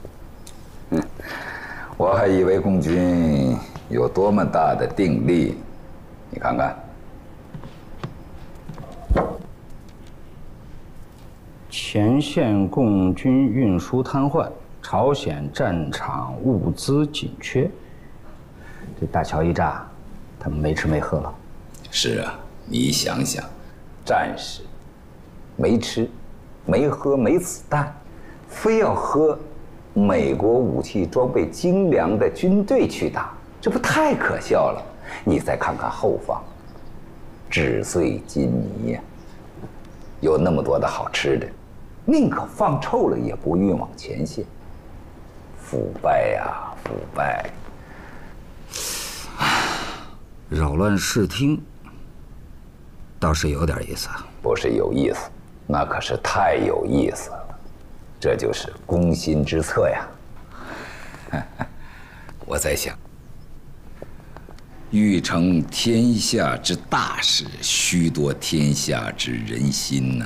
我还以为共军有多么大的定力，你看看。 前线共军运输瘫痪，朝鲜战场物资紧缺。这大桥一炸，他们没吃没喝了。 是啊，你想想，战士没吃、没喝、没子弹，非要和美国武器装备精良的军队去打，这不太可笑了？你再看看后方，纸碎金泥呀，有那么多的好吃的，宁可放臭了也不运往前线。腐败呀，腐败！ 扰乱视听，倒是有点意思啊。 不是有意思，那可是太有意思了。这就是攻心之策呀！我在想，欲成天下之大事，须夺天下之人心呐。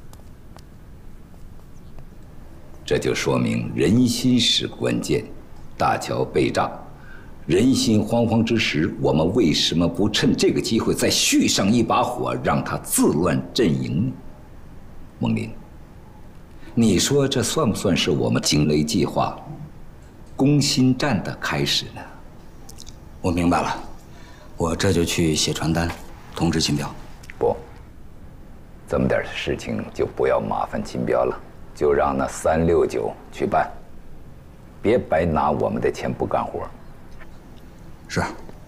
这就说明人心是关键。大桥被炸，人心惶惶之时，我们为什么不趁这个机会再续上一把火，让他自乱阵营呢？孟林，你说这算不算是我们惊雷计划攻心战的开始呢？ 我明白了，我这就去写传单，通知秦彪。 不，这么点事情就不要麻烦秦彪了，就让那369去办，别白拿我们的钱不干活。 是。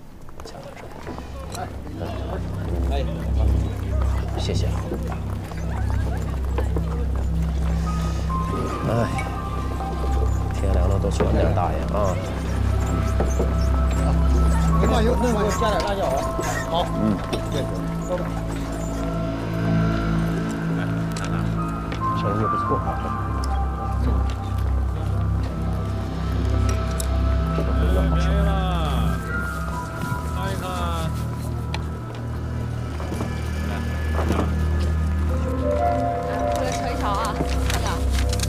谢谢。哎，天凉了，多吃碗点大爷啊！ 那给我加点辣椒啊！好， 对， 走吧。生意不错啊。没了，看一看。 过来瞧一瞧啊，看看。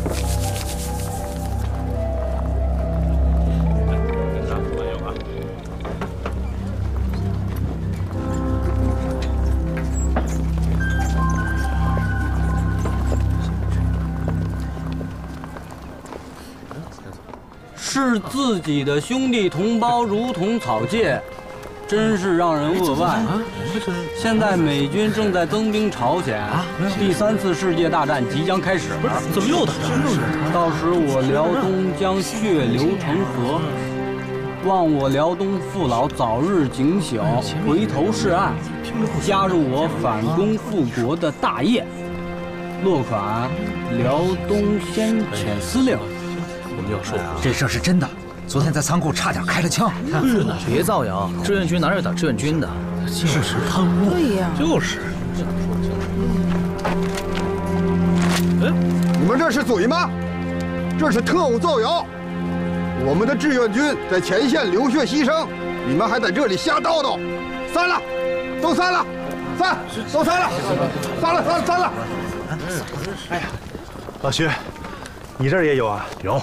视自己的兄弟同胞如同草芥，真是让人扼腕。现在美军正在增兵朝鲜，第3次世界大战即将开始。 不是，怎么又打仗？ 到时我辽东将血流成河，望我辽东父老早日警醒，回头是岸，加入我反攻复国的大业。落款：辽东先遣司令。 我们要说， 这事儿是真的。昨天在仓库差点开了枪。 是呢，别造谣，志愿军哪有打志愿军的？就是贪污。 对呀， 就是。 哎，你们这是嘴吗？这是特务造谣。我们的志愿军在前线流血牺牲，你们还在这里瞎叨叨。散了，都散了，散，都散了，散了，散了。 哎呀，老徐，你这儿也有啊？ 有。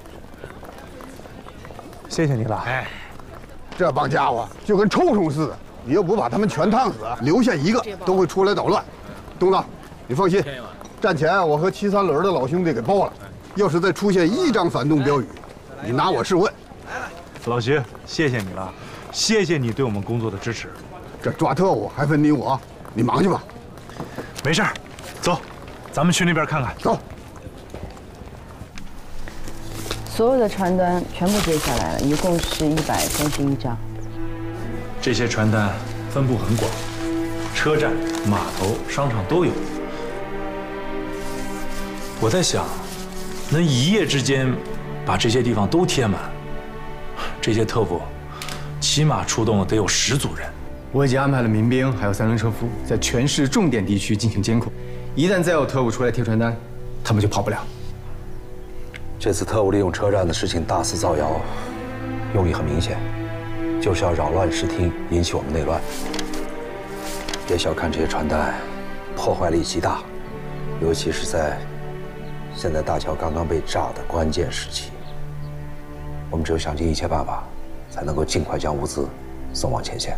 谢谢你了。 哎，这帮家伙就跟臭虫似的，你要不把他们全烫死，留下一个都会出来捣乱。东子，你放心，战前我和骑3轮的老兄弟给报了，要是再出现1张反动标语，你拿我试问。 老徐，谢谢你了，谢谢你对我们工作的支持。 这抓特务还分你我，你忙去吧。 没事儿，走，咱们去那边看看。 走。 所有的传单全部接下来了，一共是131张。 这些传单分布很广，车站、码头、商场都有。我在想，能一夜之间把这些地方都贴满，这些特务起码出动了得有10组人。 我已经安排了民兵还有3轮车夫，在全市重点地区进行监控。一旦再有特务出来贴传单，他们就跑不了。 这次特务利用车站的事情大肆造谣，用意很明显，就是要扰乱视听，引起我们内乱。别小看这些传单，破坏力极大，尤其是在现在大桥刚刚被炸的关键时期，我们只有想尽一切办法，才能够尽快将物资送往前线。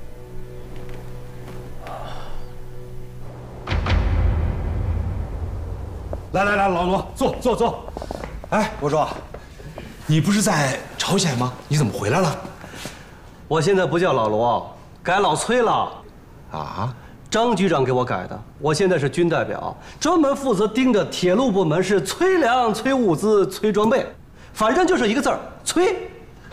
来，老罗，坐。哎，我说，你不是在朝鲜吗？你怎么回来了？ 我现在不叫老罗，改老崔了。 啊？ 张局长给我改的。我现在是军代表，专门负责盯着铁路部门是催粮、催物资、催装备，反正就是一个字儿催。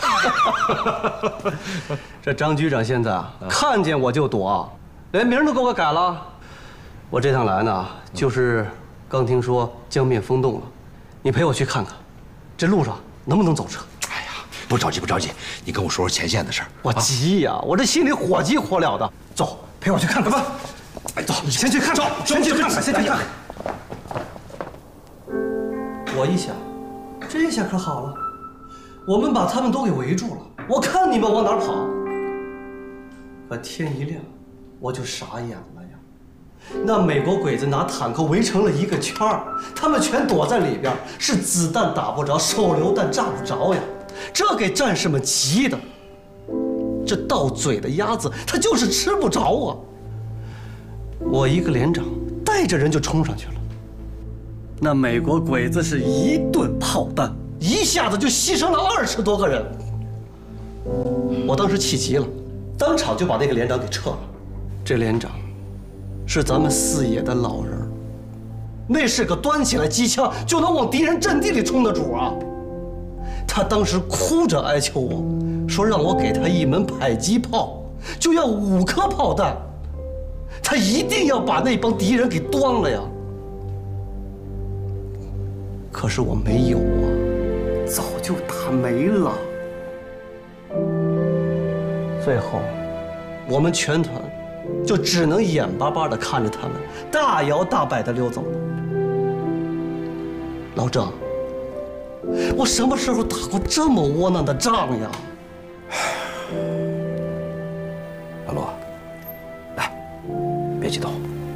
这张局长现在啊，看见我就躲，连名都给我改了。我这趟来呢，就是刚听说江面封冻了，你陪我去看看，这路上能不能走车？ 哎呀，不着急，你跟我说说前线的事儿。 我急呀，我这心里火急火燎的。走，陪我去看看吧。哎，走，先去看看，先去看看。我一想，这下可好了，我们把他们都给围住了，我看你们往哪儿跑。可天一亮，我就傻眼了呀。那美国鬼子拿坦克围成了一个圈儿，他们全躲在里边，是子弹打不着，手榴弹炸不着呀。这给战士们急的，这到嘴的鸭子它就是吃不着啊。我一个连长带着人就冲上去了，那美国鬼子是一顿炮弹，一下子就牺牲了20多个人。我当时气急了，当场就把那个连长给撤了。这连长是咱们四野的老人，那是个端起来机枪就能往敌人阵地里冲的主啊。他当时哭着哀求我说，让我给他一门迫击炮，就要5颗炮弹，他一定要把那帮敌人给端了呀。可是我没有啊，早就打没了。最后，我们全团就只能眼巴巴地看着他们大摇大摆地溜走了。老郑，我什么时候打过这么窝囊的仗呀？ 老罗，来，别激动。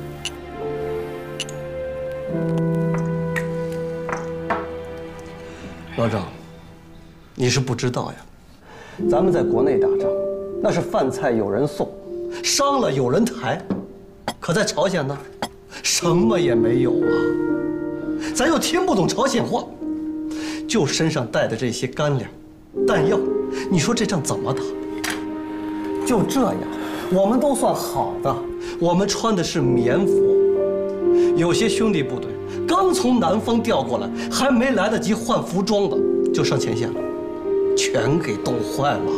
老郑，你是不知道呀，咱们在国内打仗，那是饭菜有人送，伤了有人抬，可在朝鲜呢，什么也没有啊。咱又听不懂朝鲜话，就身上带的这些干粮、弹药，你说这仗怎么打？就这样，我们都算好的，我们穿的是棉服，有些兄弟部队刚从南方调过来，还没来得及换服装的，就上前线了，全给冻坏了。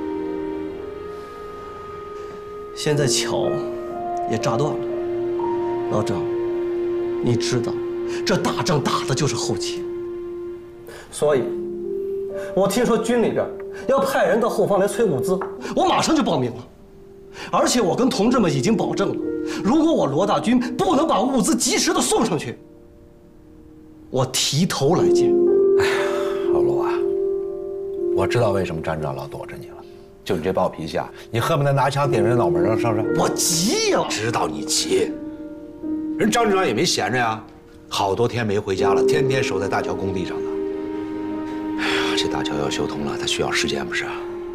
现在桥也炸断了，老郑，你知道，这打仗打的就是后勤。所以，我听说军里边要派人到后方来催物资，我马上就报名了。而且我跟同志们已经保证了，如果我罗大军不能把物资及时的送上去，我提头来见。 哎呀，老罗啊，我知道为什么站长老躲着你了，就你这暴脾气啊，你恨不得拿枪顶人脑门上，是不是？ 我急呀！ 知道你急，人张指导也没闲着呀，好多天没回家了，天天守在大桥工地上呢。哎呀，这大桥要修通了，它需要时间，不是？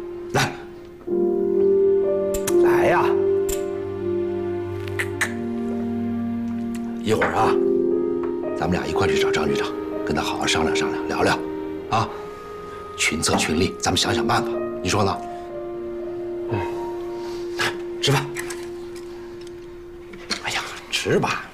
来呀！一会儿啊，咱们俩一块去找张局长，跟他好好商量商量，聊聊，啊，群策群力，咱们想想办法，你说呢？来吃饭。哎呀，吃吧。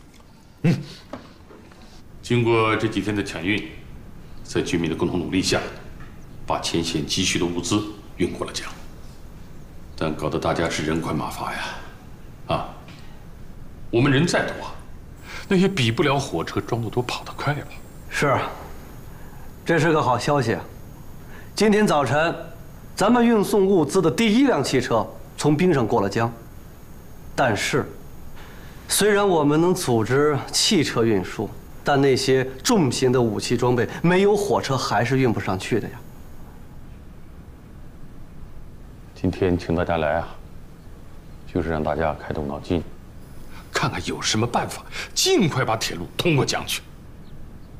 经过这几天的抢运，在军民的共同努力下，把前线急需的物资运过了江。但搞得大家是人快马乏呀，啊！我们人再多，那也比不了火车装得多跑得快了。 是，这是个好消息。今天早晨，咱们运送物资的第1辆汽车从冰上过了江。但是，虽然我们能组织汽车运输，但那些重型的武器装备没有火车还是运不上去的呀。 今天请大家来啊，就是让大家开动脑筋，看看有什么办法，尽快把铁路通过江去。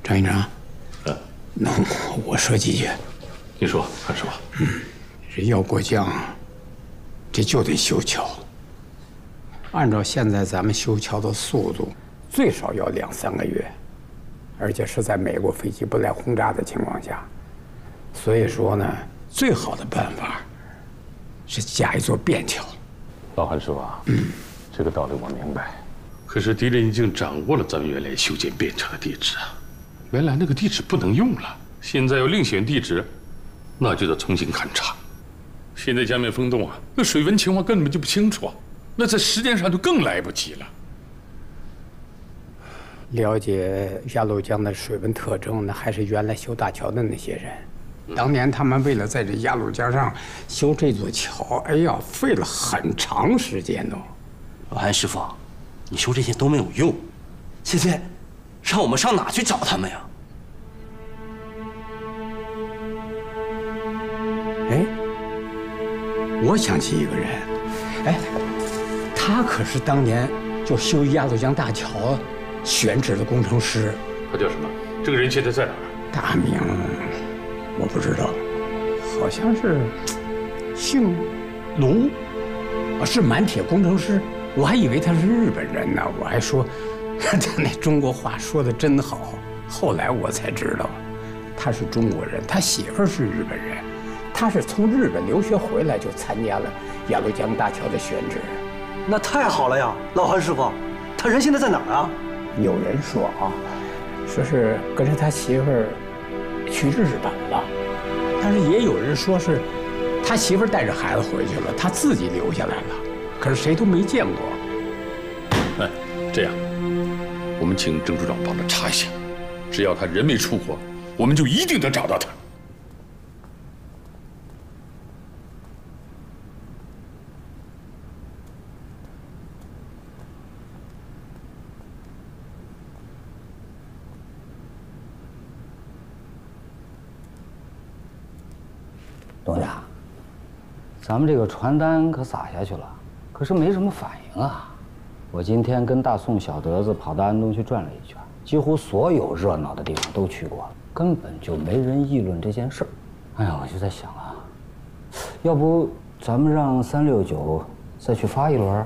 张院长，那我说几句。 你说，快说。 这要过江，这就得修桥。按照现在咱们修桥的速度，最少要2、3个月，而且是在美国飞机不来轰炸的情况下。所以说呢，最好的办法是架一座便桥。 老韩师傅啊，这个道理我明白。可是敌人已经掌握了咱们原来修建便桥的地址啊，原来那个地址不能用了，现在要另选地址，那就得重新勘察。现在江面风动啊，那水文情况根本就不清楚啊，那在时间上就更来不及了。 了解鸭绿江的水文特征，那还是原来修大桥的那些人。当年他们为了在这鸭绿江上修这座桥，哎呀，费了很长时间呢。 老韩师傅，你说这些都没有用，现在让我们上哪去找他们呀？ 哎，我想起一个人，哎，他可是当年就修鸭绿江大桥选址的工程师。 他叫什么？这个人现在在哪儿？ 大名我不知道，好像是姓卢，是满铁工程师。我还以为他是日本人呢，我还说他那中国话说的真好。后来我才知道，他是中国人，他媳妇是日本人，他是从日本留学回来就参加了鸭绿江大桥的选址。 那太好了呀，老韩师傅，他人现在在哪儿啊？ 有人说啊，说是跟着他媳妇儿去日本了，但是也有人说是他媳妇儿带着孩子回去了，他自己留下来了，可是谁都没见过。 哎，这样，我们请郑处长帮他查一下，只要他人没出国，我们就一定能找到他。 东家，咱们这个传单可撒下去了，可是没什么反应啊。我今天跟大宋、小德子跑到安东去转了一圈，几乎所有热闹的地方都去过了，根本就没人议论这件事儿。哎呀，我就在想啊，要不咱们让369再去发一轮？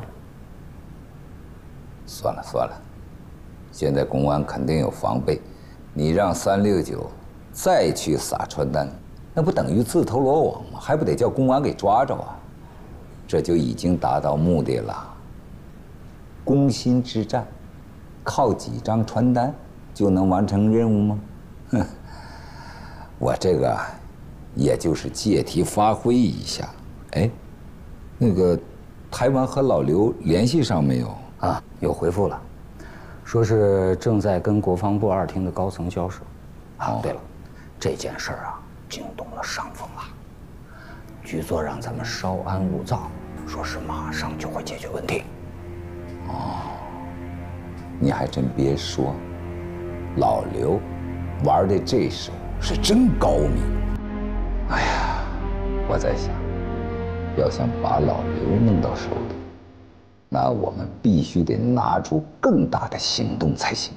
算了算了，现在公安肯定有防备，你让369再去撒传单，那不等于自投罗网吗？还不得叫公安给抓着啊？这就已经达到目的了。攻心之战，靠几张传单就能完成任务吗？哼，我这个也就是借题发挥一下。哎，那个台湾和老刘联系上没有？ 啊，有回复了，说是正在跟国防部2厅的高层交涉。啊，对了，这件事儿啊，惊动了上峰了，局座让咱们稍安勿躁，说是马上就会解决问题。 哦，你还真别说，老刘玩的这手是真高明。哎呀，我在想，要想把老刘弄到手里，那我们必须得拿出更大的行动才行。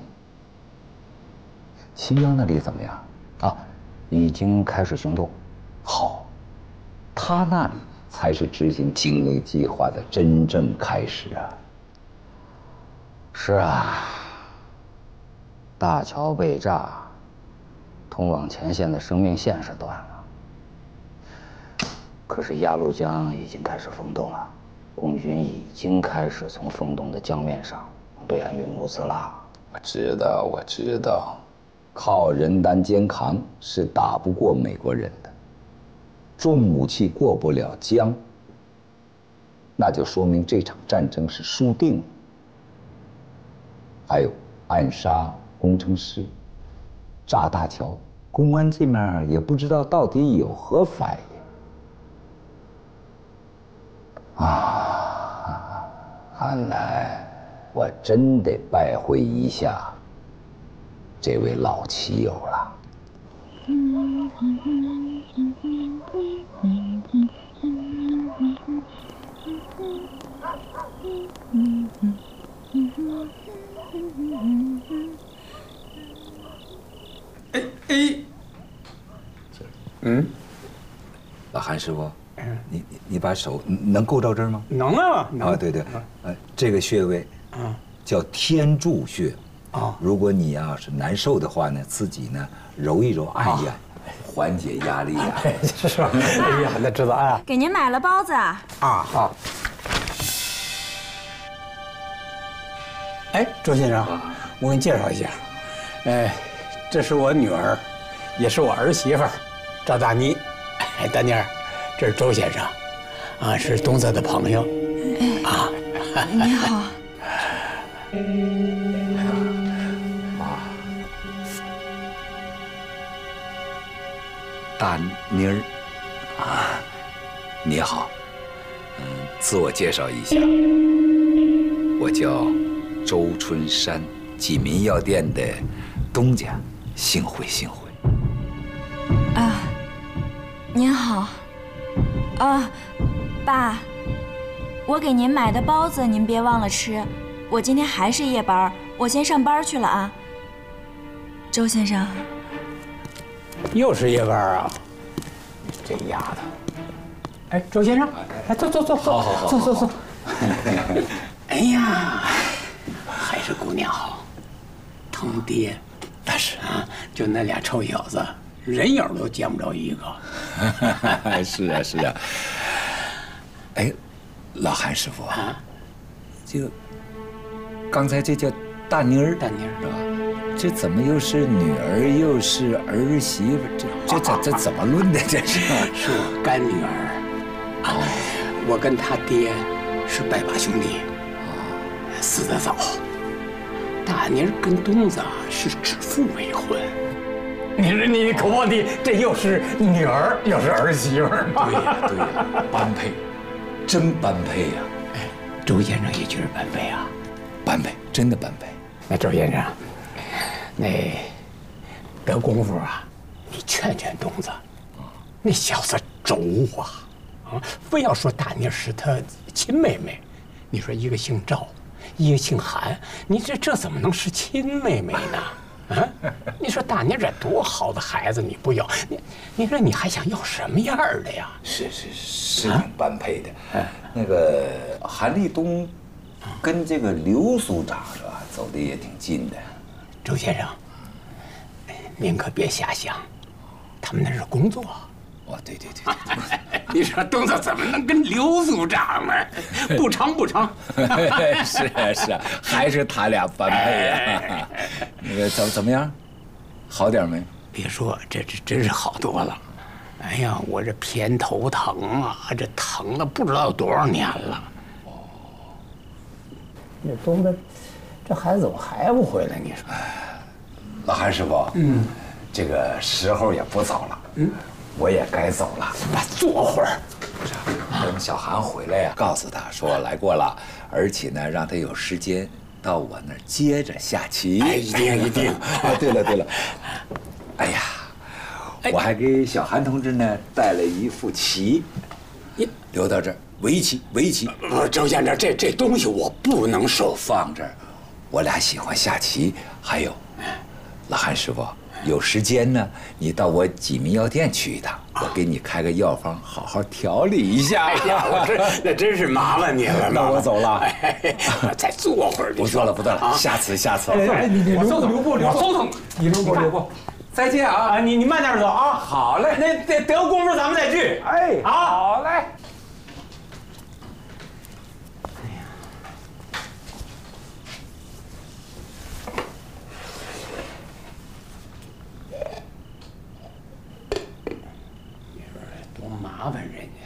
新疆那里怎么样？ 啊，已经开始行动。 好，他那里才是执行精锐计划的真正开始啊。 是啊，大桥被炸，通往前线的生命线是断了。可是鸭绿江已经开始封冻了，共军已经开始从封冻的江面上对岸运物资了。 我知道，我知道，靠人单肩扛是打不过美国人的，重武器过不了江，那就说明这场战争是输定了。还有暗杀工程师、炸大桥，公安这面也不知道到底有何反应啊！看来我真得拜会一下这位老棋友了。 老韩师傅，你把手能够到这儿吗？ 能啊，能。 啊，对对，这个穴位叫天柱穴。如果你要是难受的话呢，自己呢揉一揉，按一按，缓解压力呀。 是吧？哎呀，那知道啊。 给您买了包子。 好。哎，周先生，我给你介绍一下，这是我女儿，也是我儿媳妇儿，赵大妮。哎，大妮儿，这是周先生，是东子的朋友。 你好。 大妮儿，你好，自我介绍一下，我叫周春山，济民药店的东家，幸会幸会。 您好。爸，我给您买的包子您别忘了吃，我今天还是夜班，我先上班去了啊。周先生。 又是夜班啊！这丫头。哎，周先生，哎，坐，坐。哎呀，还是姑娘好，疼爹。但是就那俩臭小子，人影都见不着一个。 是啊。哎，老韩师傅这个刚才这叫大妮儿，是吧？这怎么又是女儿又是儿媳妇？这怎么论的？这是我干女儿。我跟他爹是拜把兄弟，死得早。大妮儿跟东子是指腹为婚。你可忘记，这又是女儿又是儿媳妇吗？ 对呀，般配，真般配呀！ 哎，周先生也觉得般配啊， 般配，真的般配。 那周先生。那得功夫你劝劝东子，那小子轴非要说大妮是他亲妹妹。你说一个姓赵，一个姓韩，你这怎么能是亲妹妹呢？你说大妮这多好的孩子你不要，你说你还想要什么样的呀？ 是挺般配的。那个韩立东跟这个刘署长是吧，走的也挺近的。 周先生，您可别瞎想，他们那是工作。 对。 你说东子怎么能跟刘署长呢？不成。 是啊，还是他俩般配呀。那个怎么样？好点没？ 别说，这真是好多了。哎呀，我这偏头疼这疼了不知道有多少年了。那东子。这孩子怎么还不回来？你说， 老韩师傅，这个时候也不早了，我也该走了。 坐会儿。 等小韩回来呀，告诉他说来过了，而且呢，让他有时间到我那儿接着下棋。 一定。 对了，哎呀，我还给小韩同志呢带了一副棋，留到这儿，围棋。 周先生，这东西我不能收， 放这儿。我俩喜欢下棋，还有，老韩师傅有时间呢，你到我济民药店去一趟，我给你开个药方，好好调理一下。 哎呀，那真是麻烦你了。 那我走了， 再坐会儿。 不坐了，下次。 你留步，你留步。 再见啊！ 你慢点走啊。 好嘞， 那得功夫咱们再聚。 哎，好嘞。 麻烦人家。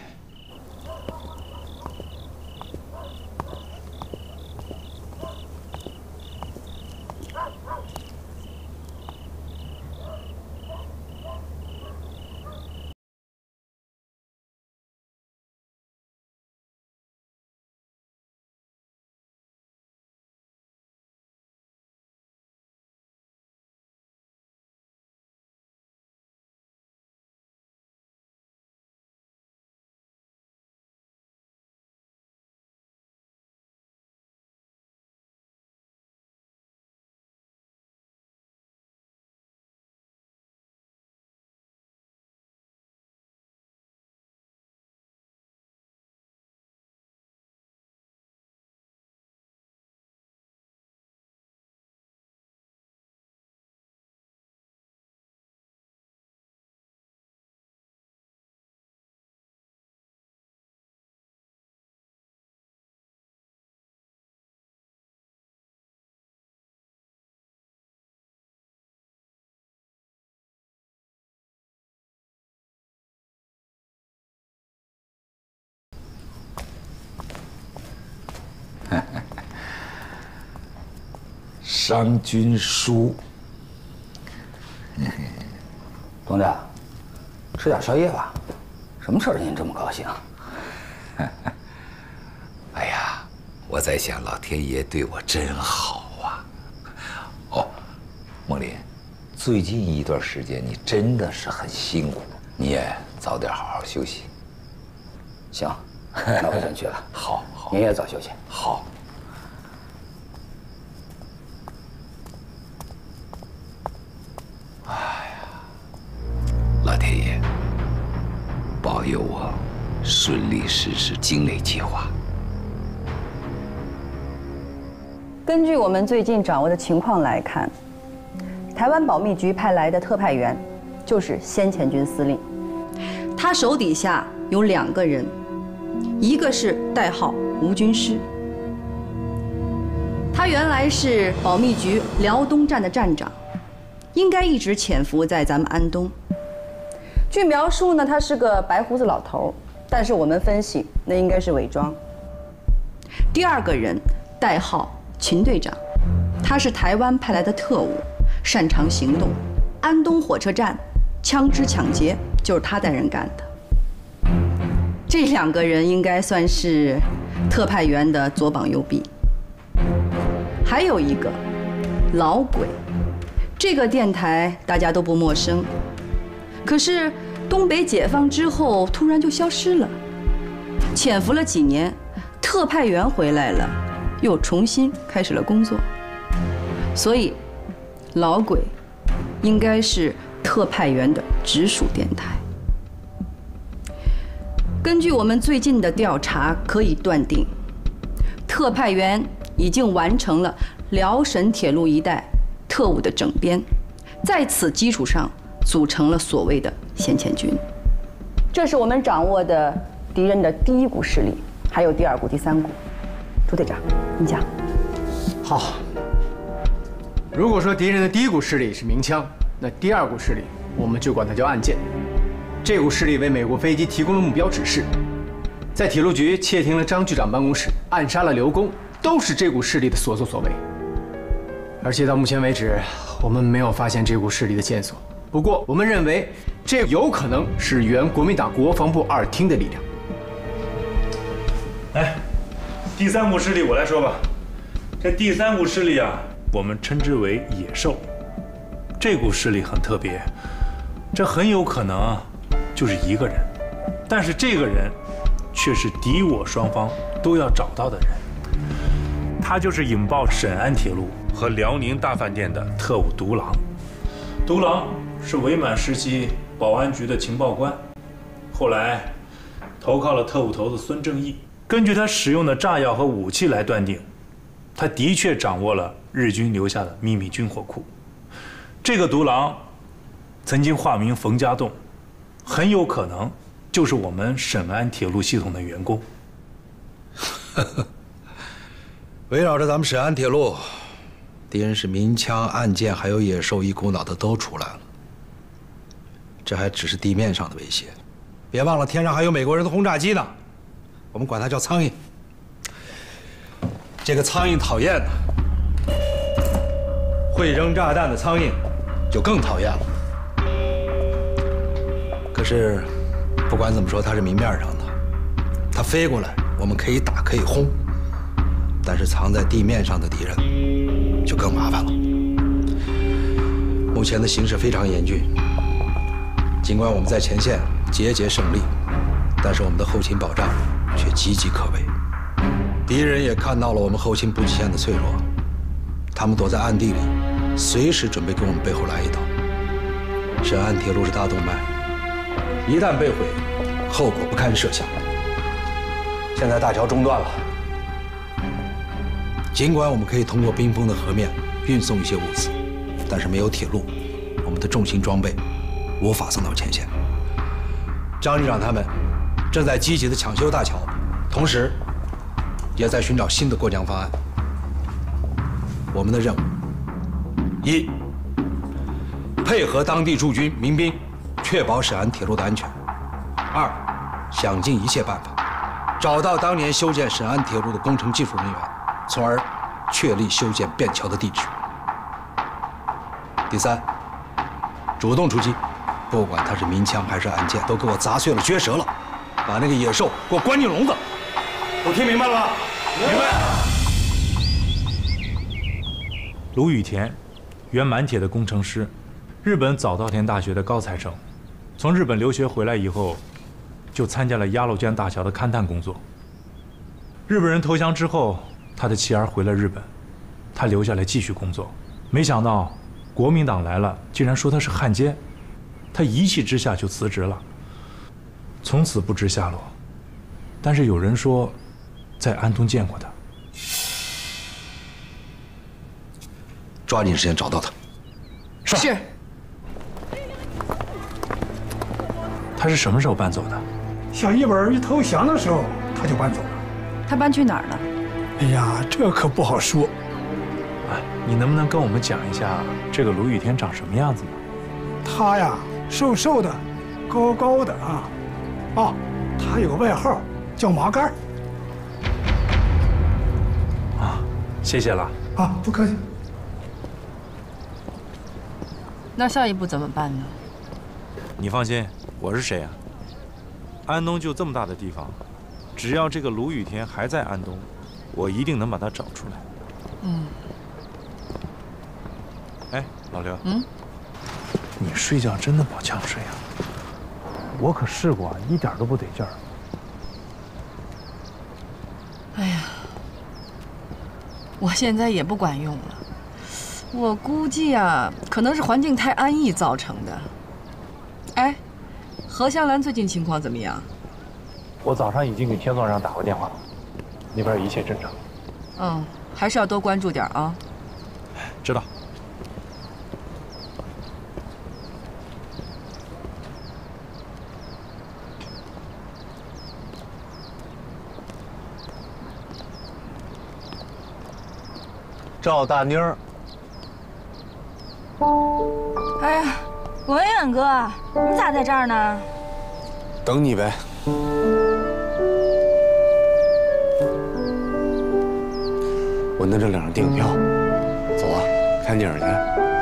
商君书。东家，吃点宵夜吧。什么事儿您这么高兴？哎呀，我在想老天爷对我真好啊。哦，梦林，最近一段时间你真的是很辛苦，你也早点好好休息。行，那我先去了。好，您也早休息。好。哎呀，老天爷保佑我顺利实施惊雷计划。 根据我们最近掌握的情况来看，台湾保密局派来的特派员就是先遣军司令，他手底下有2个人，一个是代号吴军师，他原来是保密局辽东站的站长，应该一直潜伏在咱们安东。据描述呢，他是个白胡子老头，但是我们分析那应该是伪装。第2个人代号秦队长，他是台湾派来的特务，擅长行动。安东火车站枪支抢劫就是他带人干的。这2个人应该算是特派员的左膀右臂。还有一个老鬼，这个电台大家都不陌生，可是东北解放之后突然就消失了，潜伏了几年，特派员回来了，又重新开始了工作，所以老鬼应该是特派员的直属电台。根据我们最近的调查，可以断定，特派员已经完成了辽沈铁路一带特务的整编，在此基础上组成了所谓的先遣军。这是我们掌握的敌人的第1股势力，还有第2股、第3股。朱队长，你讲。 好。如果说敌人的第1股势力是鸣枪，那第2股势力我们就管它叫暗箭。这股势力为美国飞机提供了目标指示，在铁路局窃听了张局长办公室，暗杀了刘公，都是这股势力的所作所为。而且到目前为止，我们没有发现这股势力的线索。不过，我们认为这有可能是原国民党国防部2厅的力量。 来，第3股势力我来说吧。这第3股势力啊，我们称之为野兽。这股势力很特别，这很有可能就是一个人，但是这个人却是敌我双方都要找到的人。他就是引爆沈安铁路和辽宁大饭店的特务独狼。独狼是伪满时期保安局的情报官，后来投靠了特务头子孙正义。根据他使用的炸药和武器来断定，他的确掌握了日军留下的秘密军火库。这个独狼曾经化名冯家栋，很有可能就是我们沈安铁路系统的员工。 围绕着咱们沈安铁路，敌人是明枪暗箭，还有野兽，一股脑的都出来了。这还只是地面上的威胁，别忘了天上还有美国人的轰炸机呢，我们管它叫苍蝇。这个苍蝇讨厌呢，会扔炸弹的苍蝇就更讨厌了。可是，不管怎么说，它是明面上的，它飞过来，我们可以打，可以轰。但是藏在地面上的敌人就更麻烦了。目前的形势非常严峻，尽管我们在前线节节胜利，但是我们的后勤保障却岌岌可危。敌人也看到了我们后勤补给线的脆弱，他们躲在暗地里，随时准备给我们背后来一刀。沈安铁路是大动脉，一旦被毁，后果不堪设想。现在大桥中断了。尽管我们可以通过冰封的河面运送一些物资，但是没有铁路，我们的重型装备无法送到前线。张局长他们正在积极地抢修大桥，同时也在寻找新的过江方案。我们的任务：一，配合当地驻军民兵，确保沈安铁路的安全；二，想尽一切办法，找到当年修建沈安铁路的工程技术人员，从而确立修建便桥的地址。 第三，主动出击，不管他是民枪还是暗箭，都给我砸碎了、撅折了，把那个野兽给我关进笼子。 都听明白了吗？明白。 卢羽田，原满铁的工程师，日本早稻田大学的高材生，从日本留学回来以后，就参加了鸭绿江大桥的勘探工作。日本人投降之后，他的妻儿回了日本，他留下来继续工作。没想到国民党来了，竟然说他是汉奸，他一气之下就辞职了，从此不知下落。但是有人说，在安东见过他。 抓紧时间找到他。 是。 他是什么时候搬走的？ 小一本一投降的时候，他就搬走了。 他搬去哪儿了？ 哎呀，这可不好说。 哎，你能不能跟我们讲一下这个卢羽田长什么样子呢？ 他呀，瘦瘦的，高高的啊。哦，他有个外号叫麻杆。 啊，谢谢了。 啊，不客气。 那下一步怎么办呢？ 你放心，我是谁啊？安东就这么大的地方，只要这个卢羽田还在安东，我一定能把他找出来。 嗯。 哎，老刘。嗯。你睡觉真的不呛睡啊？我可试过，一点都不得劲儿。 哎呀，我现在也不管用了。我估计啊，可能是环境太安逸造成的。哎，何香兰最近情况怎么样？ 我早上已经给天总长打过电话了，那边一切正常。 嗯，还是要多关注点啊。 知道。 赵大妞儿。 哎呀，文远哥，你咋在这儿呢？ 等你呗。我弄这2张电影票，走啊，看电影去。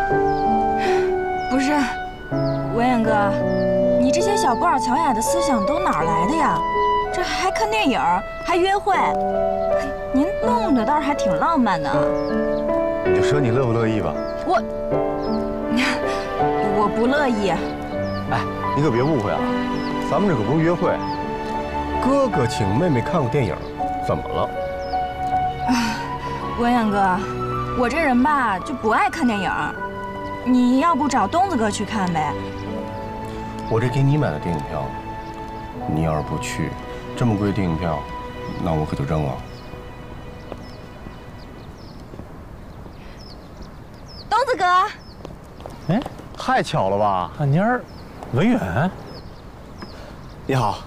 不是，文远哥，你这些小布尔乔亚的思想都哪儿来的呀？这还看电影，还约会，您弄的倒是还挺浪漫的。 你就说你乐不乐意吧。 我不乐意。 哎，你可别误会啊，咱们这可不是约会。哥哥请妹妹看个电影，怎么了？ 文远哥，我这人吧就不爱看电影，你要不找东子哥去看呗？ 我这给你买的电影票，你要是不去，这么贵电影票，那我可就扔了。 东子哥。 哎，太巧了吧！ 大妮儿，文远， 你好。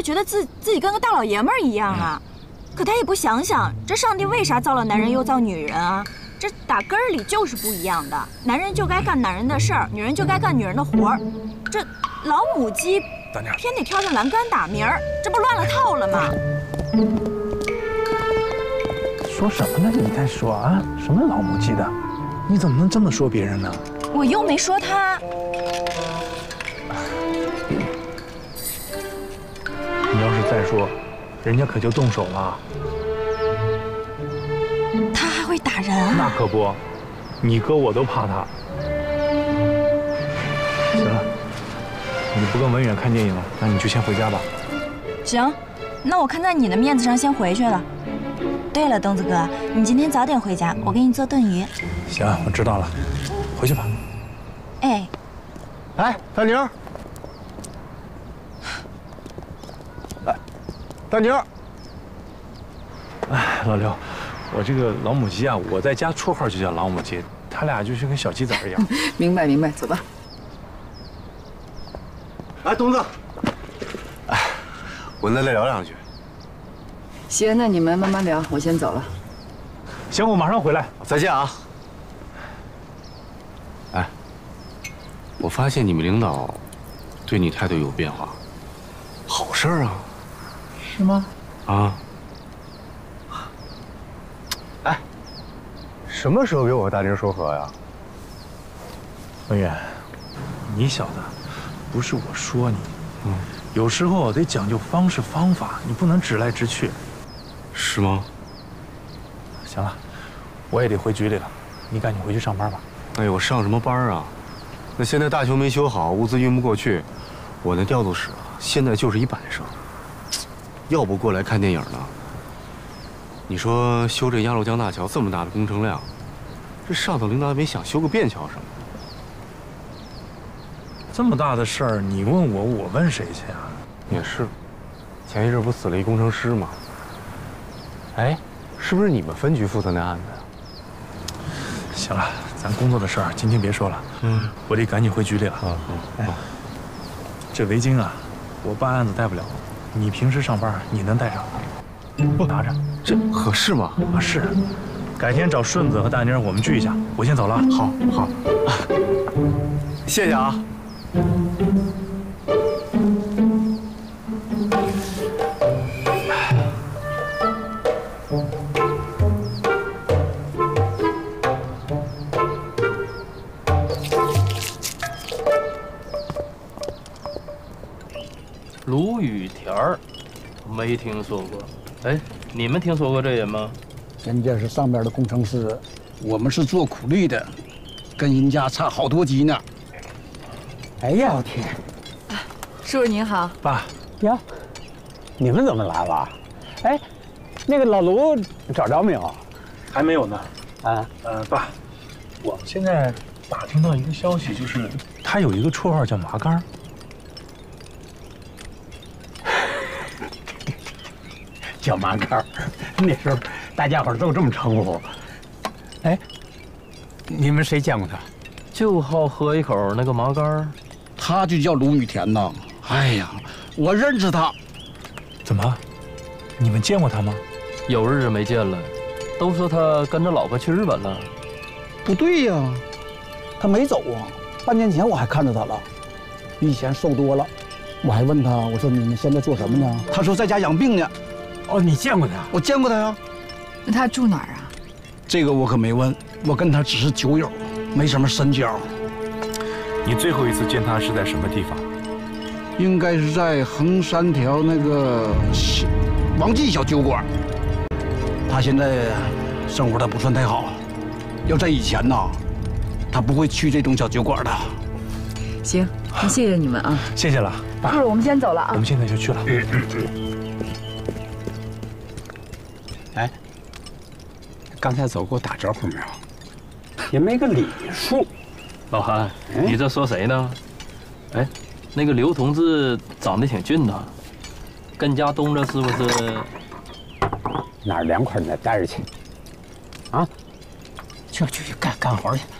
觉得自己跟个大老爷们儿一样啊。可他也不想想，这上帝为啥造了男人又造女人啊？这打根儿里就是不一样的。男人就该干男人的事儿，女人就该干女人的活儿。这老母鸡偏得挑着栏杆打鸣儿，这不乱了套了吗？ 说什么呢？你在说啊？什么老母鸡的？你怎么能这么说别人呢？ 我又没说他。 你要是再说，人家可就动手了。 他还会打人啊？ 那可不，你哥我都怕他。行了，你不跟文远看电影了，那你就先回家吧。 行，那我看在你的面子上先回去了。对了，东子哥，你今天早点回家，我给你做炖鱼。 行，我知道了，回去吧。 哎， 哎，大宁，来，大宁。 哎，老刘，我这个老母鸡啊，我在家绰号就叫老母鸡，他俩就是跟小鸡仔一样。 明白明白，走吧。 来，东子， 哎，我再聊两句。 行，那你们慢慢聊，我先走了。 行，我马上回来。 再见啊！哎，我发现你们领导对你态度有变化，好事儿啊！ 是吗？ 啊！ 哎，什么时候给我和大宁说和呀？ 文远，你晓得，不是我说你，有时候得讲究方式方法，你不能直来直去。 是吗？ 行了，我也得回局里了，你赶紧回去上班吧。 哎呦，我上什么班啊？那现在大球没修好，物资运不过去，我那调度室啊，现在就是一摆设。要不过来看电影呢？你说修这鸭绿江大桥这么大的工程量，这上头领导也没想修个便桥什么的。 这么大的事儿，你问我，我问谁去啊？ 也是，前一阵不死了一工程师吗？哎，是不是你们分局负责那案子呀？ 行了，咱工作的事儿今天别说了，我得赶紧回局里了。哎，这围巾啊，我办案子带不了，你平时上班你能带上？不拿着， 这合适吗？ 啊，是。改天找顺子和大妮我们聚一下。我先走了。 好，好，谢谢啊。 卢雨田儿，没听说过。哎，你们听说过这人吗？ 人家是上边的工程师，我们是做苦力的，跟人家差好多级呢。哎呀，我天！ 叔叔您好， 爸呀，你们怎么来了？哎，那个老卢找着没有？ 还没有呢。 啊， 爸，我们现在打听到一个消息，就是他有一个绰号叫麻杆。 叫麻杆儿，那时候大家伙都这么称呼。哎，你们谁见过他？ 就好喝一口那个麻杆儿。 他就叫卢雨田呐。哎呀，我认识他。 怎么？你们见过他吗？ 有日子没见了，都说他跟着老婆去日本了。 不对呀，他没走啊。半年前我还看着他了，比以前瘦多了。我还问他，我说你们现在做什么呢？他说在家养病呢。哦，你见过他？我见过他呀。 那他住哪儿啊？ 这个我可没问，我跟他只是酒友，没什么深交。 你最后一次见他是在什么地方？ 应该是在衡山条那个王记小酒馆。他现在生活的不算太好，要在以前呢，他不会去这种小酒馆的。 行，那谢谢你们啊。 谢谢了，爸。 叔叔，我们先走了啊。 我们现在就去了。 哎，刚才走给我打招呼没有？也没个礼数。 老韩，你这说谁呢？哎，那个刘同志长得挺俊的，跟家东着是不是？ 哪儿凉快你再待着去。啊，去干活去。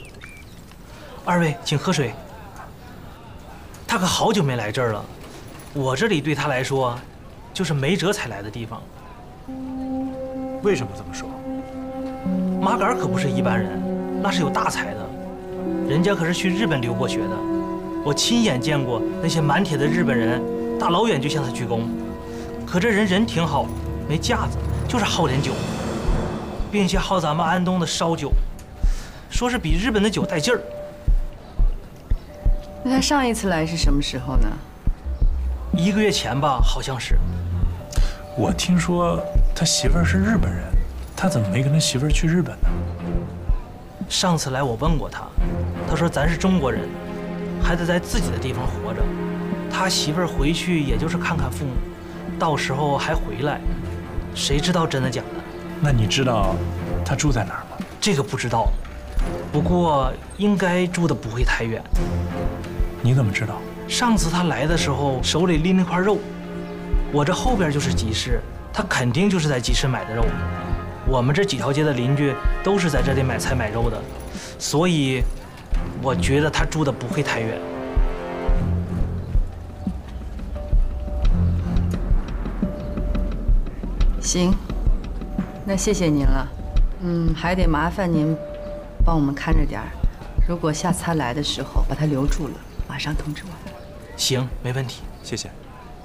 二位，请喝水。他可好久没来这儿了， 我这里对他来说，就是没辙才来的地方。 为什么这么说？ 马杆可不是一般人，那是有大才的，人家可是去日本留过学的。我亲眼见过那些满铁的日本人，大老远就向他鞠躬。可这人挺好，没架子，就是好点酒，并且好咱们安东的烧酒，说是比日本的酒带劲儿。 那他上一次来是什么时候呢 ？1个月前吧，好像是。 我听说他媳妇儿是日本人，他怎么没跟他媳妇儿去日本呢？ 上次来我问过他，他说咱是中国人，还得在自己的地方活着。他媳妇儿回去也就是看看父母，到时候还回来，谁知道真的假的？ 那你知道他住在哪儿吗？ 这个不知道，不过应该住的不会太远。 你怎么知道？ 上次他来的时候手里拎了块肉，我这后边就是集市，他肯定就是在集市买的肉。我们这几条街的邻居都是在这里买菜买肉的，所以我觉得他住的不会太远。 行，那谢谢您了。还得麻烦您帮我们看着点儿，如果下次他来的时候把他留住了，马上通知我们。 行，没问题， 谢谢。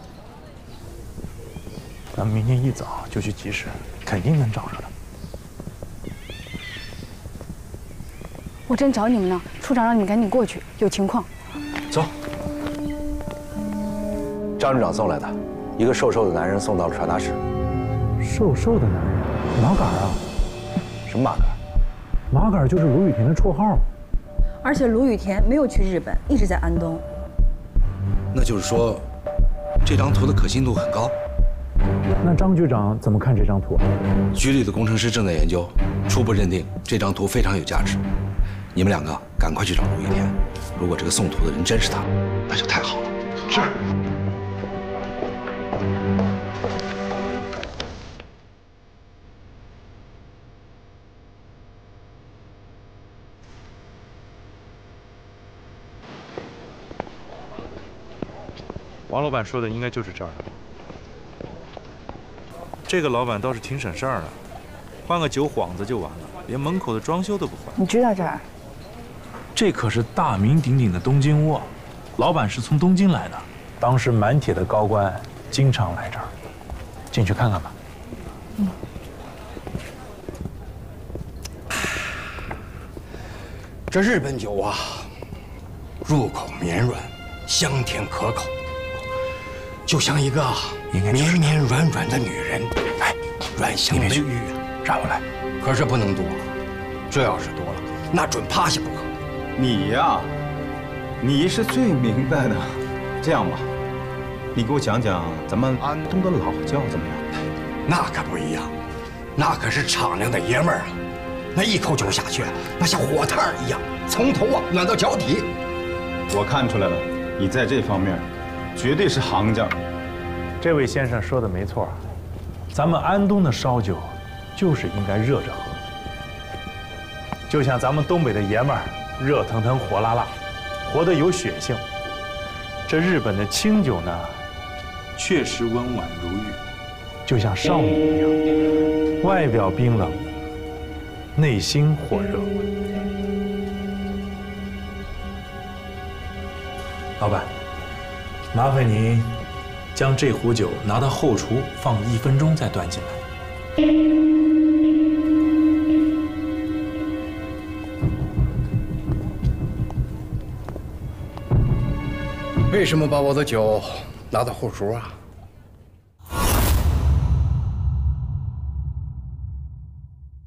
咱们明天一早就去集市，肯定能找着的。 我正找你们呢，处长让你赶紧过去，有情况。 走。张局长送来的，一个瘦瘦的男人送到了传达室。 瘦瘦的男人，马杆啊？ 什么马杆？ 马杆就是卢雨田的绰号。 而且卢雨田没有去日本，一直在安东。 那就是说，这张图的可信度很高。 那张局长怎么看这张图？ 局里的工程师正在研究，初步认定这张图非常有价值。你们两个赶快去找卢雨田，如果这个送图的人真是他，那就太好了。是。 王老板说的应该就是这儿。这个老板倒是挺省事儿的，换个酒幌子就完了，连门口的装修都不换。 你知道这儿？ 这可是大名鼎鼎的东京窝，老板是从东京来的，当时满铁的高官经常来这儿。进去看看吧。 这日本酒啊，入口绵软，香甜可口，就像一个绵绵软软的女人，哎，软香美玉啊！ 让我来。 可是不能多，这要是多了，那准趴下不可。 你呀，你是最明白的。这样吧，你给我讲讲咱们安东的老窖怎么样？ 那可不一样，那可是敞亮的爷们儿啊！那一口酒下去，那像火炭一样，从头啊暖到脚底。 我看出来了，你在这方面绝对是行家。 这位先生说的没错，咱们安东的烧酒就是应该热着喝，就像咱们东北的爷们儿，热腾腾、火辣辣，活得有血性。这日本的清酒呢，确实温婉如玉，就像少女一样，外表冰冷，内心火热。老板，麻烦您将这壶酒拿到后厨放1分钟再端进来。 为什么把我的酒拿到后厨啊？